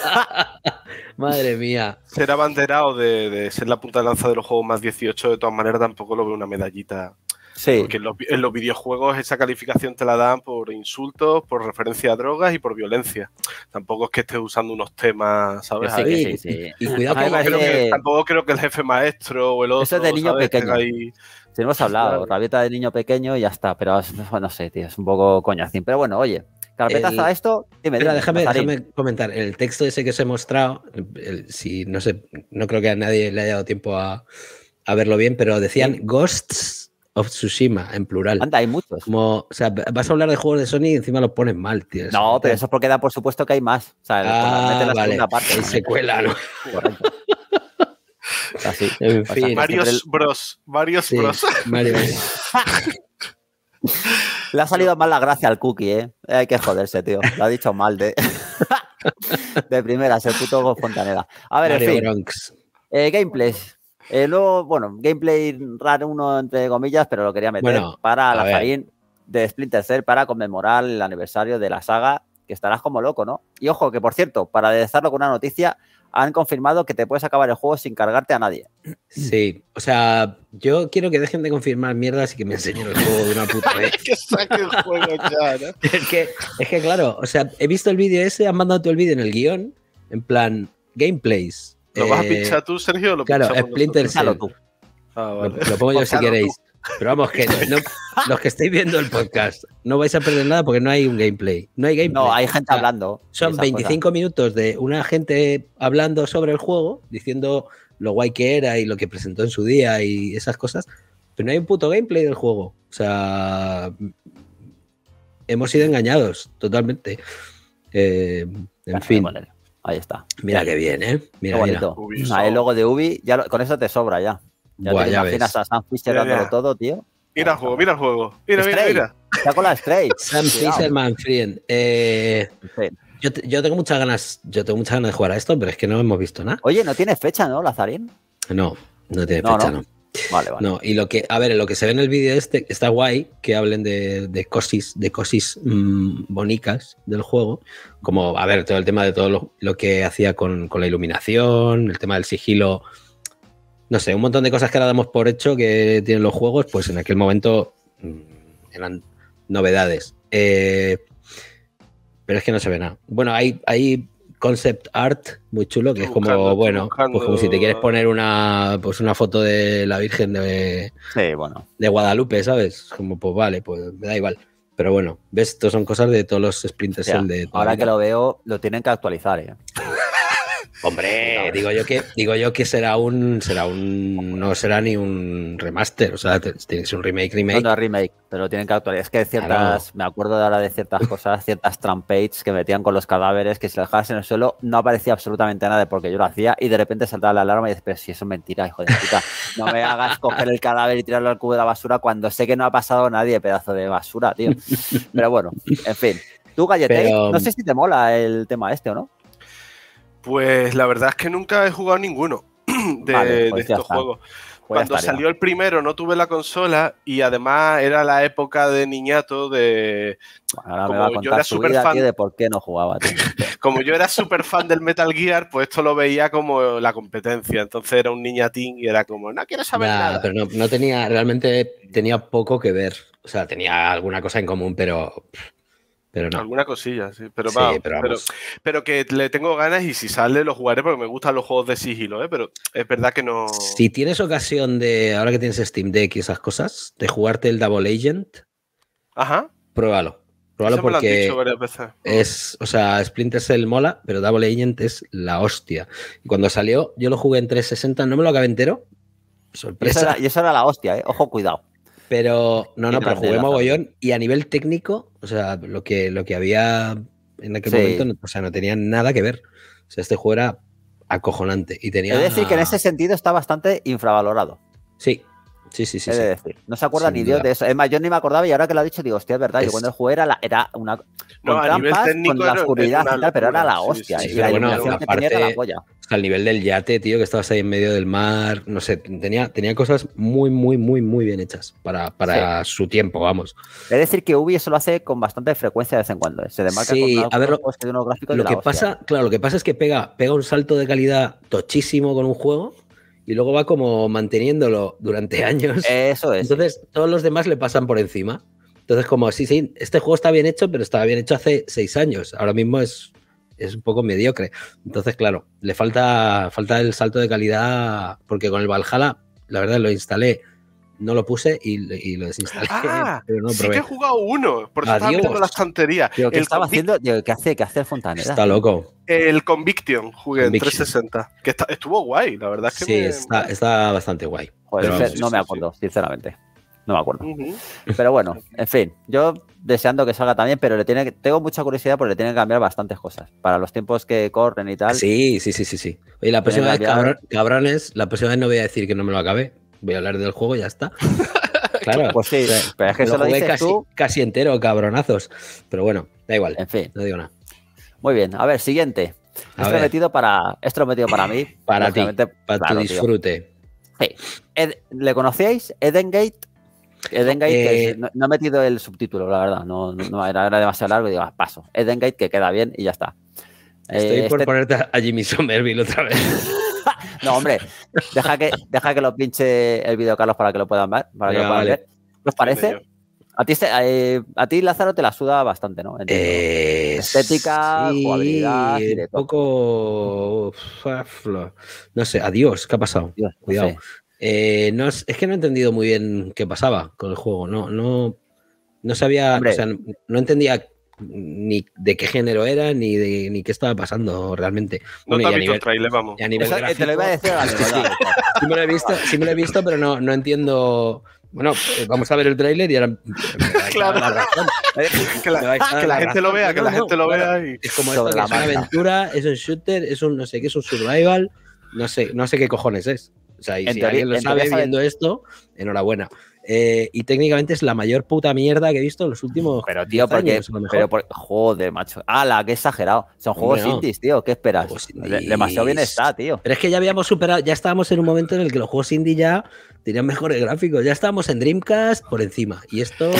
Madre mía. Ser abanderado de, de ser la punta de lanza de los juegos más dieciocho, de todas maneras, tampoco lo veo una medallita. Sí. Porque en los, en los videojuegos esa calificación te la dan por insultos, por referencia a drogas y por violencia. Tampoco es que estés usando unos temas, ¿sabes? Sí, sí, sí, sí. Y, y cuidado que, tampoco, creo que tampoco creo que el jefe maestro o el otro. Eso es de niño ¿sabes? pequeño. Ahí... Sí, hemos hablado, claro. Rabieta de niño pequeño y ya está. Pero bueno, no sé, tío, es un poco coñacín. Pero bueno, oye, carpetazo el... a esto. Dime, Espera, dime, déjame, Nazarín. déjame comentar. El texto ese que os he mostrado, el, si no sé, no creo que a nadie le haya dado tiempo a, a verlo bien, pero decían sí. Ghosts of Tsushima, en plural. Anda, hay muchos. Como, o sea, vas a hablar de juegos de Sony y encima los pones mal, tío. Eso, no, pero eso es porque da por supuesto que hay más. O sea, ah, la vale. Parte, hay ¿no? secuela, ¿no? Correcto. Así. En fin. O sea, varios el... Bros. Varios sí, Bros. Mario. Le ha salido mal la gracia al Cookie, ¿eh? Hay que joderse, tío. Lo ha dicho mal de... de primeras, el puto Fontaneda. A ver, Mario en fin. Bronx. Eh, gameplays. Eh, luego, bueno, gameplay raro uno entre comillas, pero lo quería meter Bueno, para a la ver. Zarin de Splinter Cell para conmemorar el aniversario de la saga, que estarás como loco, ¿no? Y ojo, que por cierto, para aderezarlo con una noticia, han confirmado que te puedes acabar el juego sin cargarte a nadie. Sí, o sea, yo quiero que dejen de confirmar mierdas y que me enseñen el juego de una puta vez. que saque el juego ya, ¿no? Es que, es que, claro, o sea, he visto el vídeo ese, han mandado todo el vídeo en el guión, en plan, gameplays. ¿Lo eh, vas a pinchar tú, Sergio? O lo claro, pinchamos Splinter nosotros? Cell. Tú. Ah, Lo, vale. lo pongo yo si Póngalo queréis. Pero vamos, que no, los que estáis viendo el podcast no vais a perder nada porque no hay un gameplay. No hay gameplay. No, hay gente O sea, hablando. Son esas veinticinco cosas. minutos de una gente hablando sobre el juego, diciendo lo guay que era y lo que presentó en su día y esas cosas, pero no hay un puto gameplay del juego. O sea, hemos sido engañados totalmente. Eh, en Bueno, fin, voy a poner. Ahí está. mira qué bien, ¿eh? Qué Mira, mira. bonito. Ubisoft. Ahí el logo de Ubi, ya lo- con eso te sobra ya. Ya Buah, te ya imaginas ves. a Sam Fisher Ya, dándolo ya. todo, tío. Mira el juego, mira el juego. Mira, mira, Stray. mira. Está con la Stray. Sam Cuidado. Fisherman Friend. Eh, Sí. yo, te- yo tengo muchas ganas, yo tengo muchas ganas de jugar a esto, pero es que no hemos visto nada. Oye, no tiene fecha, ¿no, Lazarín? No, no tiene No, fecha, no. no. Vale, vale. No, y lo que, a ver, lo que se ve en el vídeo este está guay, que hablen de, de cosis, de cosis mmm, bonicas del juego, como, a ver, todo el tema de todo lo, lo que hacía con, con la iluminación, el tema del sigilo, no sé, un montón de cosas que ahora damos por hecho que tienen los juegos, pues en aquel momento mmm, eran novedades. Eh, pero es que no se ve nada. Bueno, hay, hay concept art muy chulo, que es como, Buscando, bueno, buscando. pues como si te quieres poner una, pues una foto de la Virgen de, Sí, bueno. de Guadalupe, ¿sabes? Como, pues vale, pues me da igual. Pero bueno, ves, estos son cosas de todos los Splinter O sea, Cell de toda la ahora que vida. lo veo, lo tienen que actualizar, ¿eh? Hombre, digo yo que digo yo que será un será un no será ni un remaster, o sea, te- tiene que ser un remake remake. No, no remake, pero lo tienen que actualizar. Es que ciertas, Claro. me acuerdo de ahora de ciertas cosas, ciertas trampades que metían con los cadáveres, que si lo dejabas en el suelo no aparecía absolutamente nada porque yo lo hacía y de repente saltaba la alarma y dices, pero si eso es mentira, hijo de puta, no me hagas coger el cadáver y tirarlo al cubo de la basura cuando sé que no ha pasado nadie, pedazo de basura, tío. Pero bueno, en fin. Tú, Galletei, Pero- no sé si te mola el tema este o no. Pues la verdad es que nunca he jugado ninguno de, Vale, pues de ya estos está. juegos. Pues ya Cuando estaría. salió el primero no tuve la consola y además era la época de niñato de... Bueno, ahora me como va a yo contar era su súper vida, fan- tío, de por qué no jugaba, tío. Como yo era súper fan del Metal Gear, pues esto lo veía como la competencia. Entonces era un niñatín y era como, no quiero saber Nah, nada. pero no, no tenía, realmente tenía poco que ver. O sea, tenía alguna cosa en común, pero, pero no. Alguna cosilla, sí. Pero, Sí, va, pero pero, vamos. pero que le tengo ganas y si sale lo jugaré porque me gustan los juegos de sigilo, ¿eh? Pero es verdad que no... Si tienes ocasión de, ahora que tienes Steam Deck y esas cosas, de jugarte el Double Agent, Ajá. pruébalo. Pruébalo Eso me lo han porque dicho varias veces. es, o sea, Splinter Cell mola, pero Double Agent es la hostia. Y cuando salió, yo lo jugué en trescientos sesenta, no me lo acabé entero. Y eso, Sorpresa. era, y eso era la hostia, ¿eh? Ojo, cuidado. Pero no, no, Y pero grande jugué la mogollón y a nivel técnico, o sea, lo que, lo que había en aquel Sí. momento, no- o sea, no tenía nada que ver. O sea, este juego era acojonante y tenía... Es decir, que en ese sentido está bastante infravalorado. Sí, sí, sí, sí. es sí. de decir, no se acuerda Sin ni Dios duda. de eso. Es más, yo ni me acordaba y ahora que lo ha dicho digo, hostia, es verdad. Yo Es- cuando jugué era, la, era una... No, con a nivel trampas, técnico con la era- oscuridad era y una tal, pero era la locura, sí, hostia. sí, y sí, la pero bueno, iluminación que tenía era aparte- la polla. Hasta el nivel del yate, tío, que estabas ahí en medio del mar, no sé, tenía, tenía cosas muy, muy, muy, muy bien hechas para, para su tiempo, vamos. Es decir, que Ubi eso lo hace con bastante frecuencia de vez en cuando. ¿eh? Se demarca Sí, con a algunos ver, lo- juegos que tienen unos gráficos Lo de que la hostia. pasa, claro, lo que pasa es que pega, pega un salto de calidad tochísimo con un juego y luego va como manteniéndolo durante años. Eso es. Entonces, todos los demás le pasan por encima. Entonces, como, sí, sí, este juego está bien hecho, pero estaba bien hecho hace seis años. Ahora mismo es, es un poco mediocre. Entonces, claro, le falta, falta el salto de calidad, porque con el Valhalla, la verdad, lo instalé, no lo puse y, y lo desinstalé. Ah, pero no sí probé. que he jugado uno. Por eso estaba Adiós. mirando la estantería. Digo, ¿qué El, estaba Convic- haciendo? Digo, ¿qué hace? ¿Qué hace el Fontaneda? Está loco. el Conviction jugué Conviction. en trescientos sesenta. Que está- estuvo guay, la verdad es que Sí, me- está, está bastante guay. Joder, Pero ese vamos, no sí, me sí, acuerdo, sinceramente. No me acuerdo. Ujú. Pero bueno, en fin, yo deseando que salga también, pero le tiene que- tengo mucha curiosidad porque le tienen que cambiar bastantes cosas. Para los tiempos que corren y tal. Sí, sí, sí, sí, sí. Oye, la próxima vez, Tiene que cambiar. cabron- cabrones, la próxima vez no voy a decir que no me lo acabé. Voy a hablar del juego y ya está. Claro. Pues sí, O sea, pero es que me eso lo jugué dices casi, tú. casi entero, cabronazos. Pero bueno, da igual. En fin, No digo nada. muy bien. A ver, siguiente. A Esto ver. he metido para, esto lo he metido para mí. Para ti, lógicamente, para claro, tu tío. disfrute. Sí. Ed, ¿le conocíais? Eden Gate. Eden Gate, Eh, que es, no, no he metido el subtítulo, la verdad. No, no, no era, era demasiado largo y digo, ah, paso. Eden Gate, que queda bien y ya está. Estoy Eh, por este... ponerte a Jimmy Somerville otra vez. No, hombre, deja que, deja que lo pinche el vídeo, Carlos, para que lo puedan ver. Para que Venga, lo puedan vale. ver. ¿Qué os parece? A ti, eh, a ti, Lázaro, te la suda bastante, ¿no? Eh, Estética, sí, jugabilidad y de un todo. poco... No sé, adiós, ¿qué ha pasado? Dios, no Cuidado. sé. Eh, no, es que no he entendido muy bien qué pasaba con el juego. No, no, no sabía, Hombre. o sea, no, no entendía ni de qué género era, ni de ni qué estaba pasando realmente. No Bueno, te has y a visto nivel, el trailer, vamos. y a nivel Eso, eh, gráfico, te lo iba a decir a la verdad. sí me lo he visto, sí me lo he visto, pero no, no entiendo. Bueno, eh, vamos a ver el tráiler y ahora me vais a Claro. dar la razón. Que la, Me vais a dar que la la gente lo razón. vea, que No, la no, gente lo claro. vea y... Es como Sobre esto, que la es una marca. aventura, es un shooter, es un no sé qué, es un survival, no sé, no sé qué cojones es. O sea, y En si teoría- alguien lo en sabe teoría sabe- viendo esto, enhorabuena. Eh, y técnicamente es la mayor puta mierda que he visto en los últimos Pero, tío, diez porque. años, a lo mejor. Pero por, joder, macho. ¡Hala, qué exagerado! Son Hombre, juegos no. indies, tío. ¿Qué esperas? Juegos De- indies. demasiado bien está, tío. Pero es que ya habíamos superado, ya estábamos en un momento en el que los juegos indie ya tenían mejores gráficos, ya estábamos en Dreamcast por encima. Y esto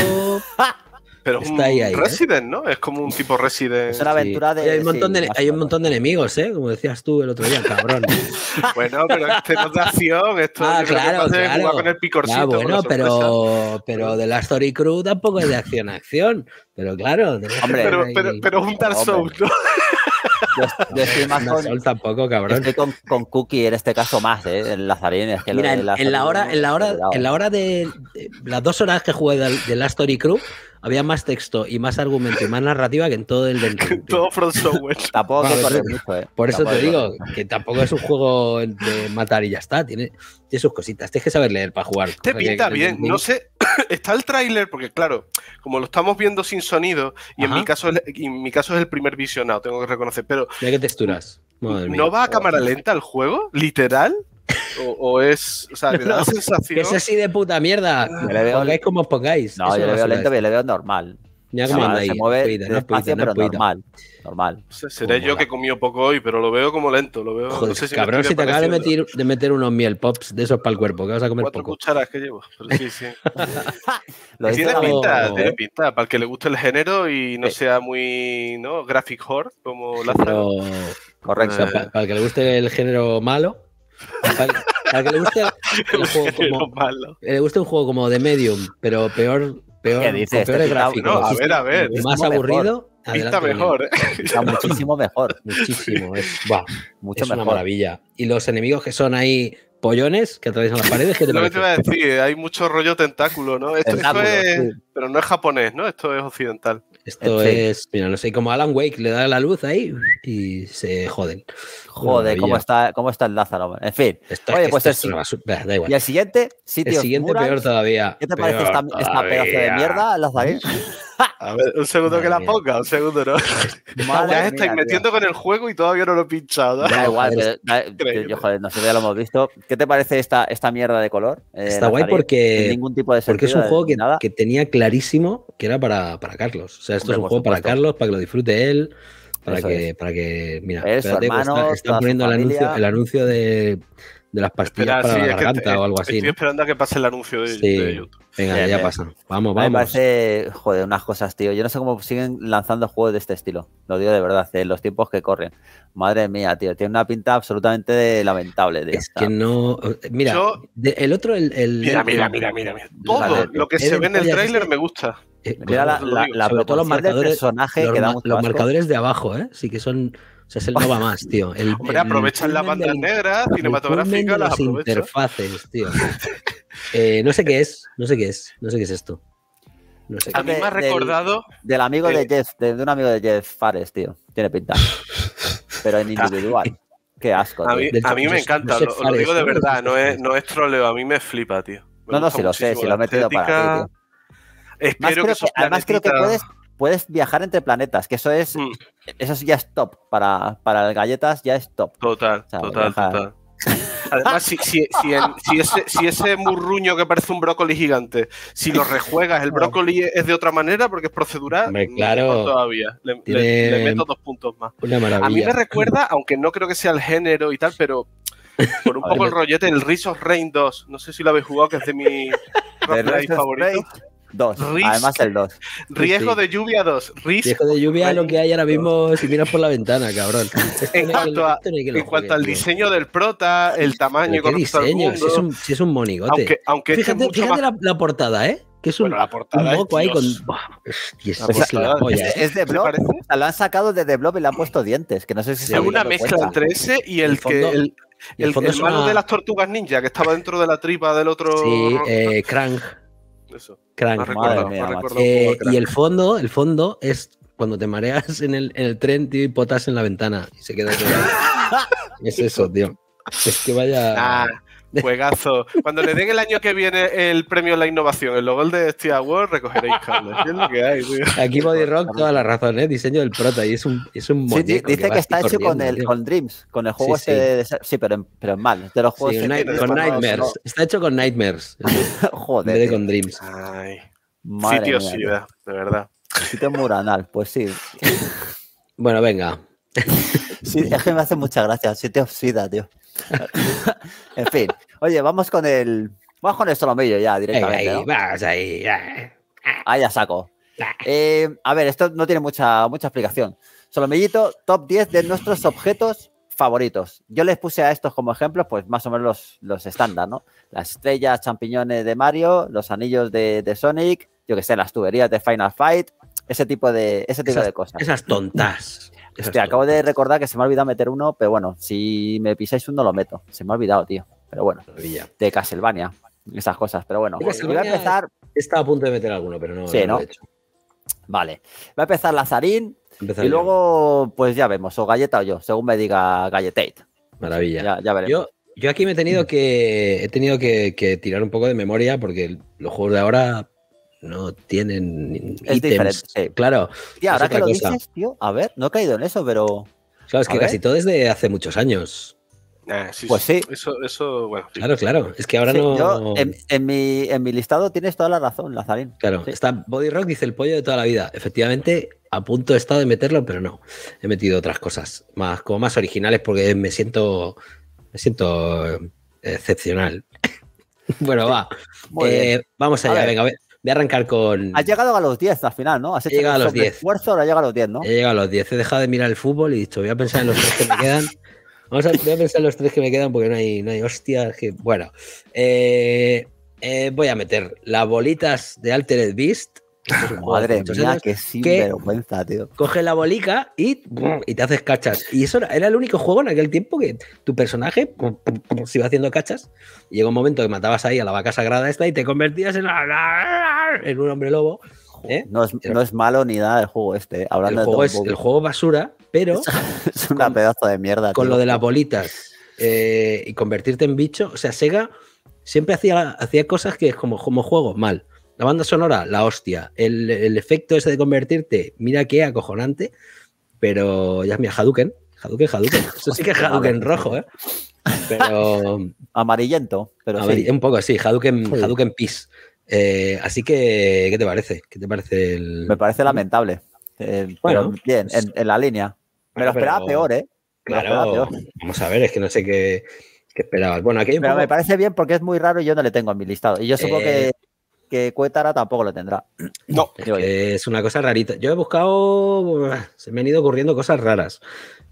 Pero es Está un ahí, ahí, ¿eh? Resident, ¿no? Es como un tipo Resident. Es una aventura sí. de. Hay un montón, sí, de, más hay o un menos. montón de enemigos, ¿eh? Como decías tú el otro día, cabrón. Bueno, pero este no es de acción. Esto Ah, yo creo que claro, pasa de claro. jugar con el picorcito. Ya, con la bueno, sorpresa. pero, pero de la Story Crew tampoco es de acción a acción. Pero claro, tenemos que Hombre, tener Pero, ahí- pero, pero es un Dark Hombre. Souls, ¿no? Yo, yo estoy más Una con. Soul tampoco, cabrón. Estoy con, con Cookie en este caso más, ¿eh? El Lazarín. Es que lo Mira, de en, en la hora, en la hora, cuidado, en la hora de, de las dos horas que jugué de, de la Story Crew, había más texto y más argumento y más narrativa que en todo el del Ring, tío. Todo From Software. Tampoco hay que Vale, correr sí. mucho, ¿eh? Por eso Tampoco te hay que digo correr mucho. que tampoco es un juego de matar y ya está. Tiene, tiene sus cositas. Tienes que saber leer para jugar. Te cosa que- pinta que- bien. No sé, está el tráiler, porque claro, como lo estamos viendo sin sonido, y en Ajá. mi caso es, y en mi caso es el primer visionado, tengo que reconocer, pero Mira qué texturas. Madre mía. ¿no va a cámara lenta el juego? ¿Literal? ¿O, o es, o sea, me da No, la Que sensación... es así de puta mierda. Yo le veo- Pongáis como os pongáis. No, Es yo una le veo basura lento, pero esto. le veo normal. Mira Se cómo anda mueve- ahí. se mueve Puida, no es despacio, puida, no pero es puida. normal. Normal. No sé, seré Como yo mola. que he comido poco hoy, pero lo veo como lento. Lo veo, Joder, no sé si me cabrón, estoy si te acabas de despareciendo. meter, de meter unos miel pops de esos para el cuerpo, que vas a comer Cuatro poco. cucharas que llevo. Pero sí, sí. Lo dice Tiene la- pinta, Oh, tiene ¿eh? pinta. Para el que le guste el género y no Sí. sea muy, ¿no? Graphic horror, como Lázaro. Pero, Correcto. o sea, pa- para, el que le guste el género malo, para, para el que le guste el juego Género como, malo. le guste un juego como de Medium, pero peor, peor, ¿Qué dices? con peores Este pinta- gráficos, No, a ver, a ver. y más Muchísimo aburrido, Pinta adelante, mejor, ¿eh? Está muchísimo mejor. muchísimo, es, buah, Mucho es una mejor. maravilla. Y los enemigos que son ahí pollones que atraviesan las paredes, ¿qué te Lo que te iba a parece? decir, hay mucho rollo tentáculo, ¿no? Esto, esto Tentáculo, es. sí. Pero no es japonés, ¿no? Esto es occidental. Esto En fin. es, mira, no sé, como Alan Wake, le da la luz ahí y se joden. Joder, cómo Maravilla. está, cómo está el Lázaro. En fin. Esto, Oye, es que pues esto el es si- una basura. Bah, da igual. Y el siguiente, El City of siguiente Murals. peor todavía. ¿Qué te parece Peor esta, esta pedazo de todavía. mierda, Lazarín? A ver, un segundo Madre que la mía. ponga, un segundo, ¿no? Madre Ya mía, estáis tío. metiendo con el juego y todavía no lo he pinchado. ¿no? Da igual, Joder, pero, da- increíble. yo, joder, nosotros ya lo hemos visto. ¿Qué te parece esta, esta mierda de color? eh, Está guay Lazarín? porque- Sin ningún tipo de Porque es un sentido, juego que, nada. que tenía clarísimo que era para, para Carlos. O sea, esto Hombre, es un por juego para supuesto. Carlos, para que lo disfrute él, para Eso que, es. para que. Mira, Él, su espérate, pues hermano, está- toda están su poniendo el anuncio, familia. el anuncio de, de las pastillas Espera, para sí, la es que garganta est- o algo así. Estoy ¿no? esperando a que pase el anuncio de, Sí. de YouTube. Venga, Bien, ya bien. pasa. Vamos, A mí me vamos. parece, joder, unas cosas, tío. Yo no sé cómo siguen lanzando juegos de este estilo. Lo digo de verdad, en los tiempos que corren. Madre mía, tío. Tiene una pinta absolutamente lamentable, tío. Es que no. Mira, Yo- de- el otro, el. el- Mira, el- mira, mira, mira. mira. Todo Vale, lo que es se del ve en el pollas tráiler este. me gusta. eh, Mira la, Os lo la, digo. la sobre todo los proporción del marcadores, personaje los, que da ma- mucho los asco. marcadores de abajo, ¿eh? Sí que son. O sea, es el no va más, tío. El, Hombre, el aprovechan las pulmen bandas del- negras el cinematográficas, pulmen de las las aprovechan. interfaces, tío. Eh, no sé qué es, no sé qué es, no sé qué es esto. No sé A qué mí me ha del- recordado. Del amigo Eh, de Jeff, de, de un amigo de Jeff Fares, tío. Tiene pinta. Pero en individual. Qué asco, A tío. mí, Del- a mí me Josep- encanta, Josep lo, lo Fares, digo de ¿no? verdad, no Josep es, Fares. no es troleo, a mí me flipa, tío. Me No, no, gusta sí lo sé, muchísimo sí lo la he metido para ti, estética. tío. Más Espero creo que que- esos además creo que puedes, planetitas- puedes viajar entre planetas, que eso es, Mm, eso sí ya es top. Para, para las galletas ya es top. Total, O sea, total, viajar. total. Además, si, si, si, en- si ese, si ese murruño que parece un brócoli gigante, si lo rejuegas, el brócoli es de otra manera porque es procedural, Hombre, claro. mejor todavía. Le, le- Tiene- le meto dos puntos más. Una A mí maravilla. me recuerda, aunque no creo que sea el género y tal, pero Por un poco el rollete, el Rise of Rain dos. No sé si lo habéis jugado, que es de mi roguelike favorito. dos, Risk, además el dos. Riesgo sí. de lluvia dos. Risk Riesgo de lluvia lo que hay ahora mismo si miras por la ventana, cabrón. En cuanto, a, en cuanto al diseño del prota, el tamaño con respecto al mundo. Si es, un, si es un monigote. Aunque, aunque fíjate, este fíjate más... la, la portada, ¿eh? Que es un, bueno, la portada un moco es ahí con. Dios. Es, o sea, es la polla, es, ¿eh? es de Blob. O sea, lo han sacado de The Blob y le han puesto dientes. Que no sé si es se una mezcla cuenta. entre ese y el, el fondo, que. El, el, el, el malo una... de las tortugas ninja, que estaba dentro de la tripa del otro. Sí, eh, Krang. Eso. Crank. Recuerdo, mía, eh, y el fondo, el fondo es cuando te mareas en el, en el tren, tío, y potas en la ventana y se queda todo. Es eso, tío. Es que vaya. Ah, juegazo. Cuando le den el año que viene el premio a la innovación, el logo del Steam Award, recogeréis cables. Es lo que hay, tío. Aquí Body Rock, toda la razón, ¿eh? Diseño del prota y es un, es un muñeco. Sí, dice que, que está hecho con el con Dreams, con el juego sí, este. Sí, de, sí pero, en, pero en mal. De los juegos sí, night, con Nightmares. No. Está hecho con Nightmares. Joder. En vez de con Dreams. Ay. Madre Sitio mía, Sida, de verdad. Sitio Muranal, pues sí. Bueno, venga. Sí, es que me hace mucha gracia. Sitio Sida, tío. En fin. Oye, vamos con el. Vamos con el solomillo ya directamente. Venga, ahí, ¿no? Vamos ahí. Ahí ya saco. Eh, a ver, esto no tiene mucha, mucha explicación. Solomillito, top diez de nuestros objetos favoritos. Yo les puse a estos como ejemplos, pues más o menos los, los estándar, ¿no? Las estrellas, champiñones de Mario, los anillos de, de Sonic, yo que sé, las tuberías de Final Fight, ese tipo de, ese tipo esas, de cosas. Esas tontas. Esas Hostia, acabo de recordar que se me ha olvidado meter uno, pero bueno, si me pisáis uno lo meto. Se me ha olvidado, tío. Pero bueno, de Castlevania, esas cosas. Pero bueno, voy a empezar. Estaba a punto de meter alguno, pero no. Sí, no ¿no? Lo he hecho. Vale. Va a empezar Lazarín. Empezar y yo. luego, pues ya vemos, o Galleta o yo, según me diga Galletate. Maravilla. Ya, ya veremos. Yo, yo aquí me he tenido que he tenido que, que tirar un poco de memoria porque los juegos de ahora no tienen es ítems. Diferente. Sí. Claro. Tío, ahora que lo cosa. dices, tío, a ver, no he caído en eso, pero. Claro, es que a casi ver. todo es de hace muchos años. Ah, sí, pues sí. Eso, eso, bueno. Sí. Claro, claro. Es que ahora sí, no. Yo, en, en, mi, en mi listado tienes toda la razón, Lazarín. Claro, sí. Está Body Rock, dice el pollo de toda la vida. Efectivamente, a punto he estado de meterlo, pero no. He metido otras cosas, más, como más originales, porque me siento. Me siento excepcional. Bueno, va. Eh, vamos allá, venga, voy a arrancar con. Has llegado a los diez al final, ¿no? Has hecho he llegado a los diez. esfuerzo, ahora llega a los diez, ¿no? He llegado a los diez. He dejado de mirar el fútbol y he dicho, voy a pensar en los tres que me quedan. Vamos a, voy a pensar en los tres que me quedan porque no hay, no hay hostias. Que, bueno, eh, eh, voy a meter las bolitas de Altered Beast. Madre mía, qué sinvergüenza, tío. Coge la bolica y, y te haces cachas. Y eso era el único juego en aquel tiempo que tu personaje se iba haciendo cachas. Y llegó un momento que matabas ahí a la vaca sagrada esta y te convertías en, en un hombre lobo. ¿eh? No, es, no es malo ni nada el juego este. ¿eh? El, juego es, el juego basura, pero. Es una con, pedazo de mierda. Con tío. lo de las bolitas eh, y convertirte en bicho. O sea, Sega siempre hacía, hacía cosas que como, como juego, mal. La banda sonora, la hostia. El, el efecto ese de convertirte, mira qué acojonante. Pero ya mira, Hadouken. Hadouken, Hadouken. Eso sí que es Hadouken rojo, ¿eh? Pero. Amarillento, pero Amar sí. Un poco así, Hadouken, sí. Hadouken Peace. Eh, así que, ¿qué te parece? ¿Qué te parece el. Me parece lamentable. Eh, bueno, bien, en, en la línea. Me lo esperaba pero, peor, ¿eh? Me claro. Peor. Vamos a ver, es que no sé qué, qué esperabas. Bueno, aquí hay un pero poco... me parece bien porque es muy raro y yo no le tengo en mi listado. Y yo supongo eh... que. que Cuétara tampoco lo tendrá. No, es, que es una cosa rarita. Yo he buscado, se me han ido ocurriendo cosas raras.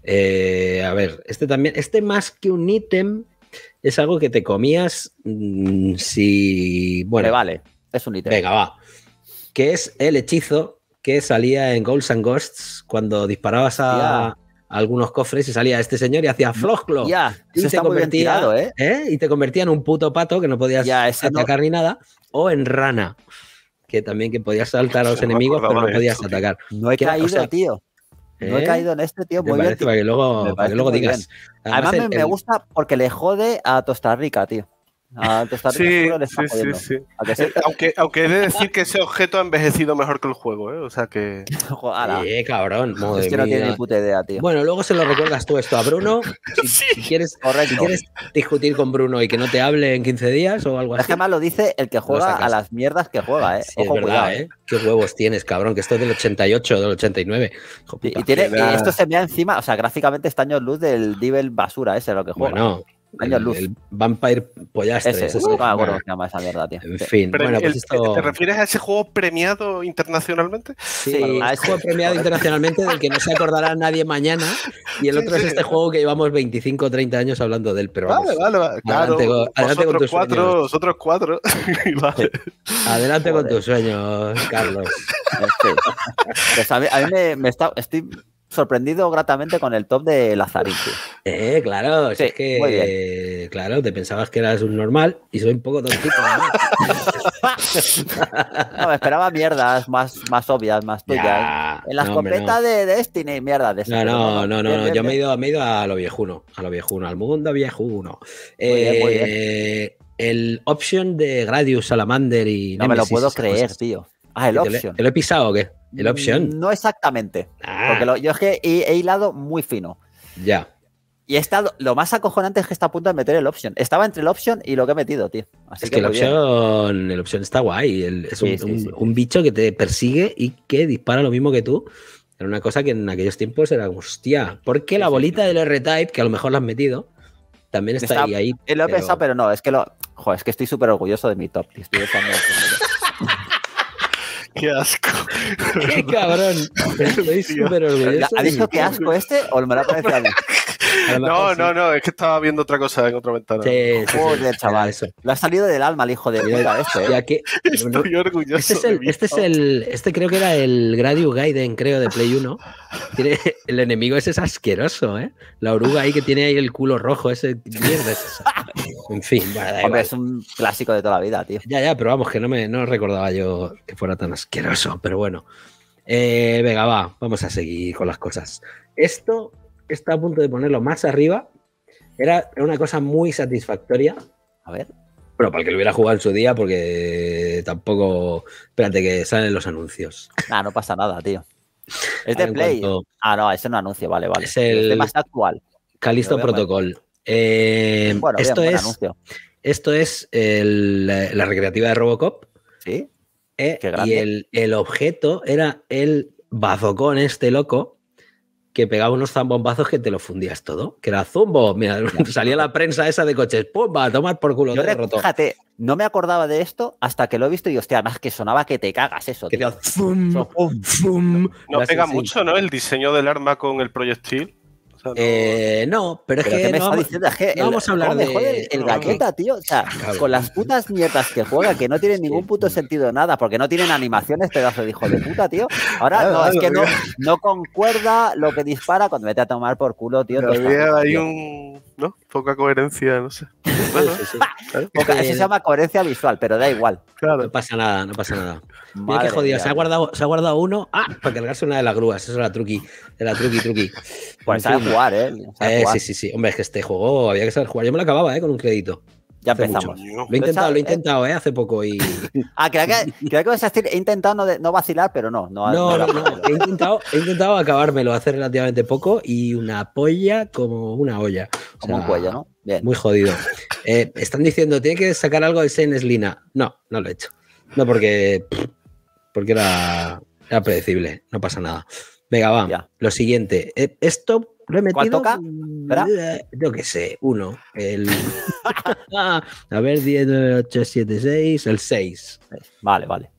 Eh, a ver, este también, este más que un ítem es algo que te comías mmm, si... Bueno, me vale, es un ítem. Venga, va. Que es el hechizo que salía en Ghouls and Ghosts cuando disparabas a... a algunos cofres y salía este señor y hacía Flojclo. Ya, y te está muy bien tirado, ¿eh? ¿eh? Y te convertía en un puto pato que no podías ya, atacar no... ni nada. O en rana, que también que podías saltar a los enemigos, pero no podías esto, atacar. No he caído, o sea, tío. No ¿eh? he caído en este, tío. Muy bien. Para que luego, para que luego digas. Además, Además el, me, me gusta porque le jode a Costa Rica, tío. A Costa Rica sí, sí, sí, sí. Sí? Aunque, aunque he de decir que ese objeto ha envejecido mejor que el juego, ¿eh? O sea que. Sí, cabrón. Es que no tiene ni puta idea, tío. Bueno, luego se lo recuerdas tú esto a Bruno. Si, sí. si, quieres, si quieres discutir con Bruno y que no te hable en quince días o algo así. Es que más lo dice el que juega a las mierdas que juega, ¿eh? Sí, Ojo, es verdad, cuidado, ¿eh? Qué huevos tienes, cabrón, que esto es del ochenta y ocho, del ochenta y nueve. Y, y, tiene, y esto se vea encima, o sea, gráficamente está años luz del Devil basura ese, lo que juega. Bueno. Años el, luz. el Vampire Pollastre. Ese, ese, no me bueno, acuerdo cómo se llama esa mierda, tío. en Sí. fin, Pero bueno, el- pues esto... ¿Te refieres a ese juego premiado internacionalmente? Sí, Sí, a este ese. juego premiado internacionalmente del que no se acordará nadie mañana y el Sí, otro es sí. este juego que llevamos veinticinco o treinta años hablando de él, pero vamos, Vale, vale, vale. Claro, adelante con- adelante con vosotros tus cuatro, sueños. vosotros cuatro. Vale. adelante con Joder. tus sueños, Carlos. Este. Pues a mí, a mí me, me está, estoy sorprendido gratamente con el top de Lazarín, tío. Eh, claro, si Sí, es que, muy eh, claro, te pensabas que eras un normal y soy un poco tontito. ¿no? No, me esperaba mierdas más, más obvias, más tuyas. Ya, En la no, hombre, escopeta no. de Destiny, mierda de esas. No, pero no, no, no, bien, no, bien, yo me he, bien. ido, me he ido a lo viejuno, a lo viejuno, al mundo viejuno. bien, muy Eh, el option de Gradius, Salamander y No me lo Nemesis, puedo esas creer, cosas. tío. Ah, el ¿Te lo, option. ¿Te lo he pisado o qué? ¿El option? No exactamente. Ah, Porque lo- yo es que he, he hilado muy fino. ya. Y he estado, lo más acojonante es que está a punto de meter el option. Estaba entre el option y lo que he metido, tío. Así Es que el muy bien. option, el option está guay. el- es un, Sí, sí, un- sí. un bicho que te persigue y que dispara lo mismo que tú. Era una cosa que en aquellos tiempos era como, hostia, porque Sí, la sí. bolita del R-Type, que a lo mejor la has metido, también está, Está- ahí. ahí Eh, Lo he pero- pensado, pero no, es que lo. Joder, es que estoy súper orgulloso de mi top, tío. Estoy deseando- Qué asco. ¡Qué cabrón! Estoy Tío. súper orgulloso. ¿Ha de dicho mi- que asco este o me lo ha parecido a mí? A lo No, mejor sí. no, no, es que estaba viendo otra cosa en otra ventana. Sí, sí, sí, Joder, era chaval. eso. Lo ha salido del alma el hijo de Mira, puta este, ¿eh? ya que- Estoy orgulloso. Este es de el, mi este es top. el, este creo que era el Gradius Gaiden, creo, de Play uno. Tiene, el enemigo ese es asqueroso, ¿eh? La oruga ahí que tiene ahí el culo rojo, ese mierda es esa. En fin, bueno, da Hombre, igual. es un clásico de toda la vida, tío. Ya, ya, pero vamos, que no me no recordaba yo que fuera tan asqueroso, pero bueno. Eh, venga, va, vamos a seguir con las cosas. Esto está a punto de ponerlo más arriba. Era una cosa muy satisfactoria. A ver. Bueno, para el que lo hubiera jugado en su día, porque tampoco. Espérate, que salen los anuncios. Nah, no pasa nada, tío. Es Ahora de en Play. cuanto- Ah, no, ese no anuncio, vale, vale. Es el- Es de más actual. Calisto Lo veo Protocol. Eh, Bueno, esto, bien, buen es, anuncio. esto es el- la, la recreativa de Robocop. ¿Sí? eh, Qué y grande. el, el objeto era el bazocón este loco que pegaba unos zambombazos que te lo fundías todo. Que era zumbo. Mira, salía la prensa esa de coches. ¡Pumba! A tomar por culo. Yo, todo re- roto. fíjate, no me acordaba de esto hasta que lo he visto y, hostia, además que sonaba que te cagas eso, Que tío. hacía zum, Eso, pum. zum. No Era así, pega sí. mucho, ¿no? El diseño del arma con el proyectil. O sea, no- Eh, no, pero es Pero que ¿qué me no está vamos- diciendo? Es que no vamos a hablar cómo me de- jode el no, galleta, tío. O sea, Cabrón. con las putas mierdas que juega, que no tienen ningún puto sentido de nada, porque no tienen animaciones, pedazo de hijo de puta, tío. Ahora, Claro, no, es que no, claro. no concuerda lo que dispara cuando vete a tomar por culo, tío. todo había está- ahí tío. un. ¿No? Poca coherencia, no sé. Sí, sí, sí. Poca- Es que Eso se llama coherencia visual, pero da igual. Claro. No pasa nada, no pasa nada. Mira Madre qué jodido, mía, se ha, tío. guardado, se ha guardado uno ah, para cargarse una de las grúas. Eso era truqui, era truqui, truqui. Pues En sabe fin. jugar, ¿eh? Sabe Eh, jugar. sí, sí, sí. Hombre, es que este juego había que saber jugar. Yo me lo acababa, ¿eh? Con un crédito. Ya hace empezamos. mucho. Lo he intentado, lo he Esa- intentado, ¿eh? Hace poco y... Ah, creo que, creo que vas a decir, he intentado no, de- no vacilar, pero no. No, No, no, no, no. He intentado, he intentado acabármelo hace relativamente poco y una polla como una olla. O Como un sea, cuello, ¿no? Bien. Muy jodido. Eh, están diciendo, tiene que sacar algo de Saint Lina. No, no lo he hecho. No, porque, porque era, era predecible. No pasa nada. Venga, va. Ya. Lo siguiente. Eh, esto lo he metido. ¿Cuál toca? mm, ¿Verdad? eh, Yo qué sé, uno. El... A ver, diez, nueve, ocho, siete, seis. El seis. Vale, vale.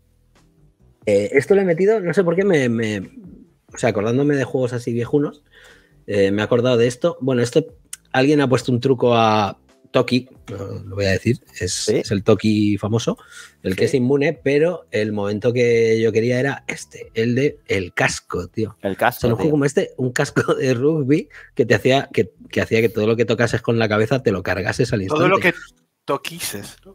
Eh, esto lo he metido, no sé por qué me, me- o sea, acordándome de juegos así viejunos, eh, me he acordado de esto. Bueno, esto, alguien ha puesto un truco a Toki, no, lo voy a decir, es, ¿Sí? es el Toki famoso, el que Sí. es inmune, pero el momento que yo quería era este, el de el casco, tío. El O casco. sea, un tío. juego como este, un casco de rugby que te hacía que, que hacía que todo lo que tocases con la cabeza te lo cargases al instante. Todo lo que toquises, ¿no?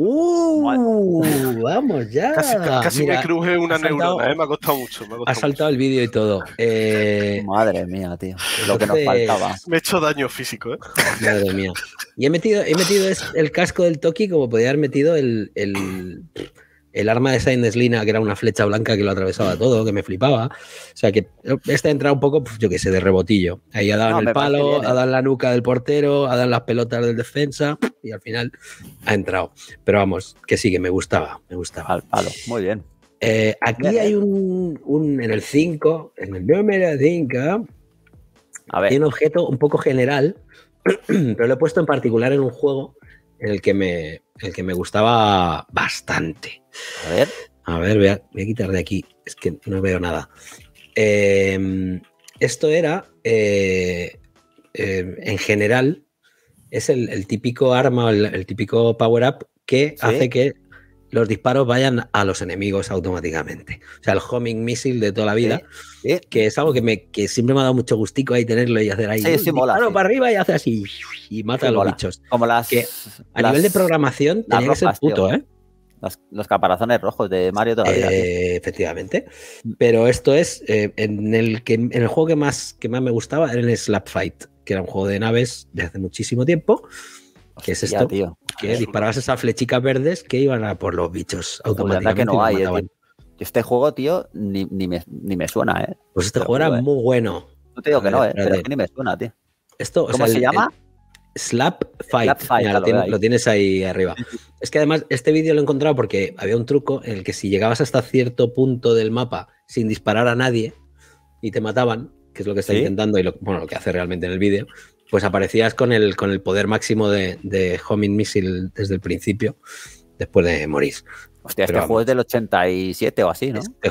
¡Uh! ¡Vamos ya! Casi, casi Mira, me cruje una ha saltado- neurona, ¿eh? Me ha costado mucho. Me ha, ha costado saltado el vídeo y todo. Eh, Madre mía, tío. Lo que nos Entonces- faltaba. mucho. Me he hecho daño físico, ¿eh? Madre mía. Y he metido, he metido es- el casco del Toki como podía haber metido el, el, el arma de Saint Lina, que era una flecha blanca que lo atravesaba todo, que me flipaba. O sea que este ha entrado un poco, pues, yo qué sé, de rebotillo. Ahí ha dado No, en me el parece palo, bien, ¿eh? ha dado en la nuca del portero, ha dado en las pelotas del defensa y al final ha entrado. Pero vamos, que sí, que me gustaba, me gustaba. Al palo. Muy bien. Eh, aquí Bien, ¿eh? hay un, un, en el cinco, en el número cinco, A hay ver. un objeto un poco general, pero lo he puesto en particular en un juego en el que me, el que me gustaba bastante. A ver. A ver, voy a, voy a quitar de aquí, es que no veo nada. Eh, esto era, eh, eh, en general, es el, el típico arma, el, el típico power-up que ¿sí? hace que los disparos vayan a los enemigos automáticamente. O sea, el homing missile de toda la vida, ¿sí? ¿Sí? Que es algo que, me, que siempre me ha dado mucho gustico ahí tenerlo y hacer ahí. Sí, sí, mola, disparo sí. para arriba y hace así y mata sí, a los mola. bichos. Como las. Que a las, nivel de programación tenía rojas, que ser puto, tío. ¿eh? Los, los caparazones rojos de Mario todavía. Eh, efectivamente. Pero esto es eh, en, el que, en el juego que más, que más me gustaba era el Slap Fight, que era un juego de naves de hace muchísimo tiempo. ¿Qué es esto? Ya, tío. Que es disparabas esas flechicas verdes que iban a por los bichos automáticamente. Que no hay, eh, este juego, tío, ni, ni, me, ni me suena, ¿eh? Pues este juego era eh. muy bueno. No te digo que ver, no, ¿eh? Pero es que ni me suena, tío. Esto, ¿Cómo o sea, se el, llama? El Slap Fight. Slap Fight. Mira, lo, tienes, lo tienes ahí arriba. Es que además este vídeo lo he encontrado porque había un truco en el que si llegabas hasta cierto punto del mapa sin disparar a nadie y te mataban, que es lo que está ¿sí? intentando y lo, bueno, lo que hace realmente en el vídeo, pues aparecías con el, con el poder máximo de, de homing missile desde el principio, después de morir. Hostia, Pero este vamos, juego es del ochenta y siete o así, ¿no? Este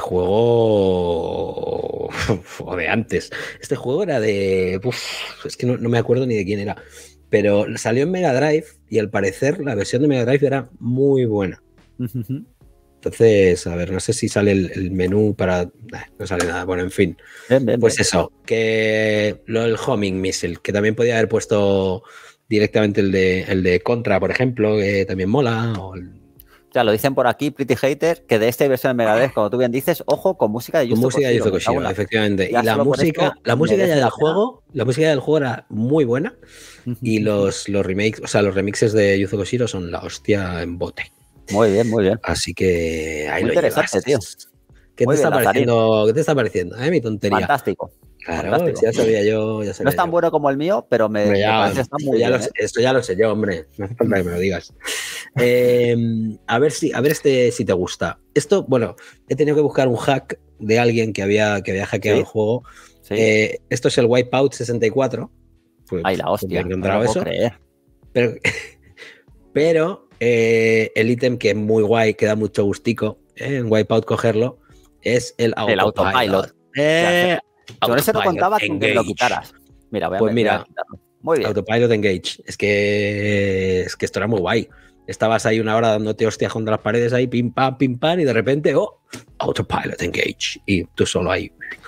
juego... o de antes. Este juego era de... Uf, es que no, no me acuerdo ni de quién era. Pero salió en Mega Drive y al parecer la versión de Mega Drive era muy buena. Uh-huh. Entonces, a ver, no sé si sale el, el menú para... No sale nada, bueno, en fin. Bien, bien, pues bien. Eso, que lo del homing missile, que también podía haber puesto directamente el de, el de Contra, por ejemplo, que también mola. O el... Ya lo dicen por aquí, Pretty Hater, que de esta versión de Mega Drive, como tú bien dices, ojo, con música de Yuzo Con música de Yuzo Koshiro, efectivamente. Y la música, la música ya del juego, la música del juego era muy buena. Uh-huh. Y los, los remakes, o sea, los remixes de Yuzo Koshiro son la hostia en bote. Muy bien, muy bien. Así que ahí muy lo interesante, llevas. Tío. ¿Qué te, está pareciendo, ¿Qué te está pareciendo? ¿Eh? Mi tontería. Fantástico. Claro, Fantástico. Ya sabía yo. Ya sabía no es tan yo. bueno como el mío, pero me, me, ya, me parece que está muy ya bien. Lo, ¿eh? Esto ya lo sé yo, hombre. No hace falta que me lo digas. eh, a ver si, a ver este si te gusta. Esto, bueno, he tenido que buscar un hack de alguien que había, que había hackeado ¿sí? el juego. ¿Sí? Eh, esto es el Wipeout sesenta y cuatro. Pues, Ay, la hostia. He encontrado no eso. Creer. Pero, pero eh, el ítem que es muy guay, que da mucho gustico eh, en Wipeout cogerlo, es el autopilot. El autopilot. Eh, Yo eso no contaba con que lo quitaras. Mira, voy a pues mira, muy bien. Autopilot Engage. Es que, es que esto era muy guay. Estabas ahí una hora dándote hostias contra las paredes ahí, pim, pam, pim, pam, y de repente, oh, Autopilot Engage. Y tú solo ahí.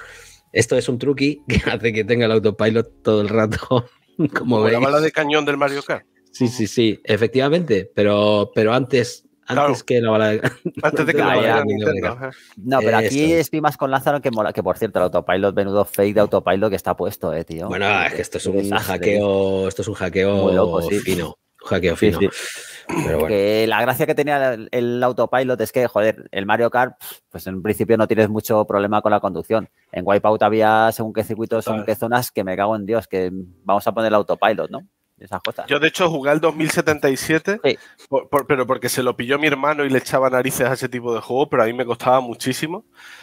Esto es un truqui que hace que tenga el autopilot todo el rato. Como, como veis. La bala de cañón del Mario Kart. Sí, sí, sí, efectivamente. Pero, pero antes... Antes claro. que la bala de... Antes de que la bala de Nintendo. No, pero aquí esto. Estoy más con Lázaro que mola. Que por cierto, el autopilot, menudo fake de autopilot que está puesto, eh, tío. Bueno, es que esto es un hackeo. Esto es un hackeo muy loco, sí. fino. Un hackeo fino. Sí, sí. Pero bueno. Que la gracia que tenía el, el autopilot es que, joder, el Mario Kart, pues en principio no tienes mucho problema con la conducción. En Wipeout había según qué circuitos, según qué zonas, que me cago en Dios, que vamos a poner el autopilot, ¿no? Esas cosas. Yo de hecho jugué el dos mil setenta y siete, sí. por, por, pero porque se lo pilló mi hermano y le echaba narices a ese tipo de juego, pero a mí me costaba muchísimo.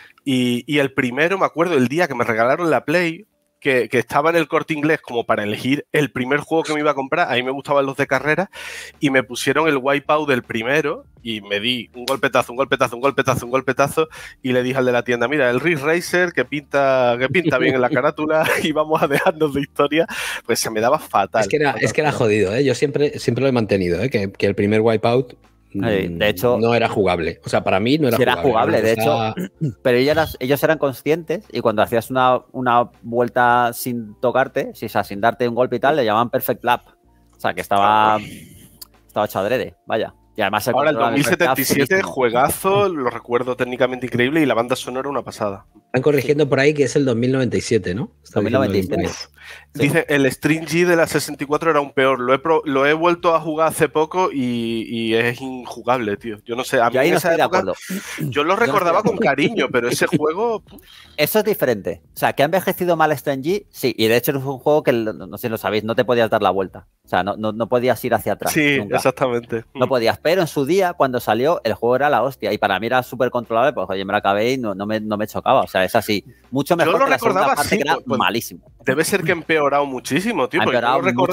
Y, y el primero, me acuerdo, el día que me regalaron la Play, que, que estaba en el Corte Inglés como para elegir el primer juego que me iba a comprar, a mí me gustaban los de carrera, y me pusieron el Wipeout del primero, y me di un golpetazo, un golpetazo, un golpetazo, un golpetazo, y le dije al de la tienda, mira, el Ridge Racer que pinta, que pinta bien en la carátula, y vamos a dejarnos de historia, pues se me daba fatal. Es que era, es que era jodido, ¿eh? Yo siempre, siempre lo he mantenido, ¿eh? que, que el primer Wipeout de hecho, no era jugable. O sea, para mí no era sí jugable. Era jugable, de estaba... hecho. Pero ellos, ellos eran conscientes y cuando hacías una, una vuelta sin tocarte, o sea, sin darte un golpe y tal, le llamaban Perfect Lap. O sea, que estaba, estaba hecho adrede, vaya. Y además el Ahora el dos mil setenta y siete, juegazo, lo recuerdo técnicamente increíble y la banda sonora una pasada. Están corrigiendo sí. por ahí que es el dos mil noventa y siete, ¿no? Está dos mil noventa y siete. Sí. Dice, el String G de la sesenta y cuatro era un peor. Lo he, pro, lo he vuelto a jugar hace poco y, y es injugable, tío. Yo no sé, a mí yo ahí en no esa estoy época, de acuerdo. Yo lo recordaba yo no con cariño, pero ese juego... Eso es diferente. O sea, que ha envejecido mal String G, sí. Y de hecho es un juego que, no sé si lo sabéis, no te podías dar la vuelta. O sea, no, no, no podías ir hacia atrás. Sí, nunca. exactamente. No podías, pero en su día, cuando salió, el juego era la hostia. Y para mí era súper controlable, pues oye, me la acabé y no, no, me, no me chocaba. O sea, es así. Mucho mejor yo lo que la recordaba segunda parte, así, que era pues, malísimo. Debe ser que ha empeorado muchísimo, tío. Ha empeorado yo lo record... mucho.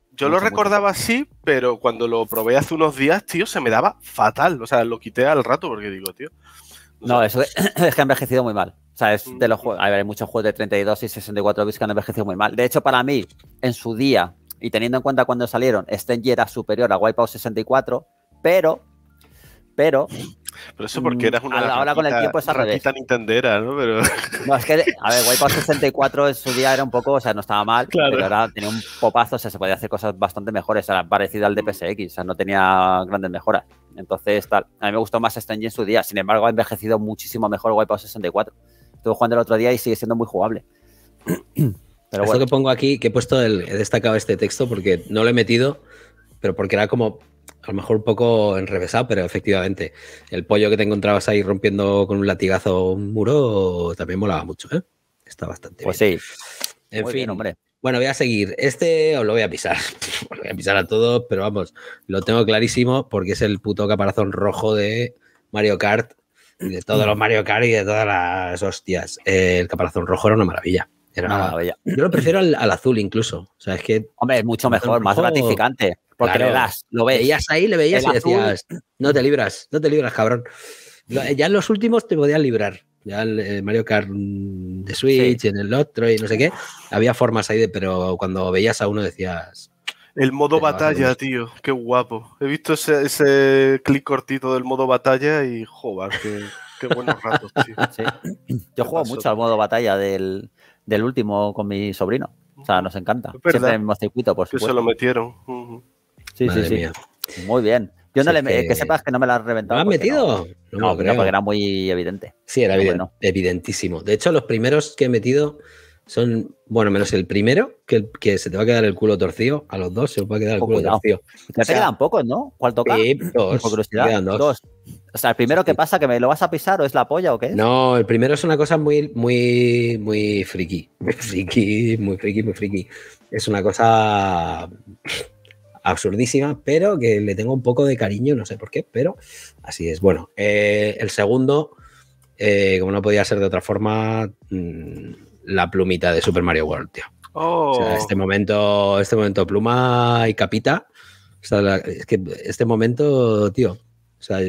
Yo mucho, lo recordaba mucho. así, pero cuando lo probé hace unos días, tío, se me daba fatal. O sea, lo quité al rato porque digo, tío. No, eso es, es que ha envejecido muy mal. O sea, es de los Mm. juegos. Hay muchos juegos de treinta y dos y sesenta y cuatro bits que han envejecido muy mal. De hecho, para mí, en su día, y teniendo en cuenta cuando salieron, Stengi era superior a Wipeout sesenta y cuatro, pero, pero, Pero eso porque eras una a- ahora con el ratita, tiempo es al revés. ratita nintendera, ¿no? Pero No, es que, a ver, Wipeout sesenta y cuatro en su día era un poco, o sea, no estaba mal, Claro. pero ahora tenía un popazo, o sea, se podía hacer cosas bastante mejores, era parecido al de P S X, o sea, no tenía grandes mejoras. Entonces, tal, a mí me gustó más Stengi en su día, sin embargo, ha envejecido muchísimo mejor Wipeout sesenta y cuatro. Estuve jugando el otro día y sigue siendo muy jugable. Pero Esto bueno, que pongo aquí, que he puesto, el, he destacado este texto porque no lo he metido, pero porque era como a lo mejor un poco enrevesado, pero efectivamente, el pollo que te encontrabas ahí rompiendo con un latigazo un muro también molaba mucho, ¿eh? Está bastante pues bien. sí. En Muy fin, bien, hombre. bueno, voy a seguir. Este os lo voy a pisar. Os lo voy a pisar a todos, pero vamos, lo tengo clarísimo porque es el puto caparazón rojo de Mario Kart y de todos los Mario Kart y de todas las hostias. Eh, el caparazón rojo era una maravilla. Era, Una maravilla. Yo lo prefiero al, al azul incluso. O sea, es que Hombre, es mucho mejor, más rojo, gratificante. Porque claro, le das, lo ves. Veías ahí, le veías El y decías, no te libras, no te libras, cabrón. Lo- Ya en los últimos te podías librar. Ya el eh, Mario Kart mm, de Switch, Sí. en el otro y no sé qué, había formas ahí, de, pero cuando veías a uno decías, el modo Te vas a batalla, comer. tío, qué guapo. He visto ese, ese clic cortito del modo batalla y joder, qué, qué buenos ratos, tío. Sí. Yo juego pasó, mucho al modo batalla del, del último con mi sobrino. O sea, nos encanta. Es verdad. Siempre en el mismo circuito, por Que se supuesto. lo metieron. Ujú. Sí, madre sí, sí. mía. Muy bien. Yo no Si le, es que... que- que sepas que no me la has ¿Lo reventado. has porque metido? No, No, me no, lo no, creo. porque era muy evidente. Sí, era Pero eviden- bueno. evidentísimo. De hecho, los primeros que he metido son, bueno, menos el primero, que, que se te va a quedar el culo torcido. A los dos se os va a quedar el Oh, culo cuidado. torcido. Ya te O sea, quedan pocos, ¿no? ¿Cuál toca? Sí, dos. Por curiosidad. Quedan dos. O sea, el primero Sí, que sí. pasa, que me lo vas a pisar o es la polla o qué es. No, el primero es una cosa muy, muy, muy friki. Muy friki, muy friki, muy friki. Es una cosa absurdísima, pero que le tengo un poco de cariño, no sé por qué, pero así es. Bueno, eh, el segundo, eh, como no podía ser de otra forma, mmm, la plumita de Super Mario World, tío. Oh, O sea, este momento, este momento, pluma y capita. O sea, la- es que este momento, tío. O sea,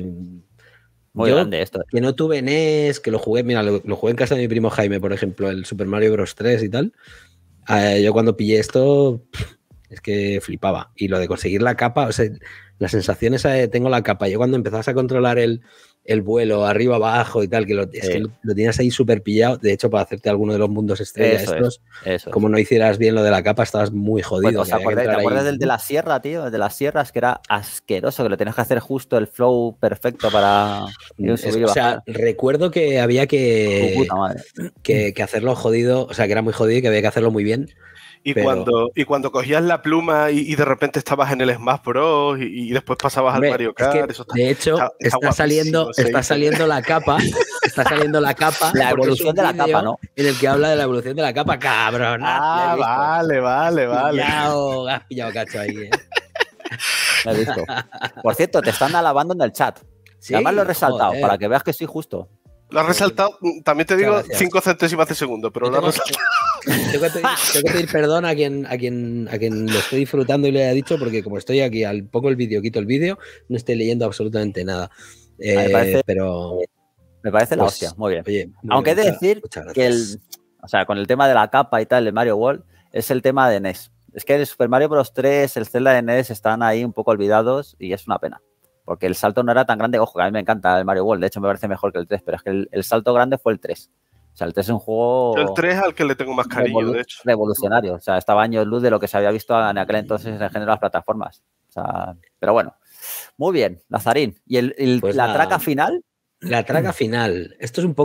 Muy yo, grande esto. que no tuve N E S, que lo jugué, mira, lo, lo jugué en casa de mi primo Jaime, por ejemplo, el Super Mario Bros. tres y tal. Eh, yo cuando pillé esto, es que flipaba. Y lo de conseguir la capa, o sea, las sensaciones de tengo la capa. Yo cuando empezabas a controlar el, el vuelo arriba, abajo y tal, que lo, es Sí. que lo, lo tenías ahí súper pillado. De hecho, para hacerte alguno de los mundos estrella Eso estos, es. Eso es. como no hicieras bien lo de la capa, estabas muy jodido. Bueno, ¿os que había que acordáis- ¿Te entrar acuerdas ahí. del de la sierra, tío? El de las sierras, que era asqueroso, que lo tenías que hacer justo el flow perfecto para ir Es- subir y o sea, bajar. recuerdo que había Tu que, puta madre. que, que hacerlo jodido, o sea, que era muy jodido y que había que hacerlo muy bien. y, pero- cuando, y cuando cogías la pluma y, y de repente estabas en el Smash Bros. y, y después pasabas Hombre, al Mario es que, Kart. Eso está, de hecho, está- está, está saliendo, guapísimo ese está ítem. saliendo la capa, está saliendo la capa. La porque es evolución un de la vídeo capa, ¿no? En el que habla de la evolución de la capa, cabrón. Ah, vale, vale, vale. Pillado, has pillado cacho ahí, ¿eh? Lo he visto. Por cierto, te están alabando en el chat. Sí, Además lo he resaltado, joder. para que veas que soy justo. Lo has resaltado, también te Muchas digo, gracias. cinco centésimas de segundo, pero Yo lo has tengo, resaltado. tengo que pedir, tengo que pedir perdón a quien, a, quien, a quien lo estoy disfrutando y le haya dicho, porque como estoy aquí, al pongo el vídeo, quito el vídeo, no estoy leyendo absolutamente nada. Eh, me parece- pero, Me parece la pues, hostia, muy bien. oye, muy Aunque he bien, de muchas- decir muchas que el, gracias. o sea, con el tema de la capa y tal de Mario World, es el tema de N E S. Es que el Super Mario Bros. tres, el Zelda de N E S están ahí un poco olvidados y es una pena. Porque el salto no era tan grande. Ojo, que a mí me encanta el Mario World, de hecho me parece mejor que el tres, pero es que el, el salto grande fue el tres. O sea, el tres es un juego Yo el tres al que le tengo más cariño, revolu- de hecho. revolucionario. O sea, estaba años luz de lo que se había visto en aquel entonces en género de las plataformas. O sea, pero bueno, muy bien, Lazarín. ¿Y el, el- Pues la nada. traca final? La traca final. Esto es un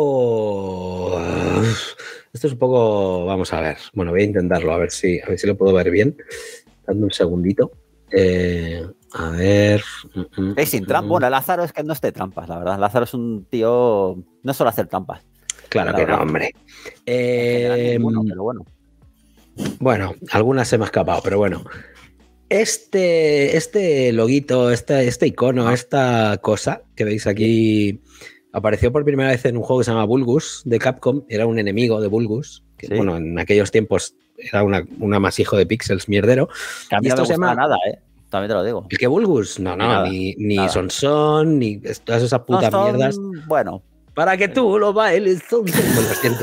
poco. Esto es un poco. Vamos a ver. Bueno, voy a intentarlo, a ver si, a ver si lo puedo ver bien. Dame un segundito. Eh, a ver. Es sin trampa. Bueno, Lázaro es que no es de trampas, la verdad. Lázaro es un tío. No suele hacer trampas. Claro la que no, verdad. hombre. En general, Eh, ninguno, pero bueno. Bueno, algunas se me ha escapado, pero bueno. Este, este loguito, este, este icono, esta cosa que veis aquí, apareció por primera vez en un juego que se llama Bulgus de Capcom. Era un enemigo de Bulgus. Que, Sí. bueno, en aquellos tiempos era una, un amasijo de píxeles mierdero. Que a mí Y no me esto se gusta llama... nada, ¿eh? También te lo digo. ¿El que Bulbus? No, no, Nada, ni, ni nada. Son Son, ni todas esas No putas son, mierdas. bueno. Para que tú lo bailes, Son Son. Pues lo siento.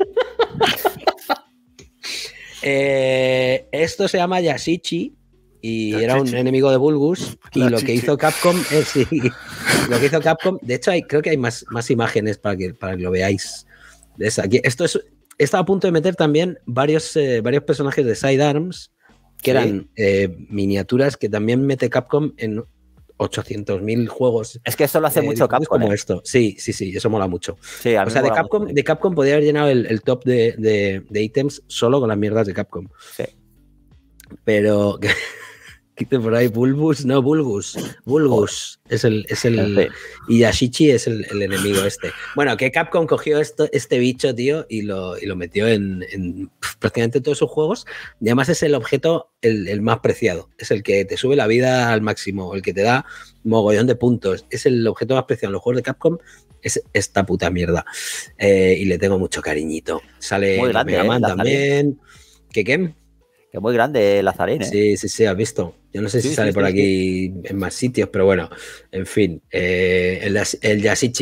eh, esto se llama Yashichi y Yashichi. era un enemigo de Bulbus. Y La lo chichi. que hizo Capcom es... Sí, lo que hizo Capcom... De hecho, hay, creo que hay más, más imágenes para que, para que lo veáis. De esa. Aquí, esto es... Estaba a punto de meter también varios, eh, varios personajes de Sidearms que ¿Sí? eran eh, miniaturas que también mete Capcom en ochocientos mil juegos. Es que eso lo hace eh, mucho diferentes Capcom. como ¿eh? esto. Sí, sí, sí, eso mola mucho. Sí, a mí O sea, me de mola Capcom, mucho. de Capcom podría haber llenado el, el top de, de, de ítems solo con las mierdas de Capcom. Sí. Pero... Quite por ahí Bulbus, no, Bulbus. Bulbus es el, es el En fin. y Yashichi es el, el enemigo este. Bueno, que Capcom cogió esto, este bicho, tío, y lo, y lo metió en, en pf, prácticamente todos sus juegos. Y además es el objeto el, el más preciado. Es el que te sube la vida al máximo, el que te da mogollón de puntos. Es el objeto más preciado en los juegos de Capcom. Es esta puta mierda. Eh, y le tengo mucho cariñito. Sale Muy en grande, Mega ¿eh? Man Lazarín. también. ¿Qué qué? Que muy grande Lazarín, ¿eh? Sí, sí, sí, has visto. Yo no sé Sí, si sale sí, por sí, aquí en más sitios, pero bueno, en fin. Eh, el, Yas- el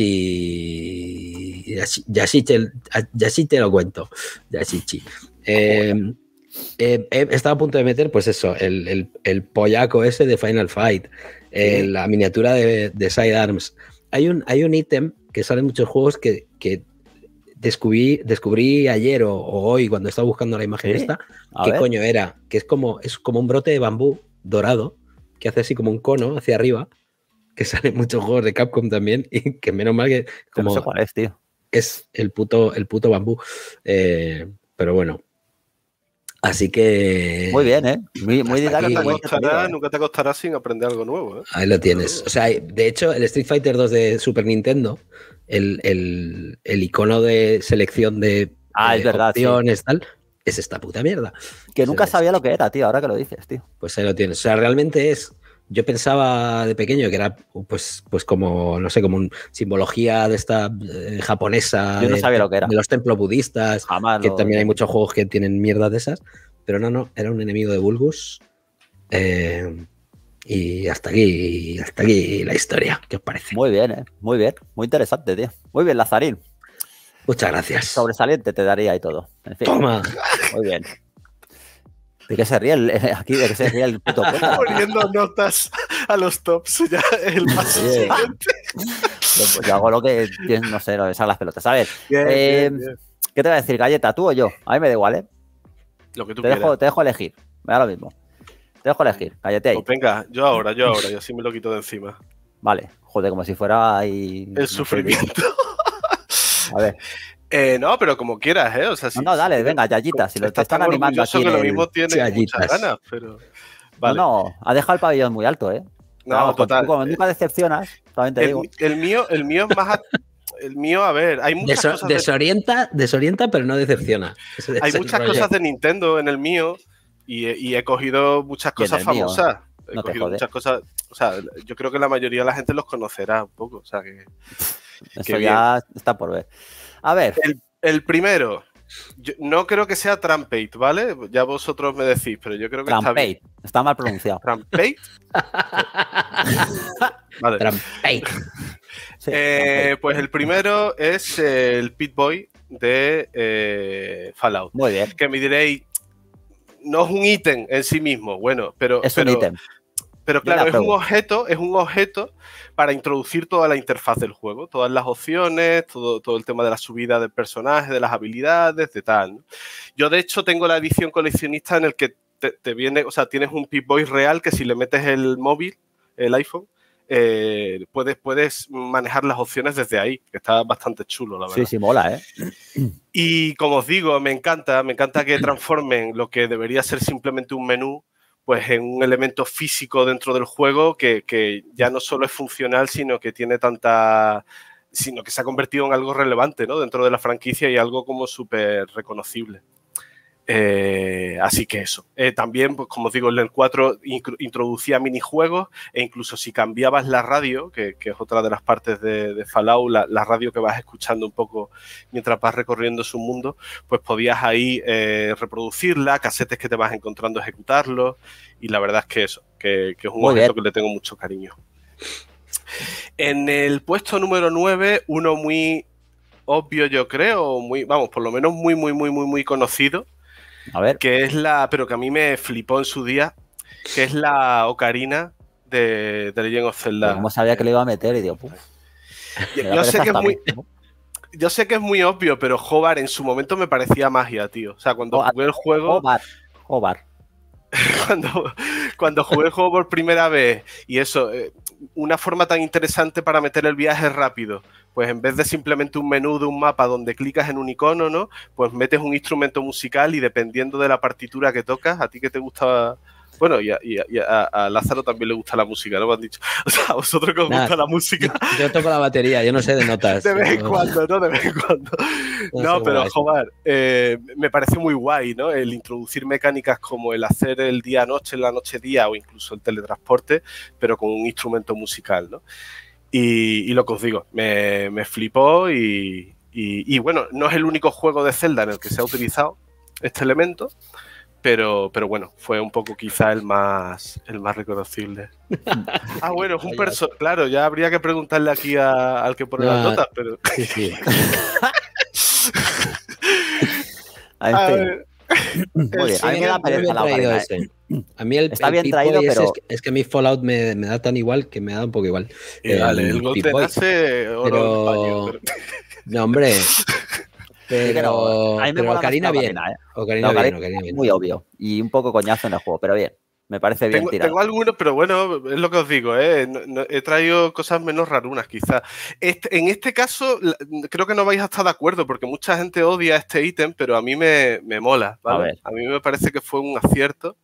Yashichi. Yashi- Yashichi, el- Yashichi te lo cuento. Yashichi. Eh, eh, he estado a punto de meter, pues eso, el, el, el pollaco ese de Final Fight, eh, Sí. la miniatura de, de Sidearms. Hay un, hay un ítem que sale en muchos juegos que, que descubrí, descubrí ayer o, o hoy cuando estaba buscando la imagen Sí. esta. A ¿Qué ver. coño era? Que es como, es como un brote de bambú dorado que hace así como un cono hacia arriba, que sale en muchos juegos de Capcom también, y que menos mal que Que como no sé cuál es, tío. es el puto, el puto bambú. Eh, pero bueno. Así que... Muy bien, ¿eh? Muy, muy hasta aquí. didáctico, Nunca te, muy costará, entretenido, ¿eh? nunca te costará sin aprender algo nuevo, ¿eh? Ahí lo tienes. O sea, de hecho, el Street Fighter dos de Super Nintendo, el, el, el icono de selección de, Ah, de es verdad, sí. opciones, tal, es esta puta mierda. Que nunca Es- sabía lo que era, tío, ahora que lo dices, tío. Pues ahí lo tienes. O sea, realmente es. Yo pensaba de pequeño que era, pues, pues como, no sé, como una simbología de esta eh, japonesa, Yo no de, sabía lo que era. de los templos budistas, Jamás que lo- también hay muchos juegos que tienen mierdas de esas. Pero no, no, era un enemigo de Bulbus. Eh, y hasta aquí, hasta aquí la historia. ¿Qué os parece? Muy bien, ¿eh? Muy bien. Muy interesante, tío. Muy bien, Lazarín. Muchas gracias. Sobresaliente te daría y todo. En fin. Toma. Muy bien. ¿De qué se ríe el, aquí? ¿De qué se ríe el puto cuento? Poniendo notas a los tops, ya el paso Sí. siguiente. Yo, yo hago lo que, no sé, lo que son las pelotas. A ver, Bien, eh, bien, bien. ¿qué te voy a decir, Galleta? ¿Tú o yo? A mí me da igual, ¿eh? Lo que tú Te quieras. dejo, te dejo elegir. Me da lo mismo. Te dejo elegir. Galletea. Pues venga, yo ahora, yo ahora, y así me lo quito de encima. Vale. Joder, como si fuera ahí... no El sé, sufrimiento. tío. A ver. Eh, no, pero como quieras, ¿eh? O sea, si, No, no, dale, si- venga, Yayita. Si lo, te estás están tan animando orgulloso aquí que en lo el- mismo tienes Yayitas. muchas ganas, pero... Vale. No, no, ha dejado el pabellón muy alto, ¿eh? No, Vamos, total. Tú, como nunca decepcionas, también te El, digo. el mío, el mío es más... a- el mío, a ver, hay muchas Deso- cosas... de- desorienta, desorienta, pero no decepciona. Ese es Hay el muchas rollo. cosas de Nintendo en el mío y, he- y he cogido muchas Y en cosas el mío, famosas. He no te cogido jode. muchas cosas. O sea, yo creo que la mayoría de la gente los conocerá un poco. O sea, que Eso qué ya está por ver. A ver, el, el primero, yo no creo que sea Trumpate, ¿vale? Ya vosotros me decís, pero yo creo que está bien. Trumpate. Está mal pronunciado. Trumpate. Vale. Trumpate. Sí, Eh, Trumpate. pues el primero es eh, el Pit-Boy de eh, Fallout. Muy bien. Que me diréis, no es un ítem en sí mismo, bueno, pero... Es pero, un ítem. Pero Yo la claro, es un apruebo. objeto, es un objeto para introducir toda la interfaz del juego, todas las opciones, todo, todo el tema de la subida del personaje, de las habilidades, de tal, ¿no? Yo, de hecho, tengo la edición coleccionista en el que te, te viene, o sea, tienes un Pip-Boy real que si le metes el móvil, el iPhone, eh, puedes, puedes manejar las opciones desde ahí, que está bastante chulo, la verdad. Sí, sí, mola, ¿eh? Y como os digo, me encanta, me encanta que transformen lo que debería ser simplemente un menú, pues en un elemento físico dentro del juego que, que ya no solo es funcional, sino que tiene tanta... sino que se ha convertido en algo relevante, ¿no? Dentro de la franquicia y algo como súper reconocible. Eh, así que eso. Eh, también, pues, como os digo, en el cuatro introducía minijuegos e incluso si cambiabas la radio, que, que es otra de las partes de, de Fallout, la, la radio que vas escuchando un poco mientras vas recorriendo su mundo, pues podías ahí eh, reproducirla, casetes que te vas encontrando, ejecutarlos, y la verdad es que eso, que, que es un Muy objeto bien. que le tengo mucho cariño. En el puesto número nueve, uno muy obvio, yo creo, muy, vamos, por lo menos muy, muy, muy, muy, muy conocido. A ver. Que es la, pero que a mí me flipó en su día, que es la ocarina de, de Legend of Zelda. ¿Cómo sabía que le iba a meter? Y digo, puf. Yo, yo sé que es muy, yo sé que es muy obvio, pero Hobart en su momento me parecía magia, tío. O sea, cuando Hobart, jugué el juego... Hobart, Hobart. Cuando, cuando jugué el juego por primera vez y eso, eh, una forma tan interesante para meter el viaje rápido, pues en vez de simplemente un menú de un mapa donde clicas en un icono, ¿no? Pues metes un instrumento musical y dependiendo de la partitura que tocas, a ti que te gusta... Bueno, y a, y a, y a, a Lázaro también le gusta la música, ¿no? Me han dicho. O sea, a vosotros que os Nada, gusta la música. Yo, yo toco la batería, yo no sé de notas. De vez en cuando, ¿no? De vez en cuando. No, no pero, joder, eh, me parece muy guay, ¿no? El introducir mecánicas como el hacer el día-noche, la noche-día o incluso el teletransporte, pero con un instrumento musical, ¿no? Y, y lo que os digo, me, me flipó y, y, y bueno, no es el único juego de Zelda en el que se ha utilizado este elemento. Pero, pero bueno, fue un poco quizá el más, el más reconocible. Ah, bueno, es un personaje. Claro, ya habría que preguntarle aquí a, al que pone no, las notas, pero. Sí, sí. a ver. Muy bien, a mí me da pereza la ocarina. Ese. A mí el, Está el bien traído, pero. Es que, es que a mí Fallout me, me da tan igual que me da un poco igual. Y vale, el, el Golden hace oro pero... paño, pero... No, hombre. Pero, a mí me pero Ocarina bien. Ocarina, ¿eh? Ocarina no, bien, Ocarina Ocarina bien. Muy obvio. Y un poco coñazo en el juego, pero bien. Me parece bien tengo, tirado. Tengo algunos, pero bueno, es lo que os digo, ¿eh? No, no, he traído cosas menos rarunas, quizás. Este, en este caso, creo que no vais a estar de acuerdo, porque mucha gente odia este ítem, pero a mí me, me mola, ¿vale? A ver. A mí me parece que fue un acierto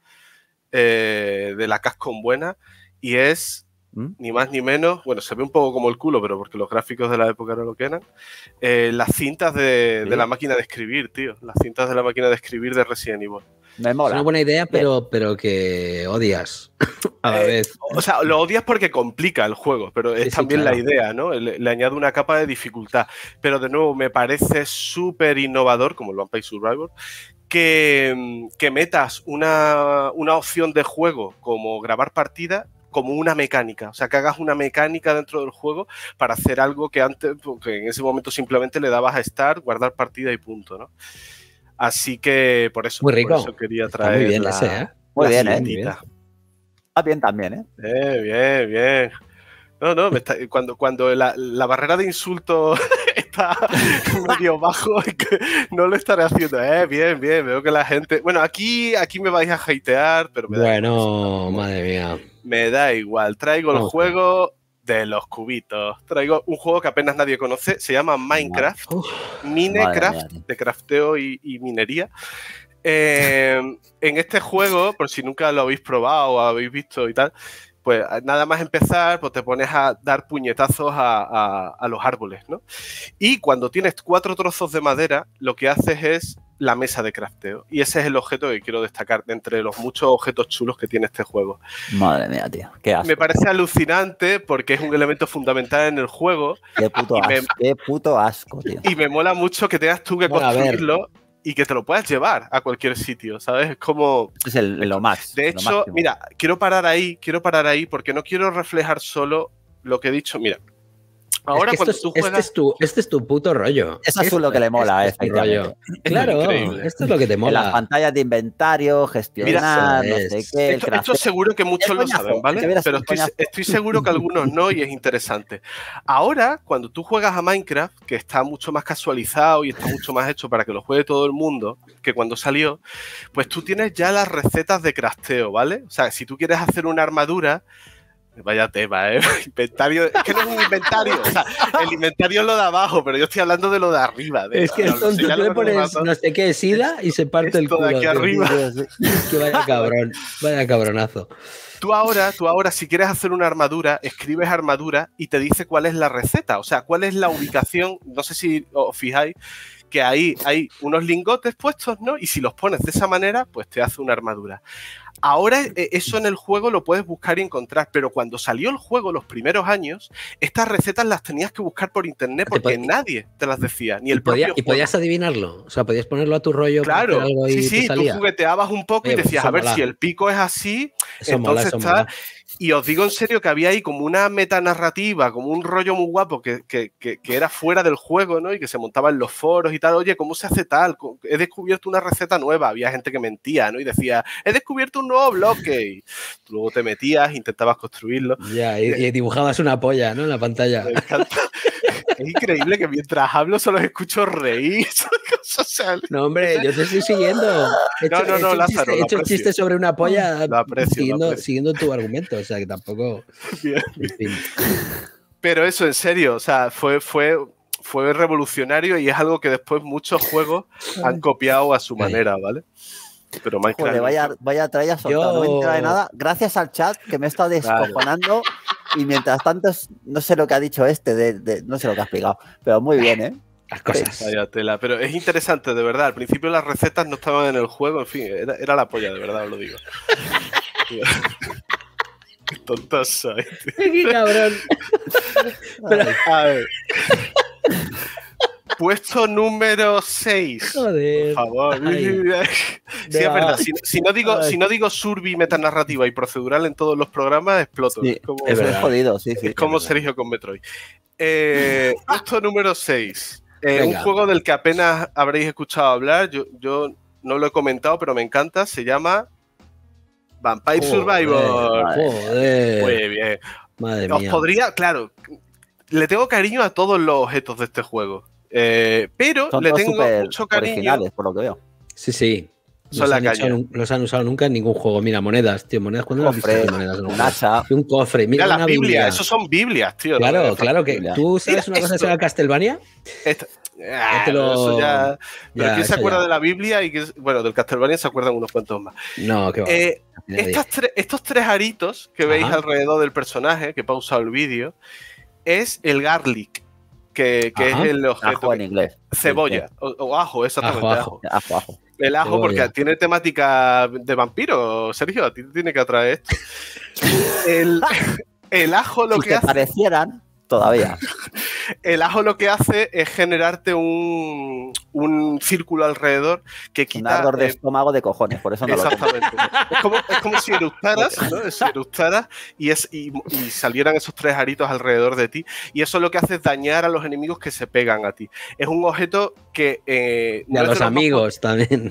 eh, de la Capcom buena, y es... ¿Mm? Ni más ni menos, bueno, se ve un poco como el culo, pero porque los gráficos de la época no lo que eran, eh, las cintas de, ¿Sí? de la máquina de escribir, tío. Las cintas de la máquina de escribir de Resident Evil. Me mola. Es una buena idea, pero, pero que odias a la eh, vez. O sea, lo odias porque complica el juego, pero es sí, también sí, claro. la idea, ¿no? Le, le añade una capa de dificultad. Pero de nuevo, me parece súper innovador, como el Vampire Survivor, que, que metas una, una opción de juego como grabar partida como una mecánica, o sea, que hagas una mecánica dentro del juego para hacer algo que antes, que en ese momento simplemente le dabas a start, guardar partida y punto, ¿no? Así que por eso, muy rico. Por eso quería traer Está muy bien la, ese, ¿eh? Muy la bien, ¿eh? Muy bien. Está bien también, ¿eh? Eh, bien, bien. No, no, me está, cuando, cuando la, la barrera de insulto está medio bajo, no lo estaré haciendo. Eh, bien, bien, veo que la gente... Bueno, aquí, aquí me vais a hatear, pero me da Bueno, igual. madre mía. Me da igual. Traigo el okay. juego de los cubitos. Traigo un juego que apenas nadie conoce. Se llama Minecraft. Uf, Minecraft, de crafteo y, y minería. Eh, en este juego, por si nunca lo habéis probado o habéis visto y tal, pues nada más empezar, pues te pones a dar puñetazos a, a, a los árboles, ¿no? Y cuando tienes cuatro trozos de madera, lo que haces es la mesa de crafteo. Y ese es el objeto que quiero destacar de entre los muchos objetos chulos que tiene este juego. Madre mía, tío. Qué asco. Me parece alucinante porque es un elemento fundamental en el juego. Qué puto asco, me, qué puto asco, tío. Y me mola mucho que tengas tú que bueno, construirlo y que te lo puedas llevar a cualquier sitio, ¿sabes? Es como... Es el, lo más. De hecho, mira, quiero parar ahí, quiero parar ahí porque no quiero reflejar solo lo que he dicho. Mira, ahora es que cuando es, tú juegas... Este es tu, este es tu puto rollo. Eso es lo que le mola, este eh, es rollo. Claro, increíble. Esto es lo que te mola. En las pantallas de inventario, gestionar, Mira, no sé qué. Esto, esto seguro que muchos lo saben, ¿vale? Pero estoy, estoy seguro que algunos no y es interesante. Ahora, cuando tú juegas a Minecraft, que está mucho más casualizado y está mucho más hecho para que lo juegue todo el mundo que cuando salió, pues tú tienes ya las recetas de crafteo, ¿vale? O sea, si tú quieres hacer una armadura... Vaya tema, ¿eh? Inventario. Es que no es un inventario. O sea, el inventario es lo de abajo, pero yo estoy hablando de lo de arriba. De, es que no, es tonto. Tú le pones no sé qué SIDA y se parte el culo. De aquí arriba. Es que vaya cabrón. Vaya cabronazo. Tú ahora, tú ahora, si quieres hacer una armadura, escribes armadura y te dice cuál es la receta. O sea, cuál es la ubicación. No sé si os fijáis que ahí hay unos lingotes puestos, ¿no? Y si los pones de esa manera, pues te hace una armadura. Ahora eso en el juego lo puedes buscar y encontrar, pero cuando salió el juego los primeros años, estas recetas las tenías que buscar por internet porque te nadie te las decía, ni el y podía, propio ¿Y podías juego. adivinarlo? O sea, podías ponerlo a tu rollo. Claro, algo y sí, sí, te salía. tú jugueteabas un poco. Oye, y decías, pues a ver, mola. Si el pico es así, eso entonces mola, está... Mola. Y os digo en serio que había ahí como una metanarrativa, como un rollo muy guapo que, que, que, que era fuera del juego, ¿no? Y que se montaba en los foros y tal. Oye, ¿cómo se hace tal? He descubierto una receta nueva. Había gente que mentía, ¿no? Y decía, he descubierto un nuevo bloque. Y tú luego te metías, intentabas construirlo. Ya, y, y dibujabas una polla, ¿no? En la pantalla. Me encanta. Es increíble que mientras hablo solo escucho reír. O sea, no, hombre, yo te estoy siguiendo. He hecho, no, no, no, he hecho Lázaro. He hecho chistes sobre una polla lo aprecio, siguiendo, lo aprecio. siguiendo tu argumento. O sea, que tampoco. Bien, bien. En fin. Pero eso, en serio, o sea, fue, fue, fue revolucionario y es algo que después muchos juegos han copiado a su manera, ¿vale? Pero Minecraft. Joder, vaya, vaya traía soltado. Yo... No me entera de nada. Gracias al chat que me he estado descojonando. Claro. Y mientras tanto, no sé lo que ha dicho este, de, de, no sé lo que ha explicado. Pero muy bien, ¿eh? Las cosas. Vaya tela. Pero es interesante, de verdad. Al principio las recetas no estaban en el juego. En fin, era, era la polla, de verdad, os lo digo. Qué tontos sois. Qué cabrón. Pero, a ver. Puesto número seis. Joder. Por favor. Ay. Sí, es verdad. Si, si, no digo, si no digo surbi, metanarrativa y procedural en todos los programas, exploto. Sí, es como, es verdad. Jodido, sí, sí. Es como Sergio con Metroid. Eh, puesto número seis. Eh, un juego del que apenas habréis escuchado hablar. Yo, yo no lo he comentado, pero me encanta. Se llama Vampire Joder, Survivor. Joder. Muy bien. Madre Os mía. podría, claro, le tengo cariño a todos los objetos de este juego. Eh, pero Son le tengo mucho cariño. Originales, por lo que veo. Sí, sí. Son los, la han calle. hecho, los han usado nunca en ningún juego. Mira, monedas, tío, monedas. ¿Cuándo las has visto? Monedas, un hacha. Un cofre. Mira, Mira una las Biblias, Biblia. esos son Biblias, tío. Claro, no claro que Biblia. tú sabes Mira una cosa que esto. se llama Castlevania. Esta, ah, Te lo- eso ya, pero Ya, ¿quién se eso acuerda ya. de la Biblia? Y que, bueno, del Castlevania se acuerdan unos cuantos más. No, que va. Eh, Nadie. estas tre- estos tres aritos que veis Ajá. alrededor del personaje, que he pausado el vídeo, es el garlic, que, que es Ajá. el objeto. Ajo en que- inglés. Cebolla, o, o ajo, exactamente. Ajo, ajo. ajo. Ajo, ajo. El ajo, Cebolla. porque tiene temática de vampiro, Sergio, a ti te tiene que atraer esto. El, el ajo lo si que te hace. parecieran, todavía. El ajo lo que hace es generarte un, un círculo alrededor que Un quita. ardor de eh, estómago de cojones, por eso no lo como. Exactamente. Es como, es como si eructaras, ¿no? Si eructaras y, es, y, y salieran esos tres aritos alrededor de ti. Y eso lo que hace es dañar a los enemigos que se pegan a ti. Es un objeto que. Eh, Y a es los de amigos también.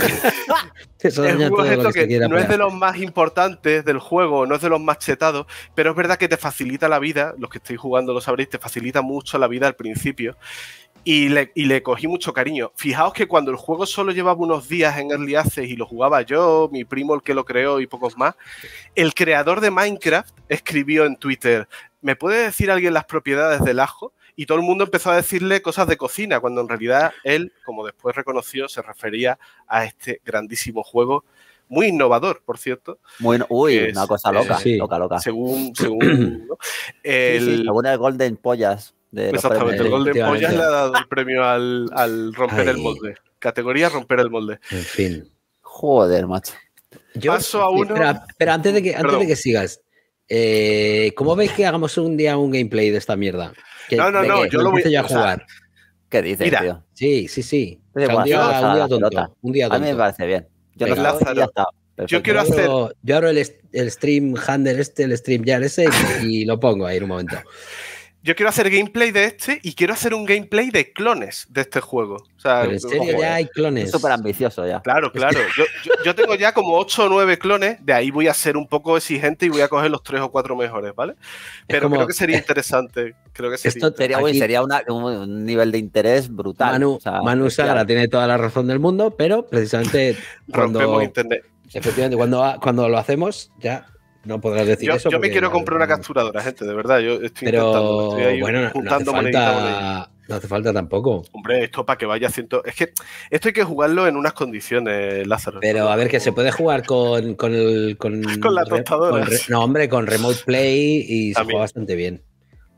Eso Es daña un todo lo objeto que se que quiera no es pegar. de los más importantes del juego, no es de los más chetados, pero es verdad que te facilita la vida, los que estáis jugando lo sabréis, te facilita mucho la vida al principio y le, y le cogí mucho cariño. Fijaos que cuando el juego solo llevaba unos días en Early Access y lo jugaba yo, mi primo el que lo creó y pocos más, el creador de Minecraft escribió en Twitter, ¿me puede decir alguien las propiedades del ajo? Y todo el mundo empezó a decirle cosas de cocina, cuando en realidad él, como después reconoció, se refería a este grandísimo juego, muy innovador, por cierto. Muy, uy, Es- una cosa loca, sí. loca, loca. Según, según ¿no? Sí, el, sí, según el Golden Pollas de los exactamente, el premios. Golden Efectivamente. Pollas le ha dado el premio al, al romper el Ay. molde. Categoría romper el molde. En fin. Joder, macho. Yo, Paso a sí, uno- Espera, espera, antes de que, antes Perdón. de que sigas, eh, ¿cómo veis que hagamos un día un gameplay de esta mierda? Que, No, no, de no, que yo lo voy- empiece yo a o sea, jugar. ¿qué dices, Mira, tío? Sí, sí, sí. O Es sea, un igual, día, vamos a un día la tonto. pelota. Un día A mí me tonto. parece bien. Yo Venga, no sé, y Lázaro. ya está. Perfecto. quiero Yo hacer- abro, yo abro el, est- el stream handle este, el stream jar ese y lo pongo ahí en un momento. Yo quiero hacer gameplay de este y quiero hacer un gameplay de clones de este juego. O sea, Pero en serio ojo, ya eh. hay Es clones. súper ambicioso ya. Claro, claro. Yo, yo, yo tengo ya como ocho o nueve clones, de ahí voy a ser un poco exigente y voy a coger los tres o cuatro mejores, ¿vale? Pero como- creo que sería interesante. Creo que sería Esto Sería, uy, Aquí- sería una- un, un nivel de interés brutal. Manu, o sea, Manu bestial. Sagra tiene toda la razón del mundo, pero precisamente cuando, rompemos internet. efectivamente, cuando, cuando lo hacemos ya no podrás decir Yo, eso. yo me porque quiero ya- comprar una capturadora, gente, de verdad. Yo estoy intentando. Pero Estoy ahí bueno, no, no hace juntando monedita, monedita. falta, no hace falta tampoco. Hombre, esto para que vaya ciento. Es que esto hay que jugarlo en unas condiciones, Lázaro. Pero a ver, que se puede jugar con, con el. Con, Con la re- tostadora. con re- no, hombre, con Remote Play y se También. juega bastante bien.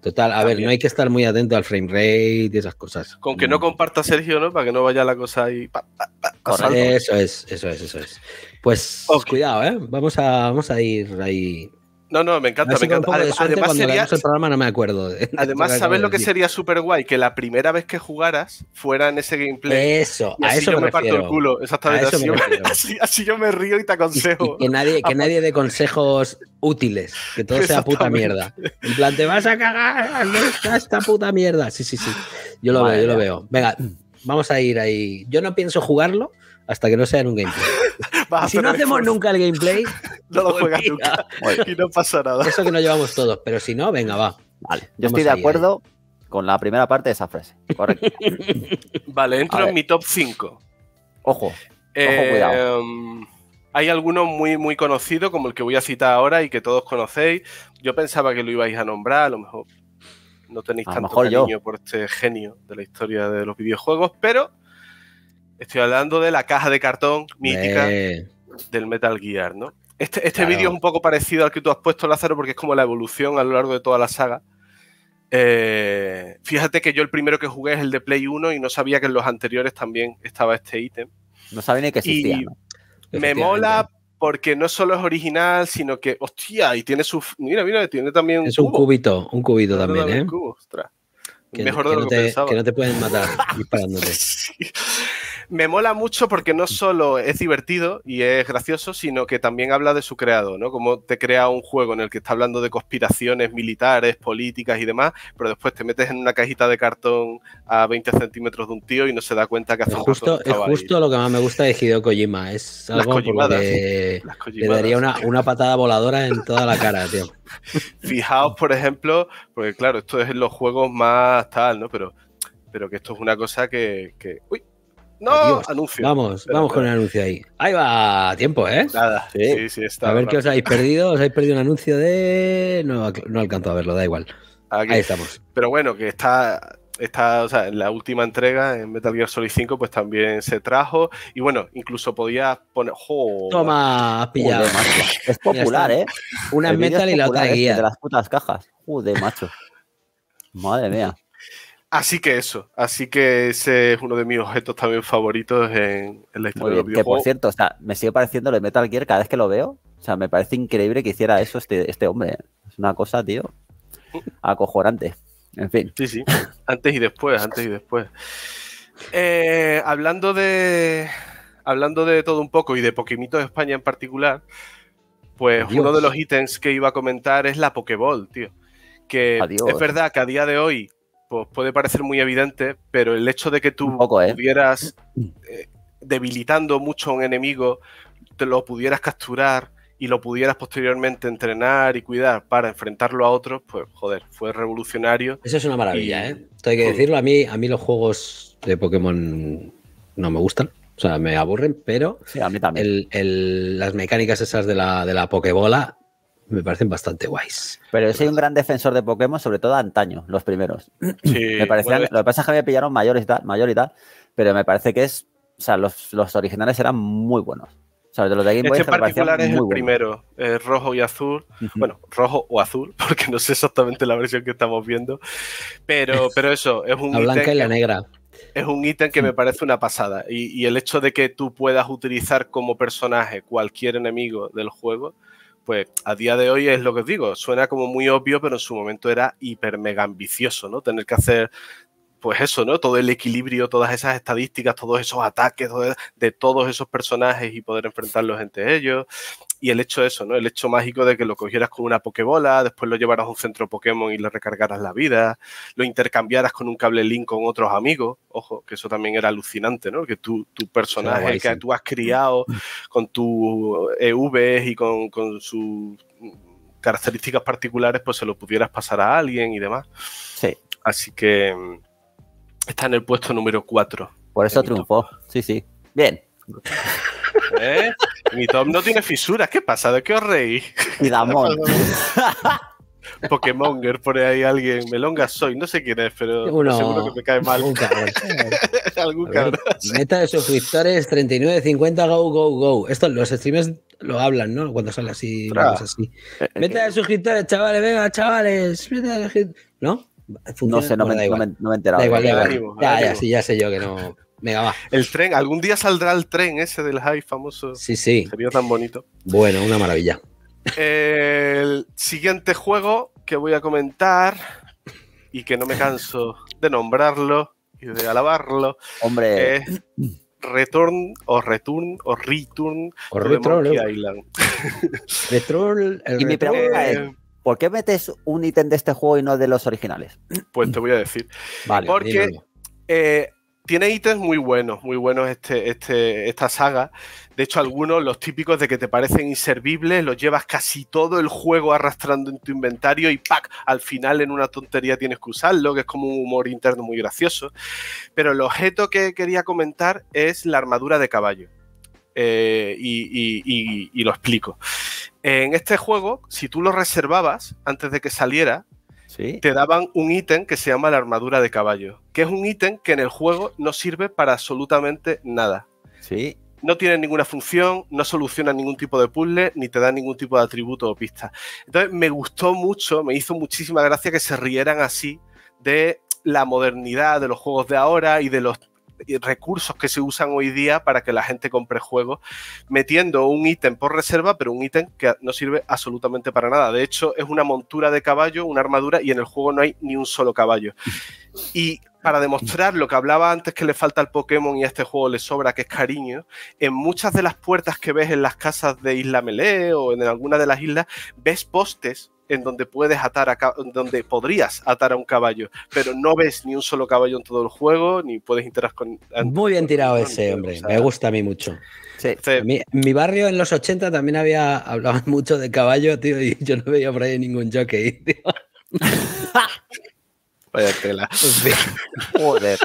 Total, a También. ver, no hay que estar muy atento al frame rate y esas cosas. Con que no comparta Sergio, ¿no? Para que no vaya la cosa ahí. Pa, pa, pa, Correcto. Eso es, eso es, eso es. Pues Ok. cuidado, ¿eh? Vamos a, vamos a ir ahí. No, no, me A encanta, ver si me con un encanta. poco de Además, suerte, además cuando sería, hagamos el programa no me acuerdo. de- de además esto ¿sabes lo acabo que de sería súper guay? Que la primera vez que jugaras fuera en ese gameplay. decir. Eso, Y a así eso yo me me parto el refiero. culo, exactamente. A eso Así me yo me, refiero. así, así yo me río y te Y, aconsejo. y que nadie, que nadie dé consejos útiles, que todo sea puta Exactamente. mierda. En plan, te vas a cagar, ¿dónde está esta puta mierda? Sí, sí, sí. Yo lo Madre veo, yo lo mía. veo. Venga, vamos a ir ahí. Yo no pienso jugarlo hasta que no sea en un gameplay. Vas a Y si no hacer hacemos esfuerzo. nunca el gameplay, No lo pues juegas mira, nunca. Oye, Y no pasa nada. eso que nos llevamos todos. Pero si no, venga, va. vale. Yo Vamos estoy de ahí, acuerdo con la primera parte de esa frase. Correcto. Vale, A entro ver. en mi top cinco. Ojo. Eh, cuidado. Hay algunos muy, muy conocidos, como el que voy a citar ahora y que todos conocéis. Yo pensaba que lo ibais a nombrar, a lo mejor no tenéis A lo tanto mejor yo. cariño por este genio de la historia de los videojuegos, pero estoy hablando de la caja de cartón mítica Eh, del Metal Gear, ¿no? Este, este Claro. vídeo es un poco parecido al que tú has puesto, Lázaro, porque es como la evolución a lo largo de toda la saga. Eh, fíjate que yo el primero que jugué es el de Play uno y no sabía que en los anteriores también estaba este ítem. No sabía ni que existía. Y ¿no? me efectivamente. mola porque no solo es original, sino que, hostia, y tiene su... Mira, mira, tiene también un Es un cubo. cubito, un cubito Tiene también, ¿eh? un cubo, ostras. Que, Mejor que de no lo que te, pensaba. que no te pueden matar disparándote. Sí. Me mola mucho porque no solo es divertido y es gracioso, sino que también habla de su creador, ¿no? Como te crea un juego en el que está hablando de conspiraciones militares, políticas y demás, pero después te metes en una cajita de cartón a veinte centímetros de un tío y no se da cuenta que hace Es un rato justo, que es estaba ahí. justo lo que más me gusta de Hideo Kojima. Es Las algo por lo Kojimadas. que Las le Kojimadas. daría una, una patada voladora en toda la cara, tío. Fijaos, por ejemplo, porque claro, esto es en los juegos más tal, ¿no? Pero, pero que esto es una cosa que... que... ¡Uy! ¡No! Adiós. Anuncio. Vamos, Espera, vamos con el espera. anuncio ahí. Ahí va, tiempo, ¿eh? Nada, Sí. sí, sí, está. A ver qué os rápido. habéis perdido. Os habéis perdido un anuncio de. No, no alcanzo a verlo, da igual. Aquí. Ahí estamos. Pero bueno, que está, está, o sea, en la última entrega, en Metal Gear Solid cinco, pues también se trajo. Y bueno, incluso podías poner. ¡Joder! Toma, has pillado. Joder, macho. Es popular, está. ¿eh? Una El en vídeo metal es y la otra popular, este, guía. de las putas cajas. Joder, macho. Madre mía. Así que eso, así que ese es uno de mis objetos también favoritos en, en la historia Muy de los bien. Que por videojuegos. cierto, o sea, me sigue pareciendo lo de Metal Gear cada vez que lo veo. O sea, me parece increíble que hiciera eso este, este hombre. Es una cosa, tío, acojonante. En fin. Sí, sí. Antes y después, antes y después. Eh, hablando de. Hablando de todo un poco y de Pokémito de España en particular, pues Adiós. uno de los ítems que iba a comentar es la Pokéball, tío. Que Adiós. es verdad que a día de hoy pues, puede parecer muy evidente, pero el hecho de que tú Un poco, ¿eh? pudieras, eh, debilitando mucho a un enemigo, te lo pudieras capturar y lo pudieras posteriormente entrenar y cuidar para enfrentarlo a otros, pues joder, fue revolucionario. Eso es una maravilla, Y- ¿eh? Esto hay que decirlo. A mí, a mí los juegos de Pokémon no me gustan. O sea, me aburren, pero Sí, a mí también. el, el- las mecánicas esas de la, de la Pokébola me parecen bastante guays. Pero yo soy un gran defensor de Pokémon, sobre todo antaño, los primeros. Sí, Me parecían, bueno, lo que pasa es que me pillaron mayores y tal, mayor y tal, pero me parece que es, o sea, los, los originales eran muy buenos. O sea, de los de Game Boy este es que me parecían particular es muy el buenos. primero, eh, rojo y azul. Ujú. Bueno, rojo o azul, porque no sé exactamente la versión que estamos viendo. Pero, pero eso, es un La blanca ítem y la que- negra. es un ítem que me parece una pasada. Y, y el hecho de que tú puedas utilizar como personaje cualquier enemigo del juego, pues a día de hoy es lo que os digo. Suena como muy obvio, pero en su momento era hiper mega ambicioso, ¿no? Tener que hacer, pues eso, ¿no? Todo el equilibrio, todas esas estadísticas, todos esos ataques todo- de todos esos personajes y poder enfrentarlos entre ellos. Y el hecho de eso, ¿no? El hecho mágico de que lo cogieras con una Pokébola, después lo llevaras a un centro Pokémon y le recargaras la vida, lo intercambiaras con un cable Link con otros amigos. Ojo, que eso también era alucinante, ¿no? Que tu, tu personaje que guaísimo. tú has criado con tus E Vs y con, con sus características particulares, pues se lo pudieras pasar a alguien y demás. Sí, Así que mm, está en el puesto número cuatro. por eso En mi top. triunfó. Sí, sí. Bien. ¿Eh? Mi top no tiene fisuras. ¿Qué pasa? ¿De qué os reís? Y Damon. Pokémonger, pone ahí alguien. Melonga soy, no sé quién es, pero Uno, seguro que me cae mal. un cabrón. Algún A ver, cabrón. meta de suscriptores treinta y nueve cincuenta, go, go, go. Esto los streamers lo hablan, ¿no? Cuando sale así, una Ostras. cosa así. Eh, Meta de suscriptores, chavales, venga, chavales. Meta de suscriptores. ¿no? No sé, no me, no, me, no me he enterado. Da igual, da igual. Ánimo, Ya, ánimo. ya, sí, ya sé yo que no... Venga, va. El tren, algún día saldrá el tren ese del Hype famoso. Sí, sí. Sería tan bonito. Bueno, una maravilla. El siguiente juego que voy a comentar y que no me canso de nombrarlo y de alabarlo Hombre, es Return o Return o Return O to the Retro, Monkey luego. Island. Retro, el y mi retro- pregunta Eh, es, ¿por qué metes un ítem de este juego y no de los originales? Pues te voy a decir. Vale, porque dímelo. eh, tiene ítems muy buenos, muy buenos este, este, esta saga. De hecho, algunos, los típicos de que te parecen inservibles, los llevas casi todo el juego arrastrando en tu inventario y ¡pac! Al final en una tontería tienes que usarlo, que es como un humor interno muy gracioso. Pero el objeto que quería comentar es la armadura de caballo. Eh, y, y, y, y lo explico. En este juego, si tú lo reservabas antes de que saliera, ¿Sí? te daban un ítem que se llama la armadura de caballo, que es un ítem que en el juego no sirve para absolutamente nada. Sí. No tiene ninguna función, no soluciona ningún tipo de puzzle, ni te da ningún tipo de atributo o pista. Entonces me gustó mucho, me hizo muchísima gracia que se rieran así de la modernidad de los juegos de ahora y de los recursos que se usan hoy día para que la gente compre juegos, metiendo un ítem por reserva, pero un ítem que no sirve absolutamente para nada. De hecho, es una montura de caballo, una armadura, y en el juego no hay ni un solo caballo. Y para demostrar lo que hablaba antes que le falta al Pokémon y a este juego le sobra, que es cariño, en muchas de las puertas que ves en las casas de Isla Melee o en alguna de las islas, ves postes en donde puedes atar a, donde podrías atar a un caballo, pero no ves ni un solo caballo en todo el juego, ni puedes interactuar con... Muy bien tirado no, ese, no, hombre. o sea, Me gusta a mí mucho. Sí. Entonces, A mí, en mi barrio en los ochenta también había hablaban mucho de caballo, tío, y yo no veía por ahí ningún jockey, tío. vaya tela. Joder.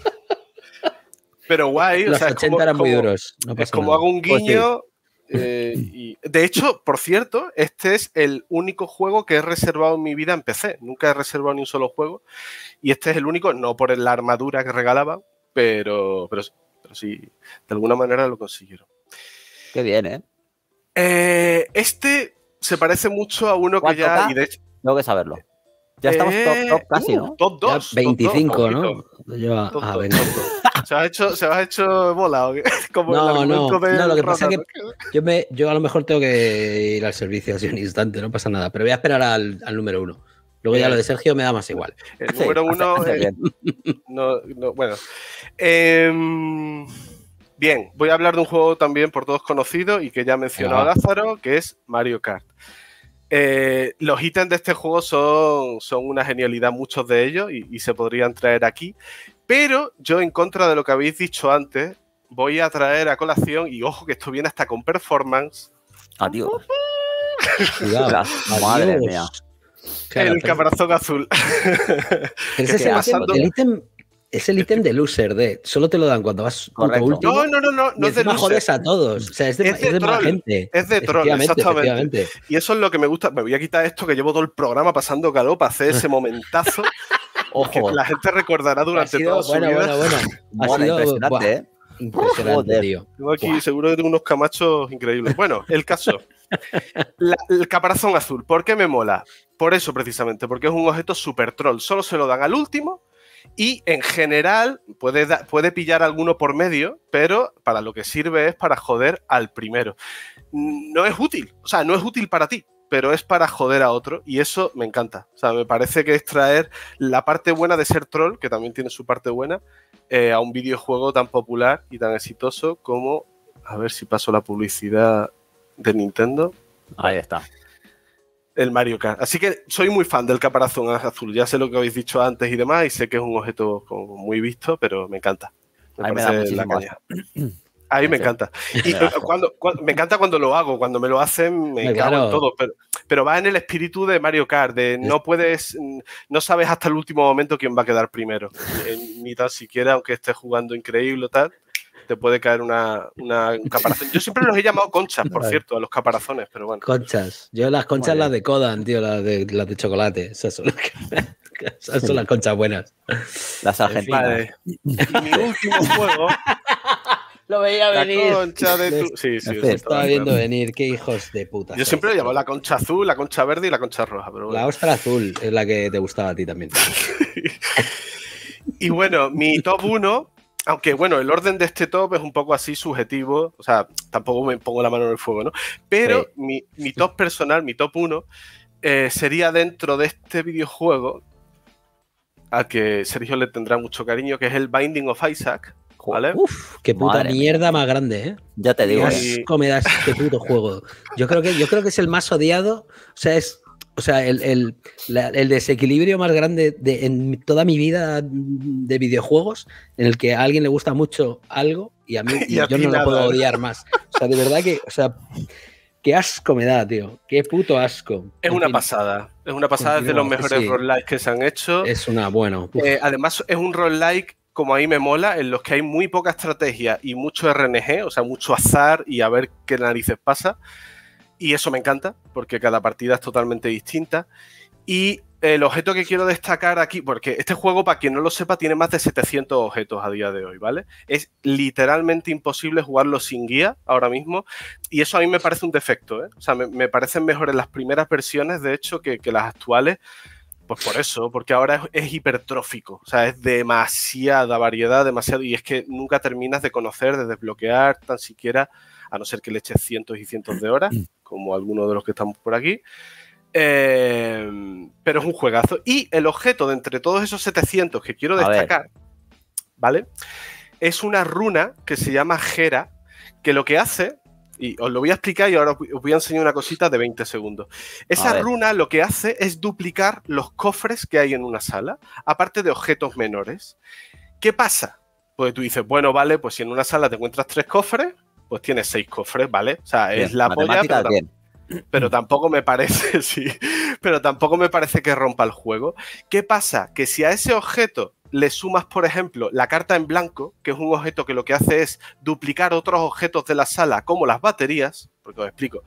Pero guay, Los o sea, es ochenta como, eran muy como- duros. No es pasa como nada. hago un Pues sí. guiño. eh, y, de hecho, por cierto, este es el único juego que he reservado en mi vida en P C. Nunca he reservado ni un solo juego. Y este es el único, no por la armadura que regalaban, pero, pero, pero sí, de alguna manera lo consiguieron. Qué bien, ¿eh? Eh, este se parece mucho a uno que ¿Cuánto ya. K? Y de hecho, Tengo que saberlo. Ya estamos top, eh, top casi, uh, ¿no? Top Ya dos. veinticinco, ¿no? Lleva- Top ah, dos, venga. top dos. ¿Se has hecho, se has hecho bola o qué? Como el No, argumento no, del no, lo que pasa es Rata, que ¿no? yo, me, yo a lo mejor tengo que ir al servicio así un instante, no pasa nada, pero voy a esperar al, al número uno. Luego ya Bien. lo de Sergio me da más igual. El Sí, número hace- uno. hace eh, bien. no, no, bueno. Em, bien, voy a hablar de un juego también por todos conocido y que ya mencionó Venga, va. Lázaro, que es Mario Kart. Eh, los ítems de este juego son, son una genialidad, muchos de ellos, y, y se podrían traer aquí. Pero yo, en contra de lo que habéis dicho antes, voy a traer a colación, y ojo que esto viene hasta con performance, Adiós. Cuidado. Ostras, madre Adiós. mía. Claro, el pero- caparazón azul. pero ese es Qué el asco, ítem, tío. el ítem- es el ítem de loser, de solo te lo dan cuando vas puto Correcto. último. No, no, no, no, y no es de encima loser. jodes a todos. O sea, es de, Es de es de mala troll. gente. Es de troll, Efectivamente, exactamente. efectivamente. Y eso es lo que me gusta. Me voy a quitar esto que llevo todo el programa pasando calor para hacer ese momentazo. Que Ojo. la gente recordará Ha durante sido- toda su bueno, vida. bueno, bueno. Ha Bueno, sido, impresionante, buah, ¿eh? impresionante, Joder. tío. Tengo aquí, Buah. seguro que tengo unos camachos increíbles. Bueno, el caso. La- el caparazón azul. ¿Por qué me mola? Por eso precisamente, porque es un objeto super troll. Solo se lo dan al último y en general puede, da- puede pillar alguno por medio, pero para lo que sirve es para joder al primero. No es útil, o sea, no es útil para ti, pero es para joder a otro y eso me encanta. O sea, me parece que es traer la parte buena de ser troll, que también tiene su parte buena, eh, a un videojuego tan popular y tan exitoso como, a ver si paso la publicidad de Nintendo, Ahí está. el Mario Kart. Así que soy muy fan del caparazón azul. Ya sé lo que habéis dicho antes y demás, y sé que es un objeto como muy visto, pero me encanta. Me A mí me da parece la muchísimo caña. A mí me Sí. encanta. Y Me da asco. cuando, cuando- me encanta cuando lo hago, cuando me lo hacen, me Hombre, cago claro. en todo. Pero, pero va en el espíritu de Mario Kart, de no puedes, no sabes hasta el último momento quién va a quedar primero. Ni, ni tan siquiera, aunque estés jugando increíble o tal, te puede caer una, una un caparazón. Yo siempre los he llamado conchas, por Vale. cierto, a los caparazones, pero bueno. Conchas. Yo las conchas Muy las bien. de Kodan, tío, las de, las de chocolate. Esas son las, que- esas son las conchas buenas. Las argentinas. Vale. Y mi último juego, Lo veía La venir. concha de tu... Sí, sí. Sí, eso Estaba claro. viendo venir. Qué hijos de puta. Yo siempre lo llamo la concha azul, la concha verde y la concha roja. Pero bueno. La ostra azul es la que te gustaba a ti también. Y bueno, mi top uno, aunque bueno, el orden de este top es un poco así subjetivo, o sea, tampoco me pongo la mano en el fuego, ¿no? Pero Sí. mi, mi top personal, mi top uno, eh, sería dentro de este videojuego al que Sergio le tendrá mucho cariño, que es el Binding of Isaac, ¿vale? Uf, qué puta Madre mierda mía. más grande, ¿eh? Ya te digo, Qué ¿eh? Y- asco me das este puto juego. Yo creo que, yo creo que es el más odiado. O sea, es. O sea, el, el, la- el desequilibrio más grande de, en toda mi vida de videojuegos, en el que a alguien le gusta mucho algo y a mí Y y a yo ti no lo nada, puedo ¿no? odiar más. O sea, de verdad que, o sea, qué asco me da, tío. Qué puto asco. Es En una fin, pasada, es una pasada, es de los continúa, mejores sí. roguelikes que se han hecho. Es una, bueno. uf. Eh, además, es un roguelike, como a mí me mola, en los que hay muy poca estrategia y mucho R N G, o sea, mucho azar y a ver qué narices pasa. Y eso me encanta, porque cada partida es totalmente distinta. Y el objeto que quiero destacar aquí, porque este juego, para quien no lo sepa, tiene más de setecientos objetos a día de hoy, ¿vale? Es literalmente imposible jugarlo sin guía ahora mismo. Y eso a mí me parece un defecto, ¿eh? O sea, me, me parecen mejores las primeras versiones, de hecho, que, que las actuales. Pues por eso, porque ahora es, es hipertrófico, o sea, es demasiada variedad, demasiado, y es que nunca terminas de conocer, de desbloquear, tan siquiera, a no ser que le eches cientos y cientos de horas, como algunos de los que estamos por aquí. Eh, pero es un juegazo. Y el objeto de entre todos esos setecientos que quiero A ver. destacar, ¿vale? Es una runa que se llama Gera, que lo que hace, y os lo voy a explicar y ahora os voy a enseñar una cosita de veinte segundos. A Esa ver. runa lo que hace es duplicar los cofres que hay en una sala, aparte de objetos menores. ¿Qué pasa? Pues tú dices, bueno, vale, pues si en una sala te encuentras tres cofres, pues tienes seis cofres, ¿vale? O sea, es Bien, la polla, matemáticas, pero, tam- bien. pero tampoco me parece, sí, pero tampoco me parece que rompa el juego. ¿Qué pasa? Que si a ese objeto le sumas, por ejemplo, la carta en blanco, que es un objeto que lo que hace es duplicar otros objetos de la sala, como las baterías, porque os explico.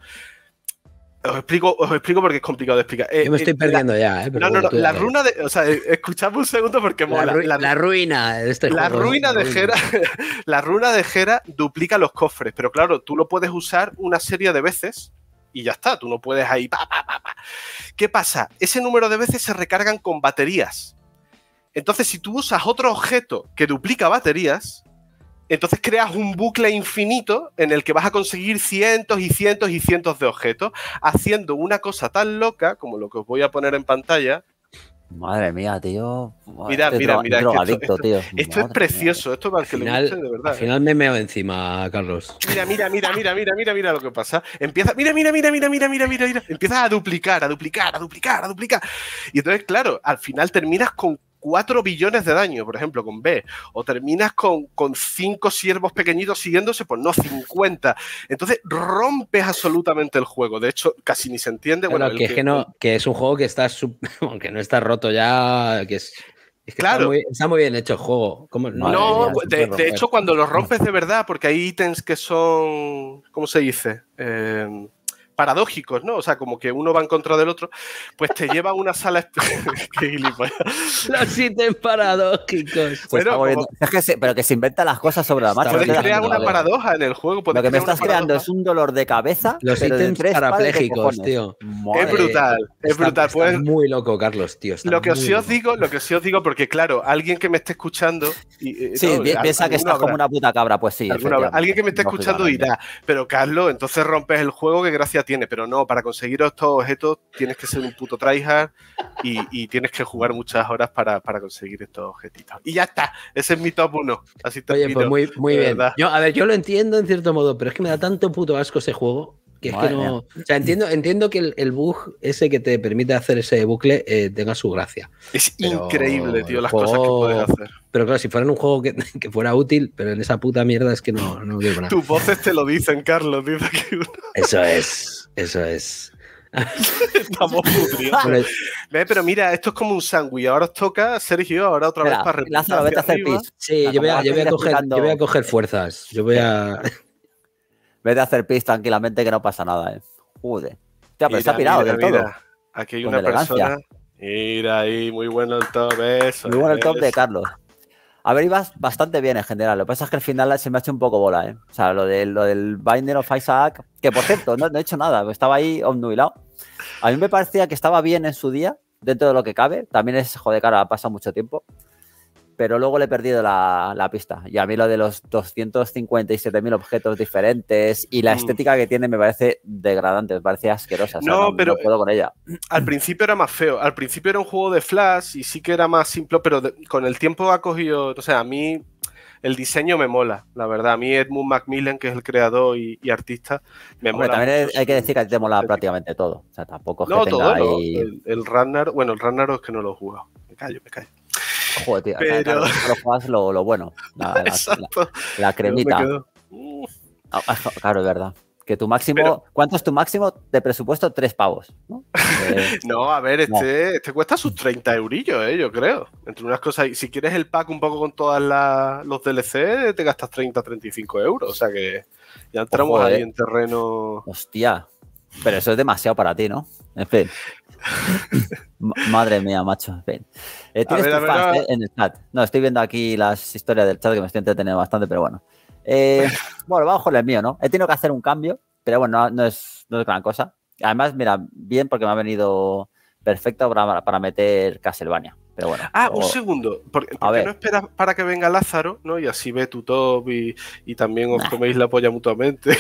Os explico, os explico porque es complicado de explicar. Eh, Yo me estoy eh, perdiendo ya, ¿eh? la- Pero no, no, bueno, no, tú la dale. runa de. O sea, eh, escuchadme un segundo porque La, mola. ru- La- la ruina de este la juego. ruina de ruina. Gera, la runa de Gera duplica los cofres, pero claro, tú lo puedes usar una serie de veces y ya está, tú no puedes ahí. Pa, pa, pa, pa. ¿Qué pasa? Ese número de veces se recargan con baterías. Entonces, si tú usas otro objeto que duplica baterías, entonces creas un bucle infinito en el que vas a conseguir cientos y cientos y cientos de objetos, haciendo una cosa tan loca como lo que os voy a poner en pantalla. Madre mía, tío. Mira, Este mira, dro- mira, es que drogadicto, esto- tío. Esto es Madre mía. precioso, esto para Al el que le final, guste de al verdad. ¿eh? final me meo encima, Carlos. Mira, mira, mira, mira, mira, mira, mira lo que pasa. Empieza, mira, mira, mira, mira, mira, mira, mira, mira. Empiezas a duplicar, a duplicar, a duplicar, a duplicar. Y entonces, claro, al final terminas con cuatro billones de daño, por ejemplo, con B. O terminas con, con cinco siervos pequeñitos siguiéndose, pues no, cincuenta. Entonces rompes absolutamente el juego. De hecho, casi ni se entiende. Bueno, Bueno, el que, es que, no, que es un juego que está, sub- aunque no está roto ya, que es, es que Claro. está, muy, está muy bien hecho el juego. ¿Cómo- Madre No, mía, se de, puede de romper. hecho, cuando lo rompes de verdad, porque hay ítems que son, ¿cómo se dice? Eh, paradójicos, ¿no? O sea, como que uno va en contra del otro, pues te lleva a una sala... Qué gilipollas. Los ítems paradójicos. Se Bueno, está volviendo- como- Es que se- pero que se inventa las cosas sobre la Está marcha. Puedes no te das crear cuenta, una ¿vale? paradoja en el juego. puedes Lo que me crear una estás creando paradoja. es un dolor de cabeza. Los pero de ítems tres pares de parapléjicos, cojones. tío. Madre Es brutal, es Está- brutal. está Puedes- muy loco, Carlos, tío. está Lo que muy sí os loco. digo, lo que sí os digo, porque claro, alguien que me esté escuchando y, eh, Sí, no, pi- al- piensa que alguno estás como habrá, una puta cabra, pues sí. alguno habrá. efectivamente, Alguien que me esté escuchando lógicamente. dirá, pero Carlos, entonces rompes el juego, qué gracia tiene. Pero no, para conseguir estos objetos tienes que ser un puto tryhard y, y tienes que jugar muchas horas para, para conseguir estos objetitos. Y ya está, ese es mi top uno. Así Oye, termino, pues muy, muy de bien. verdad. Yo, a ver, yo lo entiendo en cierto modo, pero es que me da tanto puto asco ese juego que es Madre que no. mía. O sea, entiendo, entiendo que el, el bug ese que te permite hacer ese bucle eh, tenga su gracia. Es Pero increíble, tío, el las cosas que juego- puedes hacer. Pero claro, si fuera en un juego que, que fuera útil, pero en esa puta mierda es que no, no digo nada. Tus voces te lo dicen, Carlos. Dice que Eso es, eso es. estamos pudridos. Bueno, Ve, pero mira, esto es como un sándwich. Ahora os toca, Sergio, ahora otra vez Espera, para repuntar Lázaro, vete a hacia hacer arriba. pis. sí, yo voy, a, Como yo, voy a vas coger, explicando- yo voy a coger fuerzas. Yo voy a. Vete a hacer pis tranquilamente que no pasa nada, eh. Joder. Hostia, pero se ha Mira, pirado mira, del todo. mira. Aquí hay Con una elegancia. persona. Mira ahí, muy bueno el top. Eso Muy bueno el top de es. Carlos. A ver, ibas bastante bien en general. Lo que pasa es que al final se me ha hecho un poco bola, ¿eh? O sea, lo, de, lo del Binding of Isaac, que por cierto, no, no he hecho nada, estaba ahí obnubilado. A mí me parecía que estaba bien en su día, dentro de lo que cabe. También es, joder, claro, ha pasado mucho tiempo. Pero luego le he perdido la, la pista. Y a mí lo de los doscientos cincuenta y siete mil objetos diferentes y la estética que tiene me parece degradante, me parece asquerosa. O sea, no, no, pero no puedo con ella. Al principio era más feo. Al principio era un juego de Flash y sí que era más simple, pero de, con el tiempo ha cogido... O sea, a mí el diseño me mola, la verdad. A mí Edmund Macmillan, que es el creador y, y artista, me Hombre, mola. También mucho hay que su, decir que a ti te mola su prácticamente todo. O sea, tampoco es no, que tenga todo, ahí... no. El, el Ragnarok... Bueno, el Ragnarok es que no lo he jugado. Me callo, me callo. Joder, tío, Pero... claro, lo juegas lo, lo bueno, la, la, la, la cremita. Uh. Claro, es verdad. Que tu máximo, Pero... ¿cuánto es tu máximo de presupuesto? Tres pavos, ¿no? Eh, no, a ver, este, no. este cuesta sus treinta eurillos, eh, yo creo. Entre unas cosas, si quieres el pack un poco con todos los D L C, te gastas treinta, treinta y cinco euros. O sea que ya entramos Ojo, ahí eh. en terreno... Hostia, pero eso es demasiado para ti, ¿no? En fin. Madre mía, macho. En fin. Eh, tienes ver, tus ver, fans, eh, en el chat. No, estoy viendo aquí las historias del chat que me estoy entreteniendo bastante, pero bueno. Eh, bueno, vamos con el mío, ¿no? He tenido que hacer un cambio, pero bueno, no, no, es, no es gran cosa. Además, mira, bien porque me ha venido perfecto para, para meter Castlevania. Pero bueno. Ah, luego... un segundo. ¿Por, ¿por qué no esperas para que venga Lázaro, ¿no? Y así ve tu top y, y también os nah. coméis la polla mutuamente.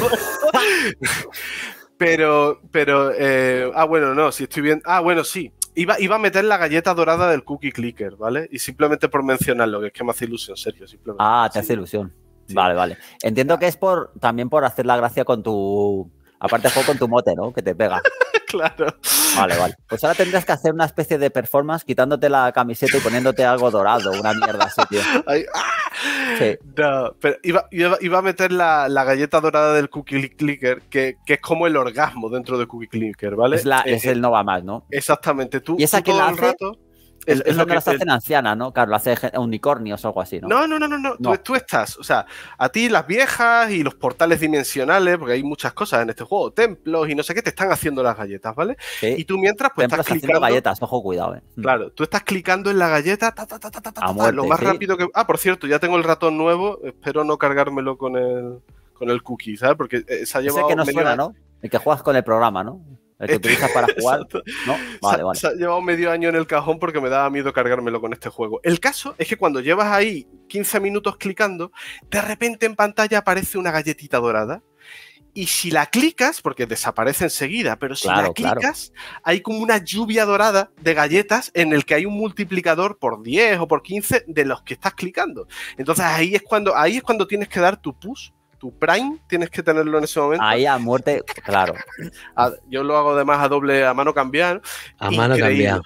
Pero, pero, eh, ah, bueno, no, si estoy bien. Ah, bueno, sí. Iba, iba a meter la galleta dorada del Cookie Clicker, ¿vale? Y simplemente por mencionarlo, que es que me hace ilusión, Sergio, simplemente. Ah, te sí. hace ilusión. Sí. Vale, vale. Entiendo claro. que es por también por hacer la gracia con tu. Aparte, juego con tu mote, ¿no? Que te pega. Claro. Vale, vale. Pues ahora tendrás que hacer una especie de performance quitándote la camiseta y poniéndote algo dorado, una mierda así, tío. Ay, ¡ah! Sí. No, pero iba, iba, iba a meter la, la galleta dorada del Cookie Clicker, que, que es como el orgasmo dentro de Cookie Clicker, ¿vale? Es, la, eh, es el no va más, ¿no? Exactamente. Tú, ¿Y esa tú que todo la el hace? rato... Es, es lo que las hacen ancianas, ¿no? Claro, lo hace unicornios o algo así, ¿no? No, no, no, no, no. no. Tú, tú estás, o sea, a ti las viejas y los portales dimensionales, porque hay muchas cosas en este juego, templos y no sé qué, te están haciendo las galletas, ¿vale? Sí. Y tú mientras, pues templos estás clicando... galletas, ojo, cuidado, eh. Claro, tú estás clicando en la galleta, ta, ta, ta, ta, ta, ta, muerte, lo más ¿sí? rápido que... Ah, por cierto, ya tengo el ratón nuevo, espero no cargármelo con el, con el cookie, ¿sabes? Porque se ha llevado... Ese que no medio... suena, ¿no? El que juegas con el programa, ¿no? El que este, utilizas para jugar, exacto. ¿No? Vale, se, vale. Se ha llevado medio año en el cajón porque me daba miedo cargármelo con este juego. El caso es que cuando llevas ahí quince minutos clicando, de repente en pantalla aparece una galletita dorada y si la clicas, porque desaparece enseguida, pero si claro, la clicas, claro. hay como una lluvia dorada de galletas en el que hay un multiplicador por diez o por quince de los que estás clicando. Entonces ahí es cuando, ahí es cuando tienes que dar tu push. Tu prime tienes que tenerlo en ese momento. Ahí a muerte, claro. A, yo lo hago además a doble, a mano cambiar. A mano cambiar.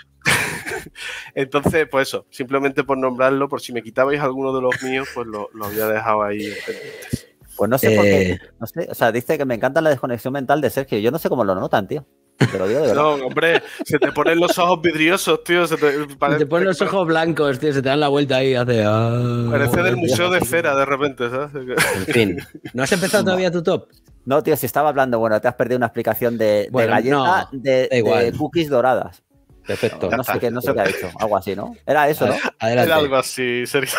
Entonces, pues eso, simplemente por nombrarlo, por si me quitabais alguno de los míos, pues lo, lo había dejado ahí. Pues no sé eh... por qué, no sé, o sea, dice que me encanta la desconexión mental de Sergio. Yo no sé cómo lo notan, tío. Te lo digo de verdad. No, hombre, se te ponen los ojos vidriosos, tío. Se te, parece, se te ponen los ojos blancos, tío. Se te dan la vuelta ahí. Hace. Ah, parece del Museo de Cera de repente, ¿sabes? En fin. ¿No has empezado todavía tu top? No, tío, si estaba hablando, bueno, te has perdido una explicación de, bueno, de galleta no, de, de cookies doradas. Perfecto. No, no sé qué, no sé qué ha dicho. Algo así, ¿no? Era eso, ¿no? Adelante. Era algo así, Sergio.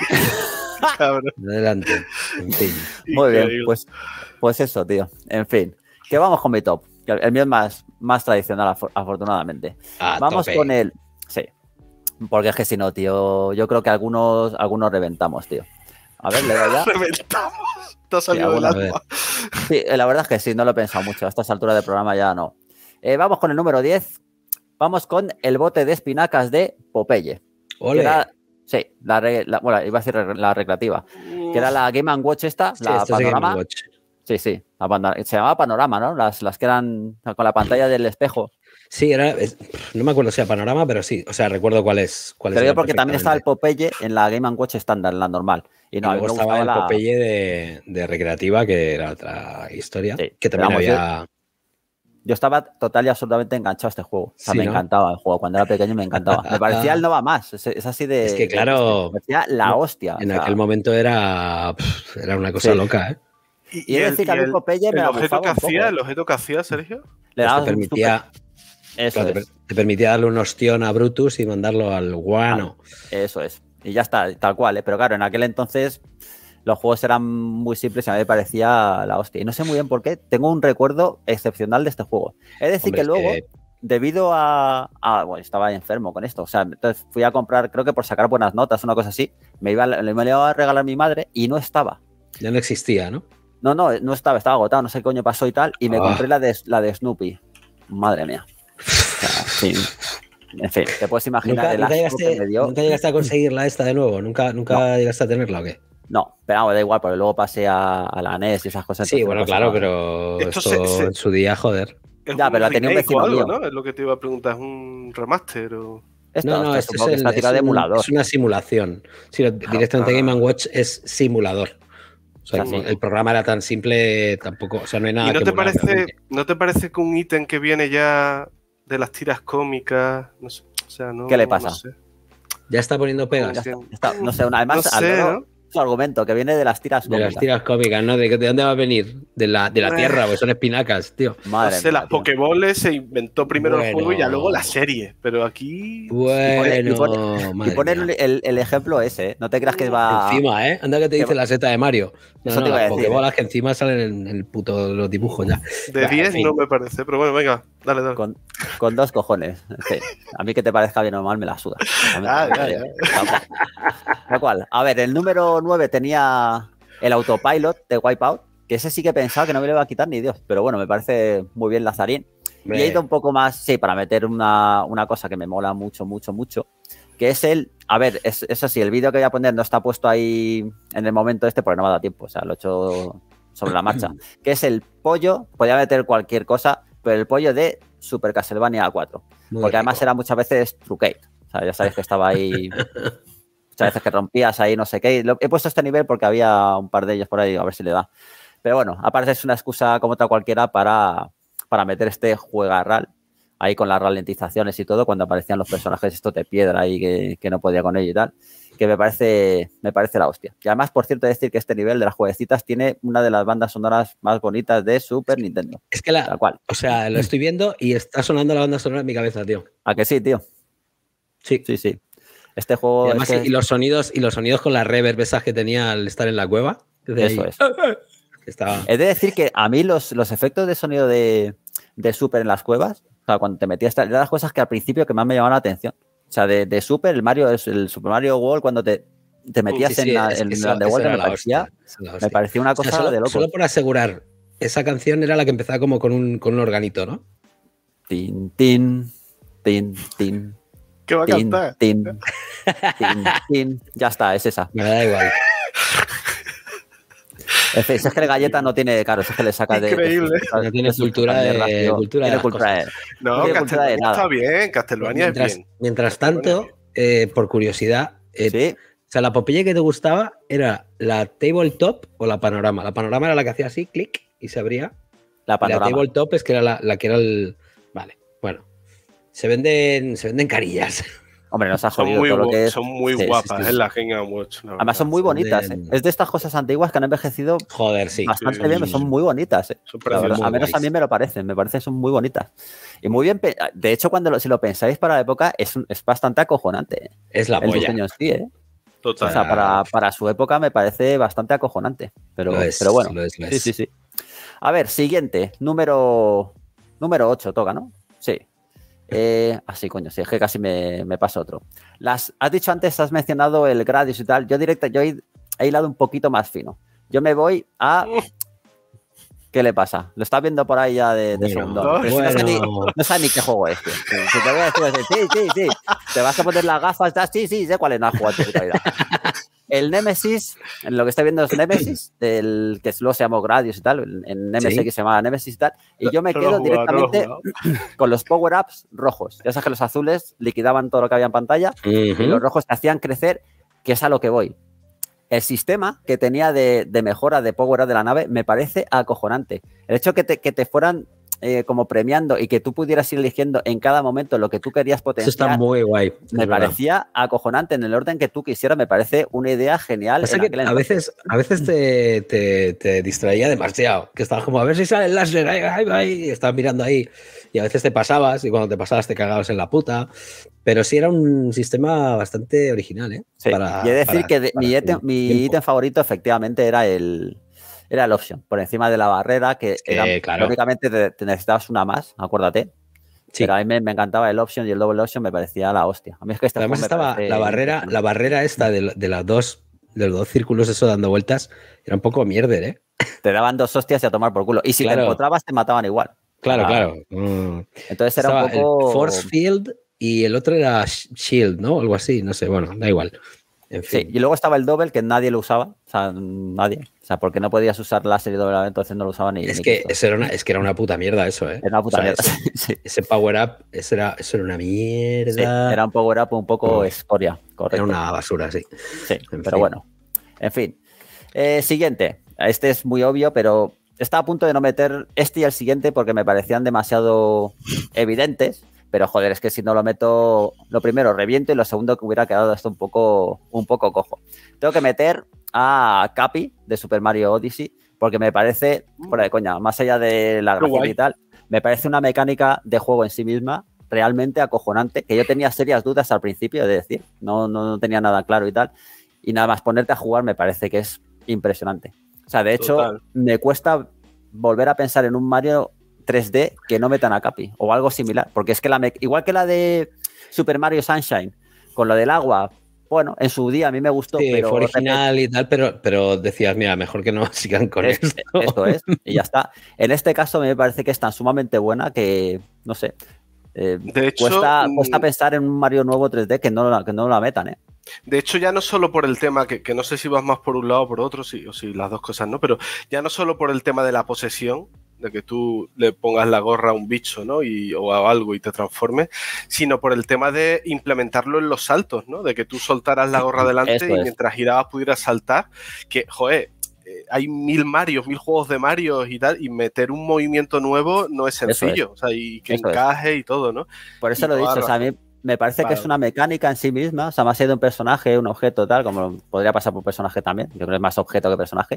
Cabrón. Adelante. En fin. Muy bien, pues, pues eso, tío. En fin. Que vamos con mi top. El mío es más, más tradicional, afortunadamente. Ah, vamos tope. con el... Sí. Porque es que si no, tío, yo creo que algunos, algunos reventamos, tío. A ver, le doy ya. ¿Reventamos? Te ha salido sí, del alma. Sí, la verdad es que sí, no lo he pensado mucho. A estas alturas del programa ya no. Eh, vamos con el número diez. Vamos con el bote de espinacas de Popeye. Ole. Que era, sí, la, la, bueno, iba a decir la recreativa. Uf. Que era la Game and Watch esta, sí, la Panorama. Watch. Sí, sí, la, se llamaba Panorama, ¿no? Las, las que eran con la pantalla del espejo. Sí, era, es, no me acuerdo si era Panorama, pero sí, o sea, recuerdo cuál es. Cuál pero yo porque también estaba el Popeye en la Game and Watch estándar, en la normal. Y, no, y luego me estaba el la... Popeye de, de recreativa, que era otra historia, sí, que también vamos, había... Yo, yo estaba total y absolutamente enganchado a este juego. O sea, sí, me ¿no? encantaba el juego. Cuando era pequeño me encantaba. Me parecía el no va más. Es, es así de... Es que claro... Me parecía la hostia. En o sea, aquel momento era... Pff, era una cosa sí. loca, ¿eh? Y, y, y el, decir que a mí Popeye me el objeto que un poco, hacía, ¿eh? el objeto que hacía, Sergio, le pues te permitía, Eso claro, es. te, te permitía darle un ostión a Brutus y mandarlo al guano. Ah, eso es. y ya está, tal cual, ¿eh? Pero claro, en aquel entonces los juegos eran muy simples y a mí me parecía la hostia. Y no sé muy bien por qué, tengo un recuerdo excepcional de este juego. Es decir, Hombre, que luego, que... debido a, a... Bueno, estaba enfermo con esto. O sea, entonces fui a comprar, creo que por sacar buenas notas, una cosa así. Me iba, me iba a regalar mi madre y no estaba. Ya no existía, ¿no? No, no, no estaba, estaba agotado, no sé qué coño pasó y tal. Y me oh. compré la de, la de Snoopy. Madre mía. O sea, sí. En fin, te puedes imaginar ¿Nunca, el nunca, llegaste, que me dio. ¿Nunca llegaste a conseguirla esta de nuevo? ¿Nunca, nunca no. llegaste a tenerla o qué? No, pero vamos, da igual, porque luego pasé a, a la N E S y esas cosas. Sí, bueno, claro, pero esto, esto se, se... en su día, joder. Ya, pero la tenía un vecino algo, mío. ¿no? Es lo que te iba a preguntar, ¿es un remaster o...? Esto, no, no, esto esto es, el, está es, tirado de emulador. es una simulación. Sí, lo, directamente ah, Game and Watch es simulador. O sea, sí. El programa era tan simple, tampoco, o sea, no hay nada ¿Y no que te emular, parece, ¿no te parece que un ítem que viene ya de las tiras cómicas, no sé, o sea, no, ¿qué le pasa? No sé. Ya está poniendo pegas. Está, está, no sé, una, además, no sé, al ¿no? su argumento, que viene de las tiras cómicas. De las tiras cómicas, ¿no? ¿De, de dónde va a venir? De la, de la tierra, pues son espinacas, tío. Madre no sé, mía, las tío. Pokéboles se inventó primero bueno. el juego y ya luego la serie, pero aquí... Bueno, y pone, y pone el, el, el ejemplo ese, ¿eh? No te creas que va... Encima, ¿eh? Anda que te dice que... la seta de Mario. No, Eso no, te iba las a decir, Pokébolas ¿eh? que encima salen en el puto los dibujos ya. De diez en fin. No me parece, pero bueno, venga, dale, dale. Con, con dos cojones. Sí. A mí que te parezca bien o mal me la suda. Ah, ya, ya. Tal cual. A ver, el número nueve tenía el autopilot de Wipeout, que ese sí que pensaba que no me lo iba a quitar ni Dios, pero bueno, me parece muy bien Lazarín. Hombre. Y he ido un poco más, sí, para meter una, una cosa que me mola mucho, mucho, mucho, que es el, a ver, es, eso sí, el vídeo que voy a poner no está puesto ahí en el momento este porque no me ha dado tiempo, o sea, lo he hecho sobre la marcha, que es el pollo, podía meter cualquier cosa, pero el pollo de Super Castlevania cuatro, muy porque rico. Además era muchas veces trucate, o sea, ya sabéis que estaba ahí... Muchas veces que rompías ahí, no sé qué. He puesto este nivel porque había un par de ellos por ahí, a ver si le da. Pero bueno, aparte es una excusa como otra cualquiera para, para meter este juegarral ahí con las ralentizaciones y todo, cuando aparecían los personajes estos de piedra ahí que, que no podía con ello y tal, que me parece, me parece la hostia. Y además, por cierto, decir que este nivel de las jueguecitas tiene una de las bandas sonoras más bonitas de Super Nintendo. Es que la, tal cual. O sea, lo estoy viendo y está sonando la banda sonora en mi cabeza, tío. ¿A que sí, tío? Sí. Sí, sí. Este juego... Y además, este... y los sonidos y los sonidos con la reverb esas que tenía al estar en la cueva. Eso ahí. es. Estaba... He de decir que a mí los, los efectos de sonido de, de Super en las cuevas, o sea, cuando te metías, eran las cosas que al principio que más me llamaban la atención. O sea, de, de Super, el Mario, el Super Mario World, cuando te, te metías sí, sí, en la, es en que la eso, de World, me la parecía, hostia, me parecía una cosa o sea, solo, de loco. Solo por asegurar, esa canción era la que empezaba como con un, con un organito, ¿no? Tin, tin, tin, tin. ¿Qué va a tin, cantar? Tin, tin, tin. Ya está, es esa. Me da igual. Es, es que el galleta no tiene, claro, es que le saca de... Increíble. De, de, no tiene de cultura de, de cultura tiene de cultura de, No, no tiene cultura de nada. Está bien, Castlevania mientras, es bien. Mientras tanto, eh, por curiosidad, eh, ¿sí? O sea, la Popeye que te gustaba era la tabletop o la panorama. La panorama era la que hacía así, clic, y se abría. La panorama. La tabletop es que era la, la que era el... Vale, bueno. Se venden, se venden carillas. Hombre, nos ha jodido son muy, todo lo que es. Son muy sí, guapas, sí, sí. Es la Game and Watch. Además son muy bonitas. Venden... ¿eh? Es de estas cosas antiguas que han envejecido Joder, sí. bastante sí, bien, sí, son sí. muy bonitas. ¿eh? Son la verdad, muy a menos guays. a mí me lo parecen, me parece que son muy bonitas. Y muy bien, de hecho, cuando lo, si lo pensáis para la época, es, es bastante acojonante. ¿eh? Es la el polla. diseño en sí, ¿eh? Total. O sea, para, para su época me parece bastante acojonante. Pero, lo es, pero bueno, lo es, lo sí, es. sí, sí. A ver, siguiente, número número ocho, toca, ¿no? Sí. Eh, así, coño, sí, es que casi me, me pasa otro. Las, has dicho antes, has mencionado el Gradius y tal. Yo directa, yo he, he hilado un poquito más fino. Yo me voy a... ¿Qué le pasa? Lo estás viendo por ahí ya de, de bueno, segundo. Bueno. Pero si no, sé ni, no sabes ni qué juego es, tío. Si, si te voy a decir, sí, sí, sí. Te vas a poner las gafas, sí, sí, sé cuál es, no has jugado en tu puta vida. El Nemesis, lo que estoy viendo es Nemesis, el que luego se llamó Gradius y tal, en M S X ¿sí? Se llamaba Nemesis y tal, y yo me no, quedo no directamente no con los power-ups rojos. Ya sabes que los azules liquidaban todo lo que había en pantalla uh -huh. y los rojos te hacían crecer, que es a lo que voy. El sistema que tenía de, de mejora de power-up de la nave me parece acojonante. El hecho que te, que te fueran eh, como premiando y que tú pudieras ir eligiendo en cada momento lo que tú querías potenciar. Eso está muy guay. Me parecía verdad. acojonante en el orden que tú quisieras. Me parece una idea genial. En que a veces, a veces te, te, te distraía demasiado. Que estabas como, a ver si sale el láser. Ahí, ahí, ahí, y estabas mirando ahí. Y a veces te pasabas y cuando te pasabas te cagabas en la puta. Pero sí era un sistema bastante original, ¿eh? Sí. Para, y he de decir para, que de, mi, ítem, mi ítem favorito efectivamente era el, era el option, por encima de la barrera, que sí, era, claro. Lógicamente te, te necesitabas una más, acuérdate. Sí. Pero a mí me, me encantaba el option y el double option me parecía la hostia. A mí es que este además estaba la barrera, la barrera esta de, de las dos, de los dos círculos eso dando vueltas, era un poco mierder, ¿eh? Te daban dos hostias y a tomar por culo. Y si claro. te encontrabas te mataban igual. Claro, ah, claro. Mm. Entonces era estaba un poco... el Force Field y el otro era Shield, ¿no? Algo así, no sé, bueno, da igual. En fin. Sí, y luego estaba el double que nadie lo usaba, o sea, nadie, o sea, porque no podías usar láser y doble, entonces no lo usaba ni. Es ni que eso era una, es que era una puta mierda eso, ¿eh? Era una puta o sea, mierda. Ese, sí. ese power up, eso era, eso era una mierda. Sí, era un power up un poco oh, escoria, correcto. Era una basura, sí. Sí, en pero fin. Bueno, en fin. Eh, siguiente, este es muy obvio, pero estaba a punto de no meter este y el siguiente porque me parecían demasiado evidentes. Pero joder, es que si no lo meto, lo primero reviento y lo segundo que hubiera quedado esto un poco, un poco cojo. Tengo que meter a Cappy de Super Mario Odyssey porque me parece, fuera de coña, más allá de la gracia y tal, me parece una mecánica de juego en sí misma realmente acojonante, que yo tenía serias dudas al principio de decir, no, no, no tenía nada claro y tal, y nada más ponerte a jugar me parece que es impresionante. O sea, de hecho, Total. me cuesta volver a pensar en un Mario tres D que no metan a Cappy o algo similar, porque es que la igual que la de Super Mario Sunshine con lo del agua, bueno, en su día a mí me gustó, sí, pero fue original y tal, pero, pero decías, mira, mejor que no sigan con es, esto. Esto es, y ya está. En este caso me parece que es tan sumamente buena que, no sé, eh, de hecho, cuesta, cuesta pensar en un Mario nuevo tres D que no, que no la metan, ¿eh? De hecho, ya no solo por el tema, que, que no sé si vas más por un lado o por otro, si, o si las dos cosas no, pero ya no solo por el tema de la posesión, de que tú le pongas la gorra a un bicho, ¿no? Y, o a algo y te transformes, sino por el tema de implementarlo en los saltos, ¿no? De que tú soltaras la gorra delante Eso y es. mientras girabas pudieras saltar, que, joder, eh, hay mil Marios, mil juegos de Mario y tal, y meter un movimiento nuevo no es sencillo, es. o sea, y que Eso encaje es. y todo, ¿no? Por eso y lo he dicho, o sea, a mí me parece claro. que es una mecánica en sí misma, o sea, más allá de un personaje, un objeto, tal, como podría pasar por personaje también, yo creo que es más objeto que personaje,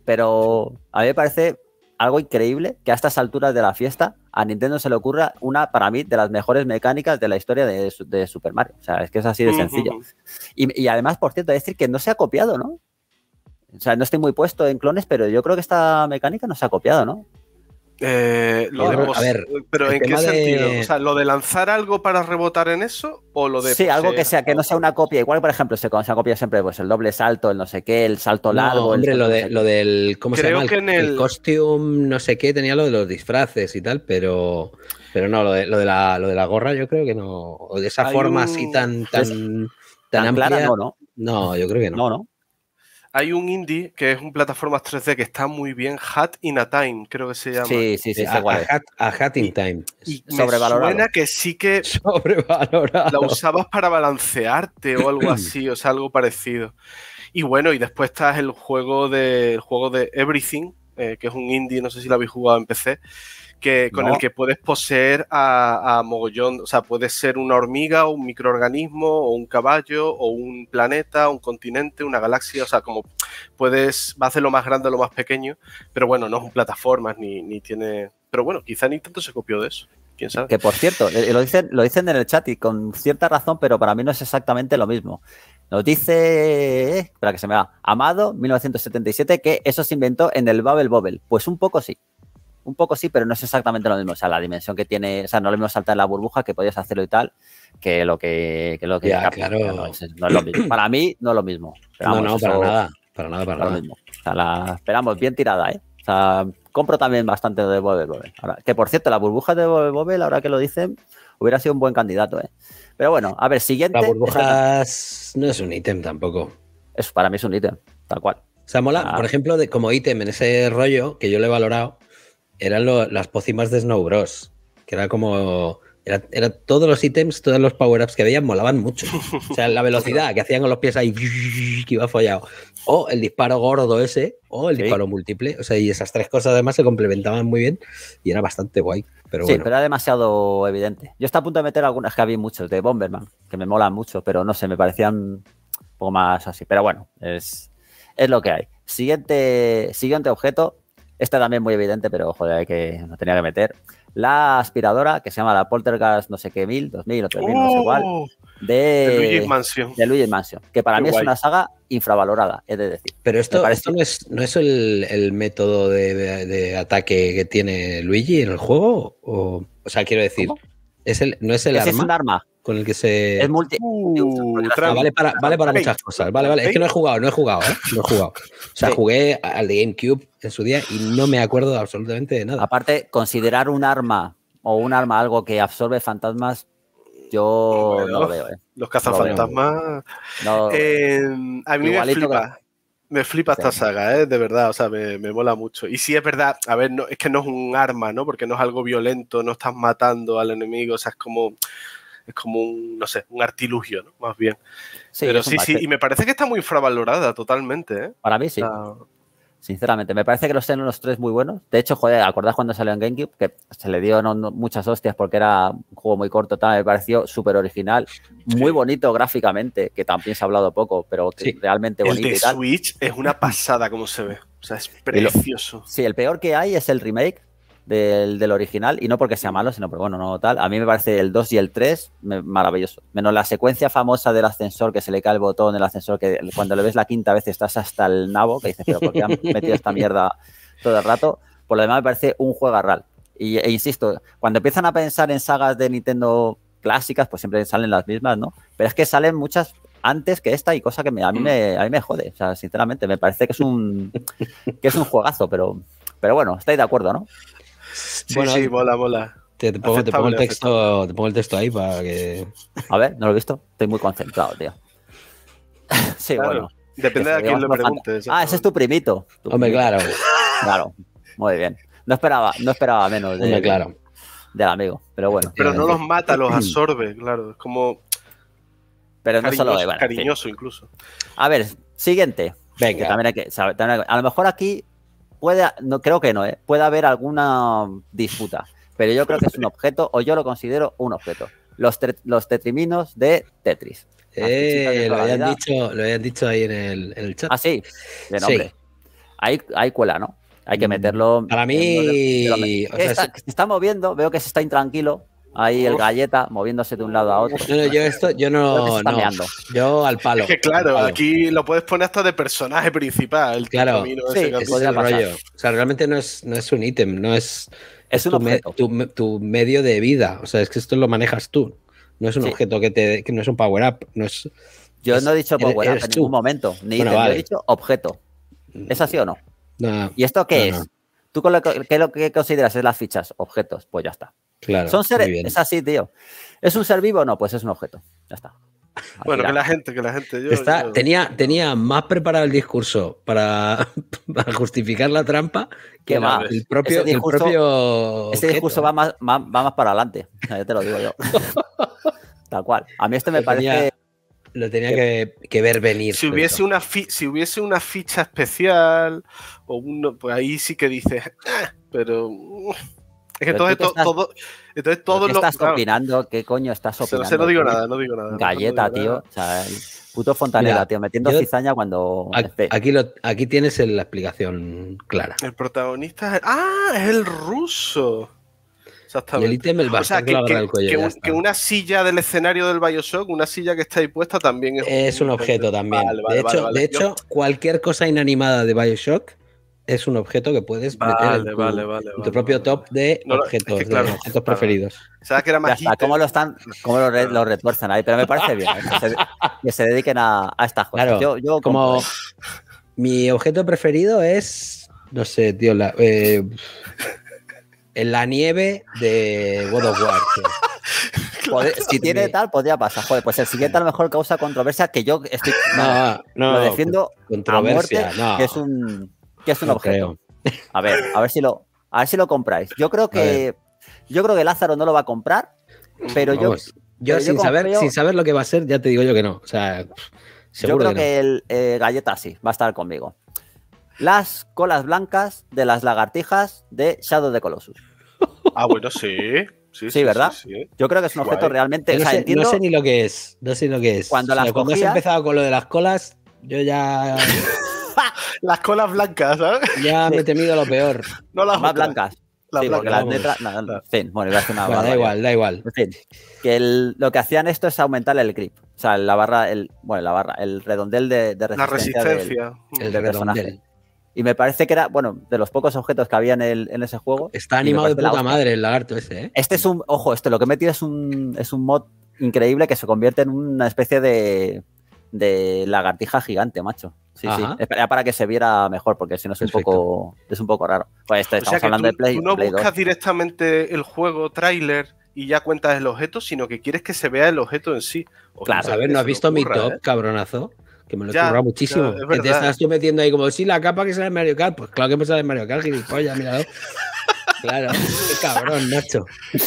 pero a mí me parece algo increíble que a estas alturas de la fiesta a Nintendo se le ocurra una, para mí, de las mejores mecánicas de la historia de, de Super Mario. O sea, es que es así de sencillo. Uh-huh. y, y además, por cierto, es decir que no se ha copiado, ¿no? O sea, no estoy muy puesto en clones, pero yo creo que esta mecánica no se ha copiado, ¿no? Eh, lo no, de a ver, pero ¿en qué sentido? De... O sea, ¿lo de lanzar algo para rebotar en eso? ¿O lo de sí, algo que sea, que no sea una copia. Igual, por ejemplo, se, se ha copiado siempre pues, el doble salto, el no sé qué, el salto largo. No, hombre, el lo, no de, sé lo del. ¿Cómo Creo se llama? Que el, en el... el costume, no sé qué, tenía lo de los disfraces y tal, pero. Pero no, lo de, lo de, la, lo de la gorra, yo creo que no. O de esa Hay forma un... así tan, tan, tan, tan amplia. Clara, no, no. No, yo creo que no. No, no. Hay un indie que es un plataformas tres D que está muy bien, Hat in a Time, creo que se llama. Sí, sí, sí. A, a, hat, a Hat in Time. Y, y me suena que sí que sobrevalorado. La usabas para balancearte o algo así, o sea, algo parecido. Y bueno, y después está el juego de, el juego de Everything, eh, que es un indie, no sé si lo habéis jugado en P C, que, con no. el que puedes poseer a, a mogollón, o sea, puedes ser una hormiga, o un microorganismo, o un caballo, o un planeta, un continente, una galaxia, o sea, como puedes, va a hacer lo más grande o lo más pequeño, pero bueno, no es un plataformas, ni, ni tiene... Pero bueno, quizá Nintendo se copió de eso, quién sabe. Que por cierto, lo dicen, lo dicen en el chat y con cierta razón, pero para mí no es exactamente lo mismo. Nos dice, eh, espera que se me va, Amado, mil novecientos setenta y siete, que eso se inventó en el Bubble Bobble. Pues un poco sí. Un poco sí, pero no es exactamente lo mismo. O sea, la dimensión que tiene, o sea, no es lo mismo saltar en la burbuja, que podías hacerlo y tal, que lo que, que lo que ya, claro. no, es, no es lo mismo. Para mí, no es lo mismo. Pero no, vamos, no, para nada. Para nada, para no nada. Lo mismo. O sea, la esperamos bien tirada, ¿eh? O sea, compro también bastante de Bobble Bobble. Ahora, que por cierto, la burbuja de Bobble Bobble, ahora que lo dicen, hubiera sido un buen candidato, ¿eh? Pero bueno, a ver, siguiente. La burbuja es... no es un ítem tampoco. Eso para mí es un ítem, tal cual. O sea, mola, ah. por ejemplo, de, como ítem en ese rollo, que yo lo he valorado, eran lo, las pócimas de Snow Bros. Que era como Era, era todos los ítems, todos los power-ups que veían molaban mucho. O sea, la velocidad que hacían con los pies ahí, que iba follado. O el disparo gordo ese, o el Sí. disparo múltiple. O sea, y esas tres cosas además se complementaban muy bien y era bastante guay. Pero Sí, bueno. pero era demasiado evidente. Yo estaba a punto de meter algunas, que había muchos de Bomberman, que me molan mucho, pero no sé, me parecían un poco más así. Pero bueno, es, es lo que hay. Siguiente, siguiente objeto. Este también muy evidente, pero joder, hay que, lo tenía que meter. La aspiradora, que se llama la Poltergeist no sé qué mil, dos mil o tres mil, no sé cuál, Oh, de, de Luigi's Mansion. de Luigi's Mansion, que para Qué mí guay. es una saga infravalorada, es de decir. Pero esto, Me parece- esto no es, no es el, el método de, de- de ataque que tiene Luigi en el juego. O, o sea, quiero decir, ¿Cómo? es el, no es el Ese es arma un arma, con el que se. es multi... Uh, Ah, tram- vale para, vale para Ey, muchas cosas. Vale, vale. Es que no he jugado, no he jugado, ¿eh? No he jugado. O sea, Sí. jugué al de GameCube en su día y no me acuerdo absolutamente de nada. Aparte, considerar un arma o un arma algo que absorbe fantasmas, yo Bueno. no lo veo, ¿eh? Los cazafantasmas. No, Eh, a mí me Igualito flipa. Me flipa esta Sí. saga, ¿eh? De verdad, o sea, me, me mola mucho. Y sí es verdad, a ver, no, es que no es un arma, ¿no? Porque no es algo violento, no estás matando al enemigo, o sea, es como, es como un, no sé, un artilugio, ¿no? Más bien. sí, Pero es un sí, sí, bache. y me parece que está muy infravalorada totalmente, ¿eh? Para mí sí. O sea, Sinceramente, me parece que los tienen los tres muy buenos. De hecho, joder, ¿acordás cuando salió en GameCube? Que se le dio no, no, muchas hostias porque era un juego muy corto, tal, me pareció súper original, muy Sí. bonito gráficamente, que también se ha hablado poco, pero que Sí. realmente el bonito de y tal. Switch es una pasada como se ve. O sea, es Y lo- precioso. Sí, el peor que hay es el remake del, del original, y no porque sea malo, sino porque, bueno, no tal. A mí me parece el dos y el tres me- maravilloso. Menos la secuencia famosa del ascensor, que se le cae el botón del ascensor, que cuando le ves la quinta vez estás hasta el nabo, que dices, pero ¿por qué han metido esta mierda todo el rato? Por lo demás me parece un juego real. Y, e insisto, cuando empiezan a pensar en sagas de Nintendo clásicas, pues siempre salen las mismas, ¿no? Pero es que salen muchas antes que esta y cosa que me- a, mí me, a mí me jode. O sea, sinceramente, me parece que es un, que es un juegazo, pero, pero bueno, estáis de acuerdo, ¿no? Sí, Bueno, sí, mola, mola. Te, te pongo, te pongo el Aceptable, texto, te pongo el texto ahí para que. A ver, no lo he visto. Estoy muy concentrado, tío. Sí, Claro. bueno. Depende Que de a quién digamos lo por preguntes. fanta- Ah, ese es tu primito. Tu Hombre, primito. claro. Claro. Muy bien. No esperaba, no esperaba menos de- Hombre, claro. del amigo, pero bueno. Pero no Eh, los mata, los absorbe, claro. Es como Pero no cariñoso, solo de bueno, en fin. cariñoso incluso. A ver, siguiente. Que Venga. también hay que saber. también hay que- a lo mejor aquí puede, no creo que no, ¿eh? Puede haber alguna disputa, pero yo creo que es un objeto, o yo lo considero un objeto. Los, tre- los tetriminos de Tetris. Las fichitas de Eh, lo, toda la habían vida. dicho, lo habían dicho ahí en el, en el chat. Ah, sí. De Sí. nombre. Ahí, ahí cuela, ¿no? Hay que Mm, meterlo. para mí, en orden, pero- o sea, está- es- se está moviendo, veo que se está intranquilo. Ahí el Uf. galleta moviéndose de un lado a otro. No, no, yo esto, yo Creo que se no, está no. meando. Yo al palo. Es que al claro, palo. aquí lo puedes poner hasta de personaje principal. El Claro. tetromino Sí, ese que has Ese visto. es el podría pasar. rollo. O sea, realmente no es, no es un ítem, no es. Es un tu, me- objeto. tu, me- tu medio de vida. O sea, es que esto lo manejas tú. No es un Sí. objeto que te. Que no es un power up. No es. Yo es- no he dicho eres- power up eres en tú. ningún momento. Ni Bueno, ítem, yo vale. he dicho objeto. ¿Es así o no? No, ¿Y esto qué No, es? no. ¿Tú con lo que, qué es lo que consideras es las fichas? Objetos. Pues ya está. claro. ¿Son muy seres? bien. Es así, tío. ¿Es un ser vivo o no? Pues es un objeto. Ya está. Al Bueno, que final. la gente, que la gente. Yo, Está, yo- tenía, tenía más preparado el discurso para, para justificar la trampa que ¿Qué la- va? el propio, Ese discurso- el propio Ese discurso objeto, va más, más- va más para adelante. O sea, ya te lo digo yo. Tal cual. A mí este me Lo tenía- parece. lo tenía que, que ver venir. Si hubiese, eso. una fi- si hubiese una ficha especial, o uno, pues ahí sí que dices, "Ah", pero uh, es que Pero entonces tú qué to- estás- todo, entonces todo ¿Qué lo estás claro, opinando? ¿Qué coño estás se- opinando? se no digo tío? nada, no digo nada. Galleta, no digo tío. nada. O sea, el puto Fontanera, Mira, tío, metiendo yo- cizaña cuando. A- esté. Aquí, lo, aquí tienes el- la explicación clara. El protagonista es, ah, es el ruso. Y el Exactamente. ítem, el O sea, bastón que, que, que- el cuello. que ya un- está. que una silla del escenario del Bioshock, una silla que está ahí puesta también es, Es un objeto también. Vale, vale, de hecho, vale, vale. de Yo- hecho cualquier cosa inanimada de Bioshock es un objeto que puedes meter en Vale, tu, vale, vale, en tu vale, propio vale, top de No, no, es que objetos, de claro, objetos claro. preferidos. ¿Sabes que era Ya más está, ítem? ¿cómo lo están, cómo lo, re- lo retuercen ahí? Pero me parece bien, ¿eh? que, se, que se dediquen a, a estas cosas. Claro, yo, yo como compro, mi objeto preferido es, no sé, tío, la, eh, en la nieve de God of War. tío. ¿eh? Poder- si tiene Me- tal, podría pasar. Joder, pues el siguiente a lo mejor causa controversia que yo estoy. No, no, lo defiendo a controversia, muerte, no. que es un, que es un no objeto. creo. A ver, a ver si lo, a ver si lo compráis. Yo creo que, yo creo que Lázaro no lo va a comprar pero yo... Vamos, yo, pero sin, yo saber, confío- sin saber lo que va a ser, ya te digo yo que no. O sea, Yo seguro creo que, que, el eh, Galleta sí, va a estar conmigo. Las colas blancas de las lagartijas de Shadow of the Colossus. Ah, bueno, sí. Sí, Sí, ¿verdad? Sí, sí. Yo creo que es un Guay. objeto realmente... no. O sea, sé, entiendo... no sé ni lo que es. No sé ni lo que es. Cuando O sea, las cuando has cogías- empezado con lo de las colas, yo ya, Las colas blancas, ¿sabes? ya Sí. me he temido lo peor. No las más otras. blancas. Las sí, porque blancas. las vamos. letras... no, no, en fin, bueno, iba a hacer una Bueno, da barbaridad. igual, da igual. En fin, que el- lo que hacían esto es aumentar el grip. O sea, la barra, el, bueno, la barra, el redondel de, de La resistencia. del- resistencia. El del personaje. redondel. Y me parece que era, bueno, de los pocos objetos que había en, el, en ese juego. Está y me animado de parece la puta hostia. madre el lagarto ese, ¿eh? Este es un, ojo, esto lo que he metido es un, es un mod increíble que se convierte en una especie de, de lagartija gigante, macho. Sí, Ajá. sí. Era para que se viera mejor, porque si no es un Perfecto. poco, es un poco raro. Pues esto, O estamos sea que hablando tú, de Play, tú no Play dos. buscas directamente el juego tráiler y ya cuentas el objeto, sino que quieres que se vea el objeto en sí. O Claro, sea, A ver, que ¿no se has lo visto mi ocurra, top, ¿eh? cabronazo? Que me lo he Ya, currado muchísimo. ya, es que te verdad. estás tú metiendo ahí como, sí, la capa que sale en Mario Kart. Pues claro que me sale en Mario Kart, gilipollas, míralo. Claro, qué cabrón, Nacho.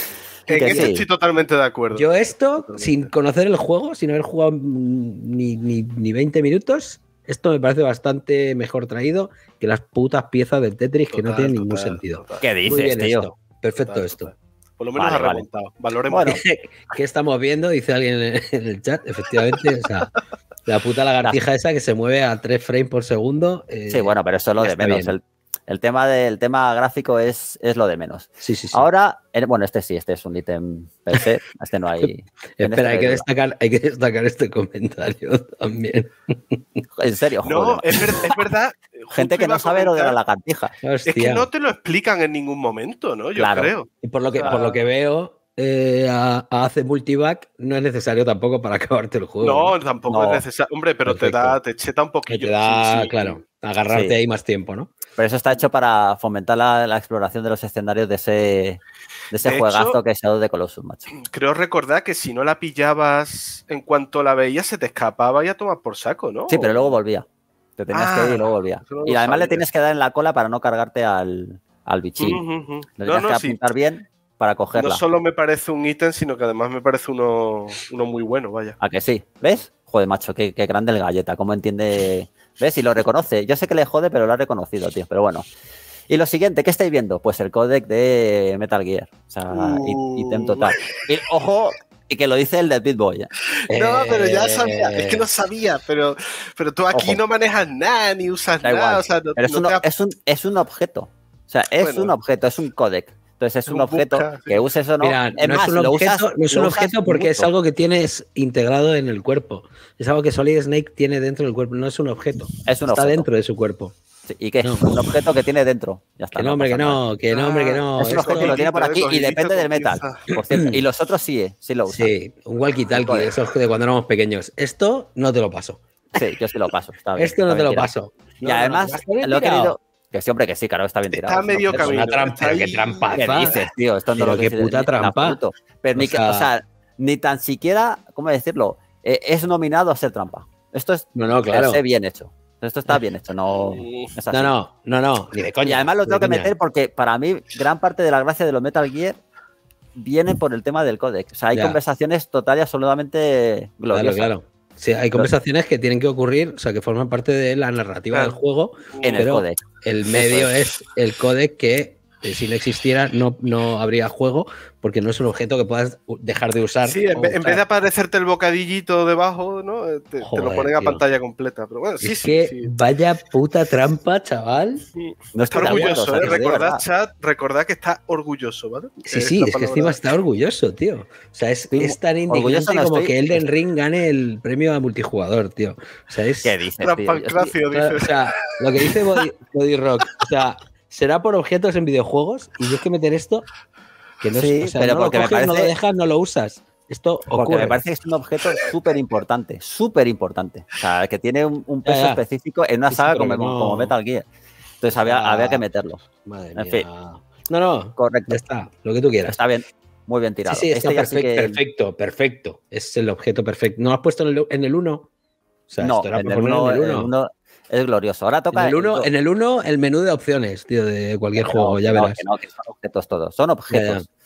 En que esto sí. estoy totalmente de acuerdo. Yo esto, sin conocer el juego, sin haber jugado mm, ni, ni, ni veinte minutos, esto me parece bastante mejor traído que las putas piezas del Tetris que no Total, tienen ningún total, sentido. total. ¿Qué Muy dices, bien tío? esto. Perfecto Total, esto. total. Por lo menos Vale, ha vale. remontado. Valoremos. Bueno, ¿Qué estamos viendo? Dice alguien en en el chat. Efectivamente, o sea, la puta lagartija esa que se mueve a tres frames por segundo. eh, sí, bueno, pero eso es lo ya de está menos. bien. El, el tema del tema gráfico es, es lo de menos. Sí, sí, sí. Ahora, en- bueno, este sí, este es un ítem per se. Este no hay. en Espera, este hay no que, duda. destacar, hay que destacar este comentario también. En serio, No, joder. es, ver- es verdad. Gente justo que iba no a sabe lo de la comentar, lagartija. Es que Hostia. no te lo explican en ningún momento, ¿no? Yo Claro. creo. Y por lo que, O sea, por lo que veo, eh, a, a hace multiback no es necesario tampoco para acabarte el juego. No, ¿no? tampoco No. es necesario. Hombre, pero Perfecto. te da, te cheta un Que poquillo. te da, Sí, sí. claro, agarrarte Sí. ahí más tiempo, ¿no? Pero eso está hecho para fomentar la, la exploración de los escenarios de ese, de ese De juegazo hecho- que es Shadow of the Colossus, macho. Creo recordar que si no la pillabas en cuanto la veías, se te escapaba y a tomar por saco, ¿no? Sí, pero luego volvía. Te tenías que ir y luego Ah, volvía. eso no Y lo además le sabía. tienes que dar en la cola para no cargarte al, al bichín. Ujú, ujú. Le No, tienes no, que sí. apuntar bien para No cogerla. solo me parece un ítem, sino que además me parece uno, uno muy bueno, vaya. ¿A que sí? ¿Ves? Joder, macho, qué, qué grande el galleta. ¿Cómo entiende? ¿Ves? Y lo reconoce. Yo sé que le jode, pero lo ha reconocido, tío. Pero bueno. Y lo siguiente, ¿qué estáis viendo? Pues el codec de Metal Gear. O sea, Uh. ítem total. Y ojo, y que lo dice el de Beat Boy. ¿eh? No, pero ya Eh, sabía, es que no sabía, pero, pero tú aquí Ojo. no manejas nada, ni usas Da nada, igual. o sea, no, Pero es, no un, te ha- es, un, es un objeto. O sea, es Bueno. un objeto, es un codec. Entonces es Es un, un objeto busca, sí. que uses o no. Mira, es no más, es un lo objeto, usas, no es lo un usas objeto porque es mucho. algo que tienes integrado en el cuerpo. Es algo que Solid Snake tiene dentro del cuerpo, no es un objeto. Es un Está objeto. dentro de su cuerpo. Sí, ¿y qué? No. Un objeto que tiene dentro. Ya está. Que no, hombre, que pasa nada. no, que no, hombre, que no. Es un Esto- objeto que lo tiene por aquí y Cogidito, depende del cogidito. metal. Por cierto. Y los otros sí, eh, sí lo usan. Sí, un walkie-talkie, Joder. eso es de cuando éramos pequeños. Esto no te lo paso. Sí, yo sí lo paso. Está bien, Esto no está te bien lo tirado. paso. Y No, no, además, no, está bien lo he tirado. querido. Que sí, hombre, que sí, claro, está bien tirado. Está es un medio objeto. camino. Una trampa, está pero qué ahí- trampa. ¿Qué Rafa. dices, tío? Esto no Pero lo qué dice puta ni en trampa. absoluto. Pero ni O que, sea- o sea, ni tan siquiera, ¿cómo decirlo? Eh, es nominado a ser trampa. Esto es No, no, claro. per se bien hecho. Esto está bien hecho, no es así. No, no, no, no, ni de coña. Y además lo ni tengo de que coña. meter porque para mí gran parte de la gracia de los Metal Gear viene por el tema del códec. O sea, hay Ya. conversaciones total y absolutamente Claro, gloriosas claro. Sí, hay conversaciones que tienen que ocurrir, o sea, que forman parte de la narrativa Claro. del juego. en el pero códec. El medio es. es el códec que, eh, si no existiera, no, no habría juego, porque no es un objeto que puedas u- dejar de usar. Sí, en, o vez- en usar. vez de aparecerte el bocadillito debajo, ¿no? Eh, Te, te Joder, lo ponen a tío. pantalla completa. Pero bueno, sí, es sí, que sí. vaya puta trampa, chaval. No Está estoy de acuerdo, orgulloso, o sea, ¿eh? que de Recordad, verdad. chat, recordad que está orgulloso, ¿vale? Sí, Es sí, la es que palabra. encima está orgulloso, tío. O sea, es, Estoy es tan orgulloso indignante no como estoy. que Elden Ring gane el premio a multijugador, tío. O sea, es. ¿Qué dices, tío? Yo estoy- Trampancracio, Claro, o dice. sea, lo que dice Body, Body Rock, o sea, será por objetos en videojuegos y yo es que meter esto, que no, Sí, o sea, pero no lo porque me coges, no lo parece- dejas, no lo usas. Esto Porque ocurre. me parece que es un objeto súper importante, súper importante. O sea, que tiene un, un peso Ya, ya. específico en una Sí, sí, saga pero como, que no- como Metal Gear. Entonces había, Ah. había que meterlo. Madre en mía. fin. No, no, Correcto. ya está, lo que tú quieras. Está bien, muy bien Sí, tirado. sí, está Este ya sí perfecto, que- perfecto, perfecto. Es el objeto perfecto. ¿No lo has puesto en el, en el uno? O sea, No, esto era en para el poner uno, en el en el uno. uno es glorioso. Ahora toca En el uno, dos. en el uno, el menú de opciones, tío, de cualquier Que juego, no, ya que no, verás. que no, que son objetos todos. Son Ya, objetos. ya.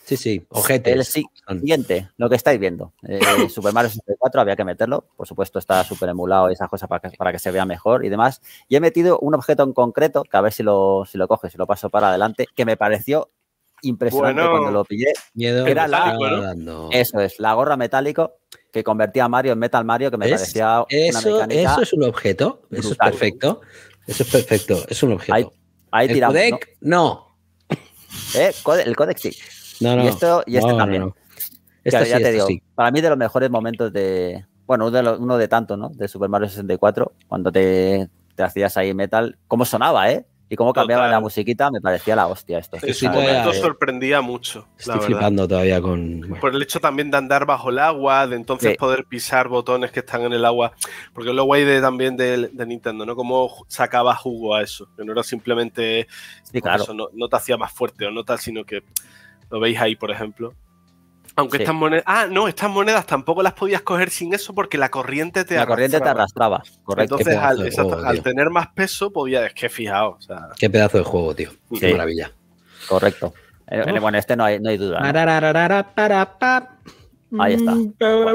Sí, sí, ojetes. El si- siguiente, lo que estáis viendo. Eh, Super Mario sesenta y cuatro había que meterlo. Por supuesto, está súper emulado y esas cosas para que, para que se vea mejor y demás. Y he metido un objeto en concreto, que a ver si lo, si lo coge, si lo paso para adelante, que me pareció impresionante Bueno. cuando lo pillé. Miedo Era me la- está ¿no? dando. Eso es, la gorra metálico que convertía a Mario en Metal Mario, que me ¿Ves? parecía una Eso, mecánica. eso es un objeto. Eso es brutal. perfecto. Eso es perfecto. Es un objeto. Ahí, ahí el tiramos, ¿no? codec, no. ¿Eh? Code- El codec sí. No, no. Y esto y este No, no, también. no. Que Esta ya sí, te esta digo, sí. para mí de los mejores momentos de, bueno, uno de, los- uno de tantos, ¿no? De Super Mario sesenta y cuatro, cuando te, te hacías ahí metal, cómo sonaba, ¿eh? Y cómo cambiaba Total. la musiquita, me parecía la hostia esto. En sí, su todavía, momento eh, sorprendía mucho, la Estoy verdad. flipando todavía con. bueno. Por el hecho también de andar bajo el agua, de entonces Sí. poder pisar botones que están en el agua. Porque es lo guay de, también de, de Nintendo, ¿no? Cómo sacaba jugo a eso. Que no era simplemente. Sí, pues claro. eso, no, no te hacía más fuerte o no tal, sino que lo veis ahí, por ejemplo. Aunque Sí. estas monedas. Ah, no, estas monedas tampoco las podías coger sin eso porque la corriente te La corriente te arrastraba. arrastraba, correcto. Entonces, pedazo al, de exacto, juego, al tío. tener más peso, podía. Es que fijaos, o sea. Qué pedazo de juego, tío. Sí. Qué maravilla. Correcto. Eh, Oh. Bueno, este no hay, no hay duda, ¿no? Parararara, para, pa. Ahí está. Mm,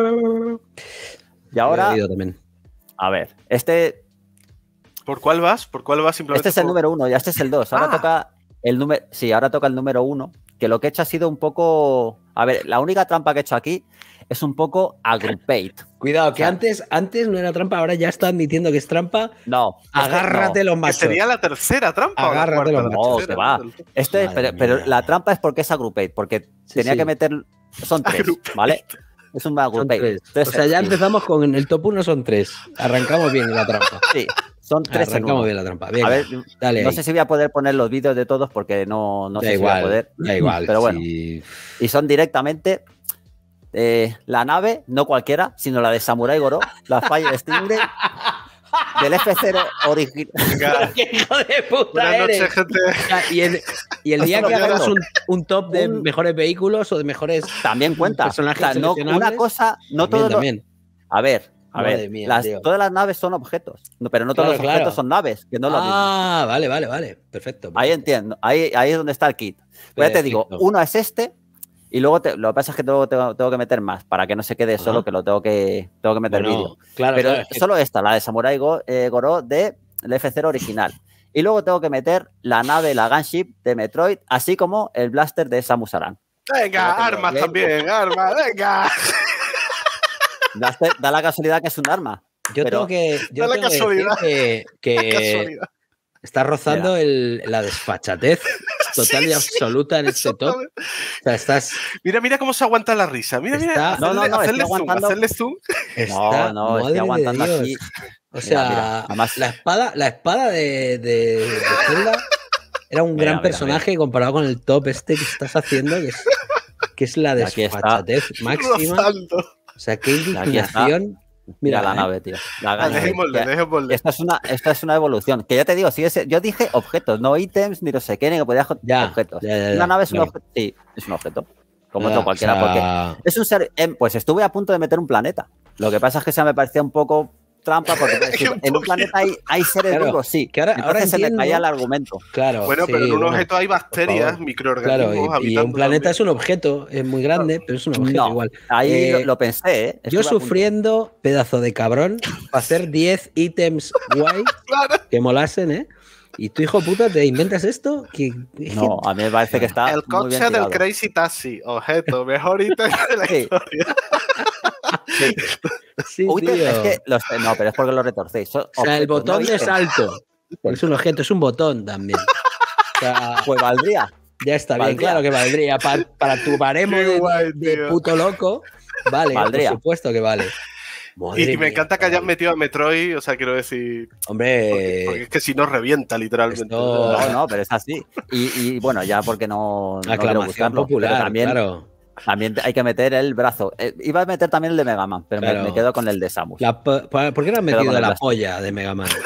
Y ahora, He oído también. a ver, este, ¿Por cuál vas? ¿Por cuál vas? Simplemente este es el por- número uno, ya este es el dos. Ahora Ah. toca el número, sí, ahora toca el número uno, que lo que he hecho ha sido un poco, a ver, la única trampa que he hecho aquí es un poco aggruppate. Cuidado, que O sea, antes, antes no era trampa, ahora ya está admitiendo que es trampa. No, este Agárrate no. los Que machos. sería la tercera trampa. o la Agárrate cuarta, los la machos. tercera, No, que va. ¿no? Este, Madre pero, pero mía. la trampa es porque es aggruppate, porque Sí, tenía sí. que meter, son tres, Aggruppate. ¿vale? Es un Son aggruppate. tres. Tres O sea, ya sí. empezamos con el top uno, son tres. Arrancamos bien la trampa. Sí, son tres en Arrancamos uno. bien la trampa. Venga, A ver, dale no ahí. sé si voy a poder poner los vídeos de todos porque no, no da sé si voy a igual, poder. da igual. Pero bueno, si- y son directamente eh, la nave, no cualquiera, sino la de Samurai Goro, la Fire Stingray del F cero original. Venga, ¡Qué hijo de puta buenas eres! noches, gente. Y el, y el día Esto que lo hagas tengo. un, un top de Un- mejores vehículos o de mejores También cuenta. O personajes sea, no, seleccionables, una cosa, no también, todos los- también. A ver, a Madre ver, mía, las- tío. todas las naves son objetos, no, pero no todos Claro, los objetos claro. son naves, que no es lo mismo. Ah, vale, vale, vale. Perfecto. Ahí perfecto. entiendo, ahí, ahí es donde está el kit. Pues ya te digo, Perfecto. uno es este y luego te- lo que pasa es que tengo, tengo, tengo que meter más para que no se quede Ajá. solo, que lo tengo que, tengo que meter Bueno, vídeo. claro, Pero claro, es que- solo esta, la de Samurai Go- eh, Goro de el F cero original. Y luego tengo que meter la nave, la Gunship de Metroid, así como el blaster de Samus Aran. Venga, Yo tengo armas bien. también, armas, venga. Blaster, da la casualidad que es un arma. yo pero- tengo que, yo Da la tengo que decir casualidad. que, que Casualidad. está rozando el- la desfachatez total Sí, y sí, absoluta en este top. Exactamente. O sea, estás, Mira, mira cómo se aguanta la risa. Mira, mira. Está- Hacerle, No, no, no, hacerle estoy zoom, aguantando. hacerle zoom. está- no, no, madre estoy de aguantando Dios. aquí. O sea, Mira, mira, además- la espada, la espada de, de, de Zelda era un Mira, gran mira, personaje comparado con el top este que estás haciendo, que es, que es la Aquí está. desfachatez máxima. Rozando. O sea, qué está. indignación. Mira la ¿eh? nave, tío. La Ah, Gunship. Dejémosle, Que- dejémosle. Esta es, una, esta es una evolución. Que ya te digo, sigue se- yo dije objetos, no ítems, ni no sé qué, ni que podías Ya, objetos. ya, ya, ya, Una nave es un claro. objeto. Sí, es un objeto. Como Ya, otro cualquiera. o sea, Porque es un ser. em, Pues estuve a punto de meter un planeta. Lo que pasa es que se me parecía un poco trampa, porque puedes decir, Un en un poquito. planeta hay, hay seres Claro, vivos, sí. que ahora- Entonces ahora se me entiendo- caía el argumento. claro. Bueno, sí, pero en un bueno, objeto hay bacterias, favor. microorganismos. Claro, y- y, habitando un planeta también. es un objeto, es muy grande, pero es un objeto No, igual. ahí Eh, lo, lo pensé, ¿eh? Yo Estuve a punto. sufriendo, pedazo de cabrón, para hacer diez ítems guay Claro. que molasen, ¿eh? Y tú, hijo puta, ¿te inventas esto? Que, No, a mí me parece que está. El muy bien coche del tirado. Crazy Taxi, objeto, mejor ítem de la Sí. historia. Sí. sí, Uy, tío. es que los- no, pero es porque lo retorcéis. Son O sea, el objetos, botón no de ítems. salto. Es un objeto, es un botón también. O sea, Pues valdría. ya está bien, valdría. claro que valdría. Pa- para tu baremo Qué de, guay, de tío. puto loco, vale, Valdría. por supuesto que vale. Madre Y, y me mía, encanta que hayas chaval. metido a Metroid, o sea, quiero decir. Porque, Hombre, porque es que si no revienta, literalmente. esto- No, no, pero es así. Y, y, bueno, ya porque no, no quiero aclamación buscarlo. popular, pero también, claro. también hay que meter el brazo. Eh, iba a meter también el de Mega Man, pero me- Claro. me, quedo con el de Samus. La po- ¿Por qué no has Quedo metido con el la blaster. polla de Mega Man?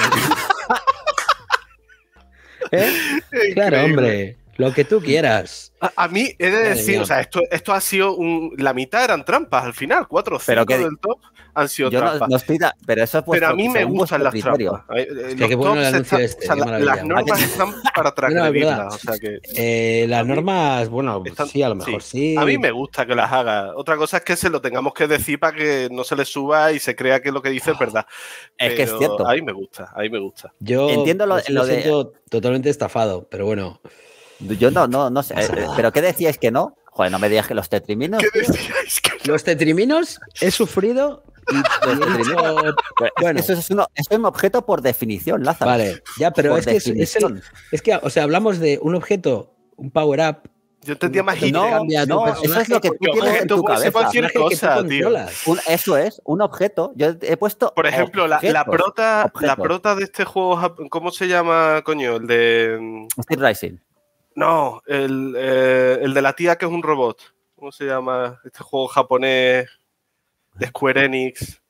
¿Eh? Increíble. Claro, hombre, lo que tú quieras. A, a mí he de Madre decir, mía. o sea, esto, esto ha sido un, la mitad eran trampas al final, cuatro o Pero cinco que- del top han sido Yo no, trampas. no estoy da- pero eso es Pero a vuestro- mí me según gustan las vuestro criterio. trampas. Eh, eh, Hostia, los qué bueno el tops anuncio están- este, o sea, qué la- maravilla. las normas están para No, no, es verdad. transgredirlas. O sea que Eh, las A mí- normas, bueno, están- sí, a lo mejor sí. A mí me gusta que las haga. Otra cosa es que se lo tengamos que decir para que no se le suba y se crea que lo que dice es verdad. Es que es Pero cierto. A mí me gusta, a mí me gusta. Yo Entiendo lo- me lo de- siento totalmente estafado, pero bueno. Yo no, no, no sé. eh, eh, ¿Pero qué decíais que no? Joder, no me digas que los tetriminos. ¿Qué decíais? Que Los tetriminos he sufrido y Los y he dicho, tetriminos. Pues, bueno. Eso es, uno- eso es un objeto por definición, Lázaro. vale, ya, pero Por es que es, es el- definición. es que, o sea, hablamos de un objeto, un power-up. Yo entendía más No, hit. No, cambia tu no, eso personaje es lo que tú porque tienes en objeto tu puede ser cabeza. cualquier personaje que tú cosa, tío. controlas. Un- eso es, un objeto. Yo he puesto. Por ejemplo, la, la objetos, prota, la objetos. prota de este juego, jap- ¿cómo se llama, coño? El de. Steel Rising. No, el, eh, el de la tía que es un robot. ¿Cómo se llama? Este juego japonés de Square Enix.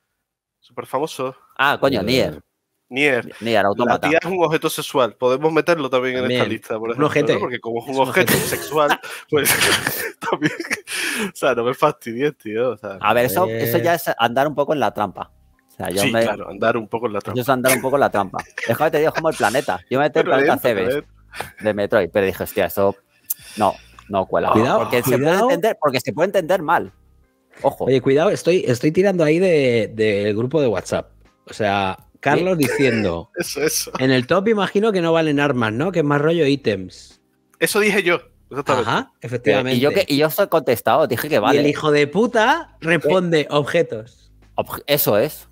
Súper famoso. Ah, coño, Eh, Nier. Nier. Nier, La Automata. tía es un objeto sexual. Podemos meterlo también, en También. esta lista, por Un ejemplo. ojete. ¿no? Porque como es un Es un objeto ojete. sexual, pues también. O sea, no me fastidies, tío. O sea, A ver, eso, Eh. eso ya es andar un poco en la trampa. O sea, yo sí, me. claro, andar un poco en la Eso trampa. es andar un poco en la trampa. Déjame te digo, es como el planeta. Yo me metí en el Pero planeta lento, Cebes pero- de Metroid, pero dije, hostia, eso. No, no cuela. Cuidado, porque se puede cuidado. entender, porque se puede entender mal. Ojo. Oye, cuidado, estoy, estoy tirando ahí de- del grupo de WhatsApp. O sea, Carlos diciendo, Eso, eso. en el top imagino que no valen armas, ¿no? Que es más rollo ítems. Eso dije yo. Exactamente. Ajá, efectivamente. y yo que y yo soy contestado, dije que Y vale. el hijo de puta responde objetos. Obje- eso es.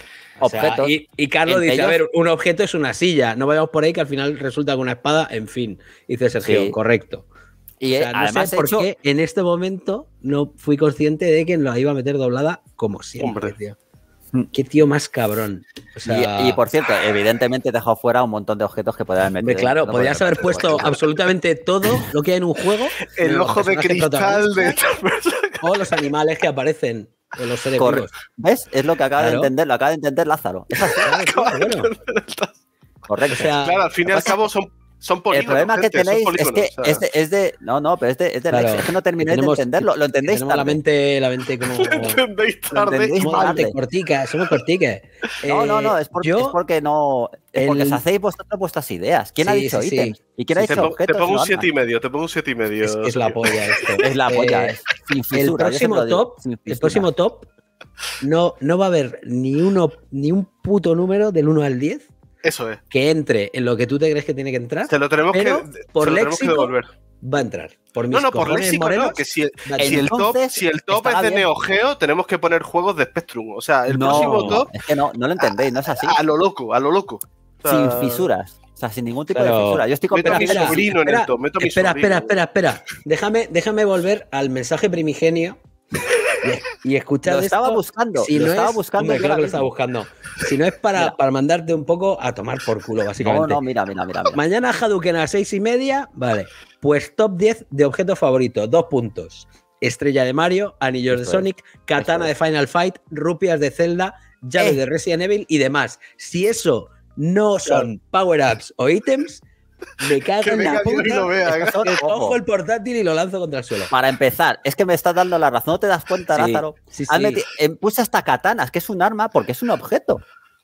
O sea, Objetos. y, y Carlos Entre dice, a ellos- ver, un objeto es una silla. No vayamos por ahí que al final resulta que una espada, en fin. Dice Sergio, Sí. correcto. Y O sea, eh, no además sé he por hecho- qué en este momento no fui consciente de que la iba a meter doblada como siempre, Hombre. tío. Qué tío más cabrón. O sea, y, y, por cierto, evidentemente he dejado fuera un montón de objetos que podían meter. hombre, claro, no podrías podían haber meter puesto cualquier- absolutamente todo lo que hay en un juego. El los ojo de personajes cristal de protagonistas, esta persona. o los animales que aparecen, o los seres Corre- vivos. ¿Ves? Es lo que acaba de Claro. entender, lo acaba de entender Lázaro. Es así, Claro, tío, bueno. correcto. O sea, Claro, al fin y al cabo son, son el polígonos. problema que gente, son tenéis es polígonos, que o sea. es de, es de- No, no, pero es de, es de Claro. Lex, es que no terminéis Tenemos- de entenderlo. Lo entendéis tenemos la tarde. mente, la mente como... ¿Entendéis Lo tarde? entendéis Somos la mente tarde. cortica, somos cortiques. No, no, no, Eh, es, por- yo, es porque no. Es porque el- os hacéis vosotros vuestras ideas. ¿Quién ha Sí, dicho sí, sí. ítems? ¿Y quién ha Sí, Te, dicho pon- te objetos? pongo no un siete y armas? medio, te pongo un siete y medio. es, es la polla esto. Es la polla, Eh, es sin El fisura. yo siempre próximo lo digo, top, sin el fisura. próximo top no, no va a haber ni uno, ni un puto número del uno al diez Eso es. que entre en lo que tú te crees que tiene que entrar. Se lo tenemos, Pero, que, se por lo tenemos que léxico, devolver. Va a entrar. Por mis No, no, por cojones léxico morenos, no, que si, va a si entrar. el top, Entonces, si el top es estará de bien. Neo Geo, tenemos que poner juegos de Spectrum. O sea, el no, próximo top es que no, no lo entendéis, no es así. a lo loco, a lo loco. O sea, Sin fisuras. O sea, sin ningún tipo Claro. de fisura. Yo estoy Meto a mi completamente. sobrino en el top, meto a mi espera, sobrino. espera, espera, espera. Déjame, déjame volver al mensaje primigenio y, y escuchar Lo estaba esto. buscando. Si lo no estaba es, buscando. hombre, yo claro ahora que lo estaba mismo. buscando. Si no es para, Mira. para mandarte un poco a tomar por culo, No, básicamente. no, mira, mira, mira. mira. Mañana Hadouken a las seis y media, vale. Pues top diez de objetos favoritos, dos puntos. Estrella de Mario, anillos Eso de Sonic, katana Eso de Final Fight, rupias de Zelda, llave Eh. de Resident Evil y demás. Si eso no son power-ups o ítems, me cago Que en la venga Dios y puta. lo vea. Estos son- Que ojo, cojo el portátil y lo lanzo contra el suelo. Para empezar, es que me estás dando la razón. ¿No te das cuenta, Sí, Lázaro? sí, Has sí. meti- eh, puse hasta katanas, que es un arma porque es un objeto.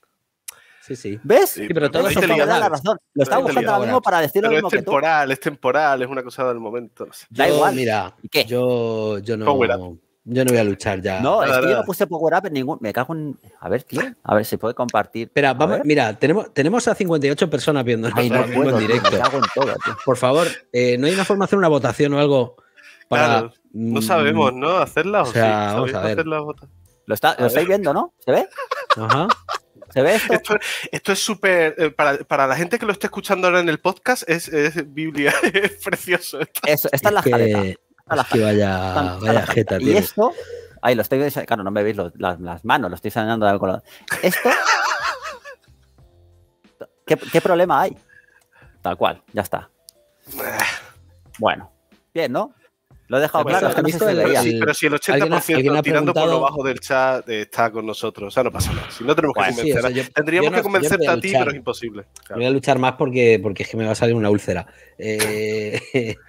Sí, sí. ¿Ves? Sí, pero todos ahí son te Me da lias. la razón. Lo estaba Ahí te buscando lias. ahora mismo para decir lo Pero mismo es que tú. temporal, es temporal, es una cosa del momento. No sé. Da Yo, igual. Mira, ¿Y qué? yo, yo no. Power Yo no voy a luchar ya. No, Nada, es que yo nada. no puse power up en ningún. Me cago en. A ver, tío. A ver si puede compartir. Espera, A vamos, ver. mira, tenemos, tenemos a cincuenta y ocho personas viendo Ay, no ahora mismo puedo, en tío, directo. Me cago en todo, tío. Por favor, eh, ¿no hay una forma de hacer una votación o algo? Para, Claro, no mm, sabemos, ¿no? ¿Hacerla o, o sea, sí? vamos ¿Sabéis a ver. hacer la vota? Lo, está, lo ver. estáis viendo, ¿no? ¿Se ve? Ajá. ¿Se ve esto? Esto, esto es súper. eh, para, para la gente que lo esté escuchando ahora en el podcast, es, es Biblia, es precioso. Esto. Eso, esta es la que, jaleta. es la que vaya, Esta- esta es vaya la jaleta. jeta, Y tío. esto. Ahí lo estoy. Claro, no me veis los- las, las manos, lo estoy señalando de color. Esto. ¿Qué, ¿Qué problema hay? Tal cual, ya está. Bueno, bien, ¿no? Lo he dejado Pero claro, es que no ¿has sé si se visto el- veía. Sí, el- pero si el ochenta por ciento alguien ha tirando por lo preguntado- bajo del chat eh, está con nosotros, o sea, no pasa nada. Si no tenemos que Bueno, sí, convencer, o a- sea, yo- tendríamos yo no- que convencerte yo no a voy a ti, luchar. pero es imposible. No voy a luchar más porque, porque es que me va a salir una úlcera. Eh,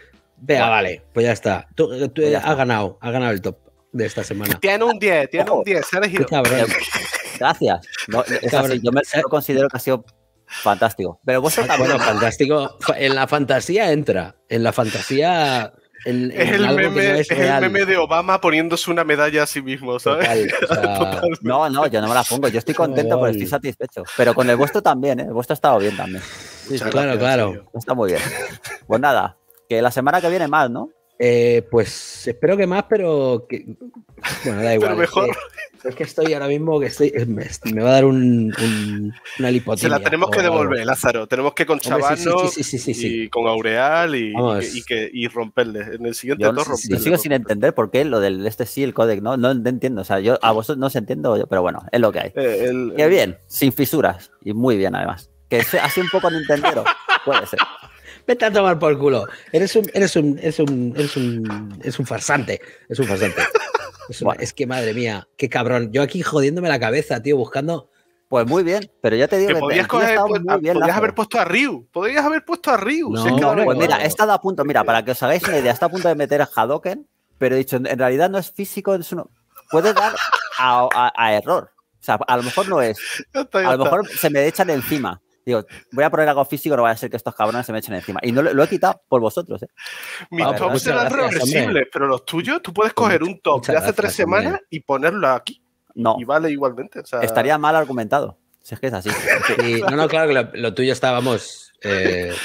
Venga, vale, pues ya está. Tú, tú Pues ya has está. ganado, has ganado el top de esta semana. Tiene un diez, tiene Ojo. un diez, se ha elegido. Qué cabrón. Gracias. No, es Cabrón. así, yo me yo considero que ha sido fantástico. Pero vosotros también. Bueno, fantástico. Fa- En la fantasía entra. En la fantasía. En, Es en el, algo que meme, no es es el real. meme de Obama poniéndose una medalla a sí mismo, ¿sabes? Total, o sea, No, no, yo no me la pongo. Yo estoy contento porque estoy satisfecho. Pero con el vuestro también, ¿eh? El vuestro ha estado bien también. Sí, sí, claro, gracias, claro. tío. está muy bien. Pues nada, que la semana que viene más, ¿no? Eh, pues espero que más, pero que, bueno, da igual. Pero mejor. Es que, es que estoy ahora mismo que estoy. Me, me va a dar un, un, una lipotimia. Se la tenemos que o algo. devolver, Lázaro. Tenemos que conchavarnos Hombre, sí, sí, sí, sí, sí, sí. y con Aureal y, Vamos. y, que, y, que, y romperle. En el siguiente Yo, dos yo romperle. sigo sin entender por qué lo del este sí, el códec, ¿no? No entiendo. O sea, yo a vosotros no os entiendo, yo, pero bueno, es lo que hay. Eh, el- Qué bien, sin fisuras. Y muy bien, además. Que sea así un poco Nintendero. Puede ser. Vete a tomar por culo. Eres un, eres un, eres un, eres un, eres un farsante. Es un farsante. Es, una- Bueno. es que madre mía, qué cabrón. Yo aquí jodiéndome la cabeza, tío, buscando. Pues muy bien, pero ya te digo Que que podías, el tío ha coger, estado pues, muy bien, podías Lázaro. haber puesto a Ryu. Podrías haber puesto a Ryu. No, si es que hombre, ahora- Pues mira, no. he estado a punto, mira, para que os hagáis una idea, está a punto de meter a Hadoken, pero he dicho, en realidad no es físico, es uno, puede dar a, a- a error. O sea, a lo mejor no es. Ya está, ya A lo está. mejor se me echan encima. Digo, voy a poner algo físico, no vaya a ser que estos cabrones se me echen encima. Y no lo, lo he quitado por vosotros, ¿eh? Mis Ah, tops muchas serán gracias, hombre. reversibles, pero los tuyos, tú puedes coger un top Muchas de hace tres gracias, hombre. semanas y ponerlo aquí. No, Y vale igualmente. O sea, estaría mal argumentado. Si es que es así. Sí, no, no, claro que lo, lo tuyo está, vamos. Eh,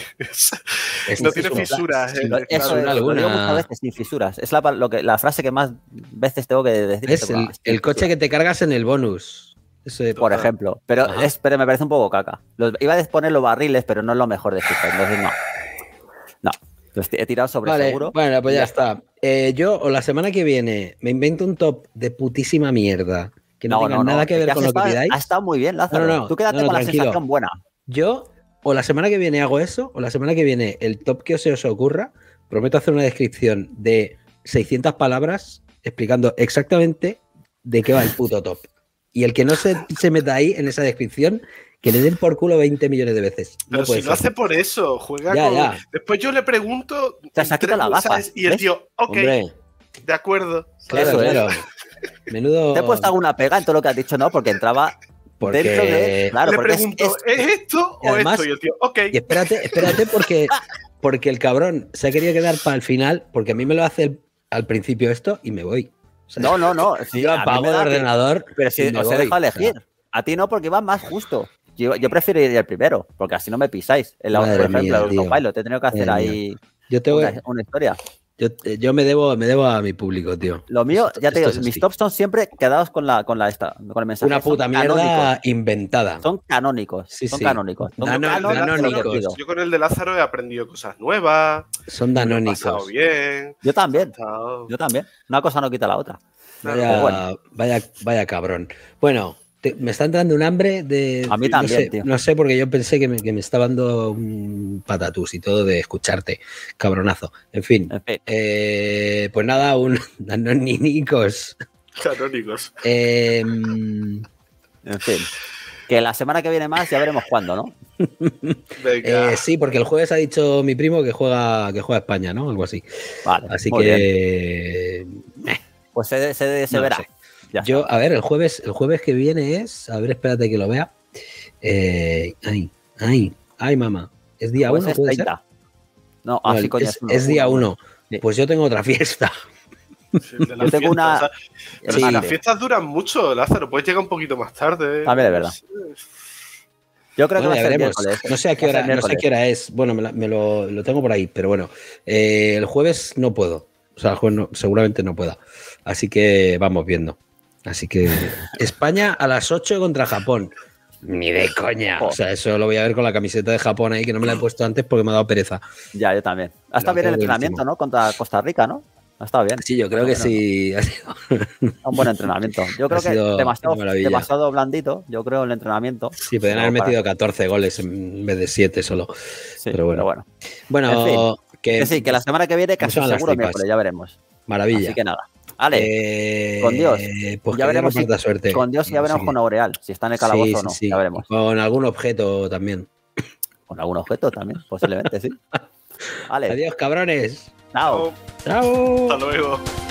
es- no es tiene un- fisuras. sí, eh, no- Eso claro. es, alguna, lo digo alguna. muchas veces, sin fisuras. Es la, pa- lo que, la frase que más veces tengo que decir. Es el, el coche que te cargas en el bonus. Ese- Por ejemplo. Pero, Ajá. es, pero me parece un poco caca. Los- iba a poner los barriles, pero no es lo mejor de FIFA. Entonces, no. No. Los he tirado sobre Vale, seguro. bueno, pues y ya ya está. Eh, yo, o la semana que viene, me invento un top de putísima mierda. Que no, tenga nada que es ver has con lo que estado- pidáis. Ha estado muy bien, Lázaro. No, no, no, Tú quédate no, no, con la tranquilo. sensación buena. Yo, o la semana que viene hago eso, o la semana que viene, el top que se os ocurra, prometo hacer una descripción de seiscientas palabras explicando exactamente de qué va el puto top. Y el que no se, se meta ahí en esa descripción, que le den por culo veinte millones de veces. Pero no puede si lo ser. hace por eso, juega Ya, con. ya. Después yo le pregunto. sea, se ha en quitado tres las gafas, mensajes Y el ¿ves? tío, ok, Hombre, de acuerdo. claro, Eso es. claro. Menudo. Te he puesto alguna pega en todo lo que has dicho, ¿no? Porque entraba Porque- dentro de. Claro, le porque es- pregunto, es- ¿es, esto y o además- esto? Y el tío, ok. Y espérate, espérate, porque, porque el cabrón se ha querido quedar para el final, porque a mí me lo hace el- al principio esto y me voy. O sea, No, no, no. Sí, yo a mí apago me el da que- ordenador. Pero si y me os he voy. dejado elegir. A ti no, porque va más justo. Yo, yo prefiero ir el primero, porque así no me pisáis. En la, por Madre ejemplo, mía, el tío. autopilot, te he tenido que hacer Madre ahí Yo, te voy- una, una historia. yo, yo me, debo, me debo a mi público, tío. Lo mío, Esto- ya te esto digo, es mis así. tops son siempre quedados con la, con la esta, con el mensaje. Una Son puta mierda canónicos. inventada. Son canónicos. Sí, son sí. canónicos. Son Dano- Yo con el de Lázaro- danónicos. Yo con el de Lázaro he aprendido cosas nuevas. Son Me lo he pasado danónicos. bien. Yo también. he estado- Yo también. Una cosa no quita la otra. Vaya, Pero bueno. vaya, vaya cabrón. Bueno, te- me está entrando un hambre de. A mí no también, sé, tío. No sé, porque yo pensé que me, que me estaba dando un patatús y todo de escucharte, cabronazo. En fin, En fin. eh, pues nada, un danonicos. Canónicos. Eh, En fin. Que la semana que viene más ya veremos cuándo, ¿no? Venga. eh, sí, porque el jueves ha dicho mi primo que juega, que juega España, ¿no? Algo así. Vale. Así muy bien. que. Pues se, se, se No verá. sé. Ya Yo, está. a ver, el jueves, el jueves que viene es. A ver, espérate que lo vea. Eh, ay, ay, ay, mamá. ¿Es día Pues uno? es ¿Puede ser? treinta. No, No, así el- coño. es, es día uno. Sí. Pues yo tengo otra fiesta. Sí, de las Yo tengo fiestas, una- o sea, pero Sí. si las fiestas duran mucho, Lázaro, puedes llegar un poquito más tarde. También es verdad. Yo creo que Bueno, va a ya ser veremos. miércoles. No sé a qué Va a ser hora, no sé a miércoles. qué hora es. Bueno, me, la- me lo, lo tengo por ahí, pero bueno. Eh, el jueves no puedo. O sea, el jueves no- seguramente no pueda. Así que vamos viendo. Así que España a las ocho contra Japón. Ni de coña. O sea, eso lo voy a ver con la camiseta de Japón ahí, que no me la he puesto antes porque me ha dado pereza. Ya, yo también. Ha estado Lo bien el tengo entrenamiento, buenísimo. ¿no? Contra Costa Rica, ¿no? Ha estado bien. Sí, yo creo que Bueno, sí. Ha sido- Un buen entrenamiento. Yo creo Ha sido que demasiado, una maravilla. demasiado blandito, yo creo, el entrenamiento. Sí, podrían haber Pero para- metido catorce goles en vez de siete solo. Sí, pero bueno. bueno. Bueno, En fin, que, Que sí, que la semana que viene casi son las seguro tripas. miércoles, ya veremos. maravilla. Así que nada. Vale, Eh, con Dios. Pues Ya que veremos Dios si- reparta suerte. con Dios ya veremos Sí. con Aureal, si está en el calabozo Sí, o sí, no. sí. Ya veremos. Con algún objeto también. Con algún objeto también, posiblemente, sí. Vale. Adiós, cabrones. Chao. Chao. Hasta luego.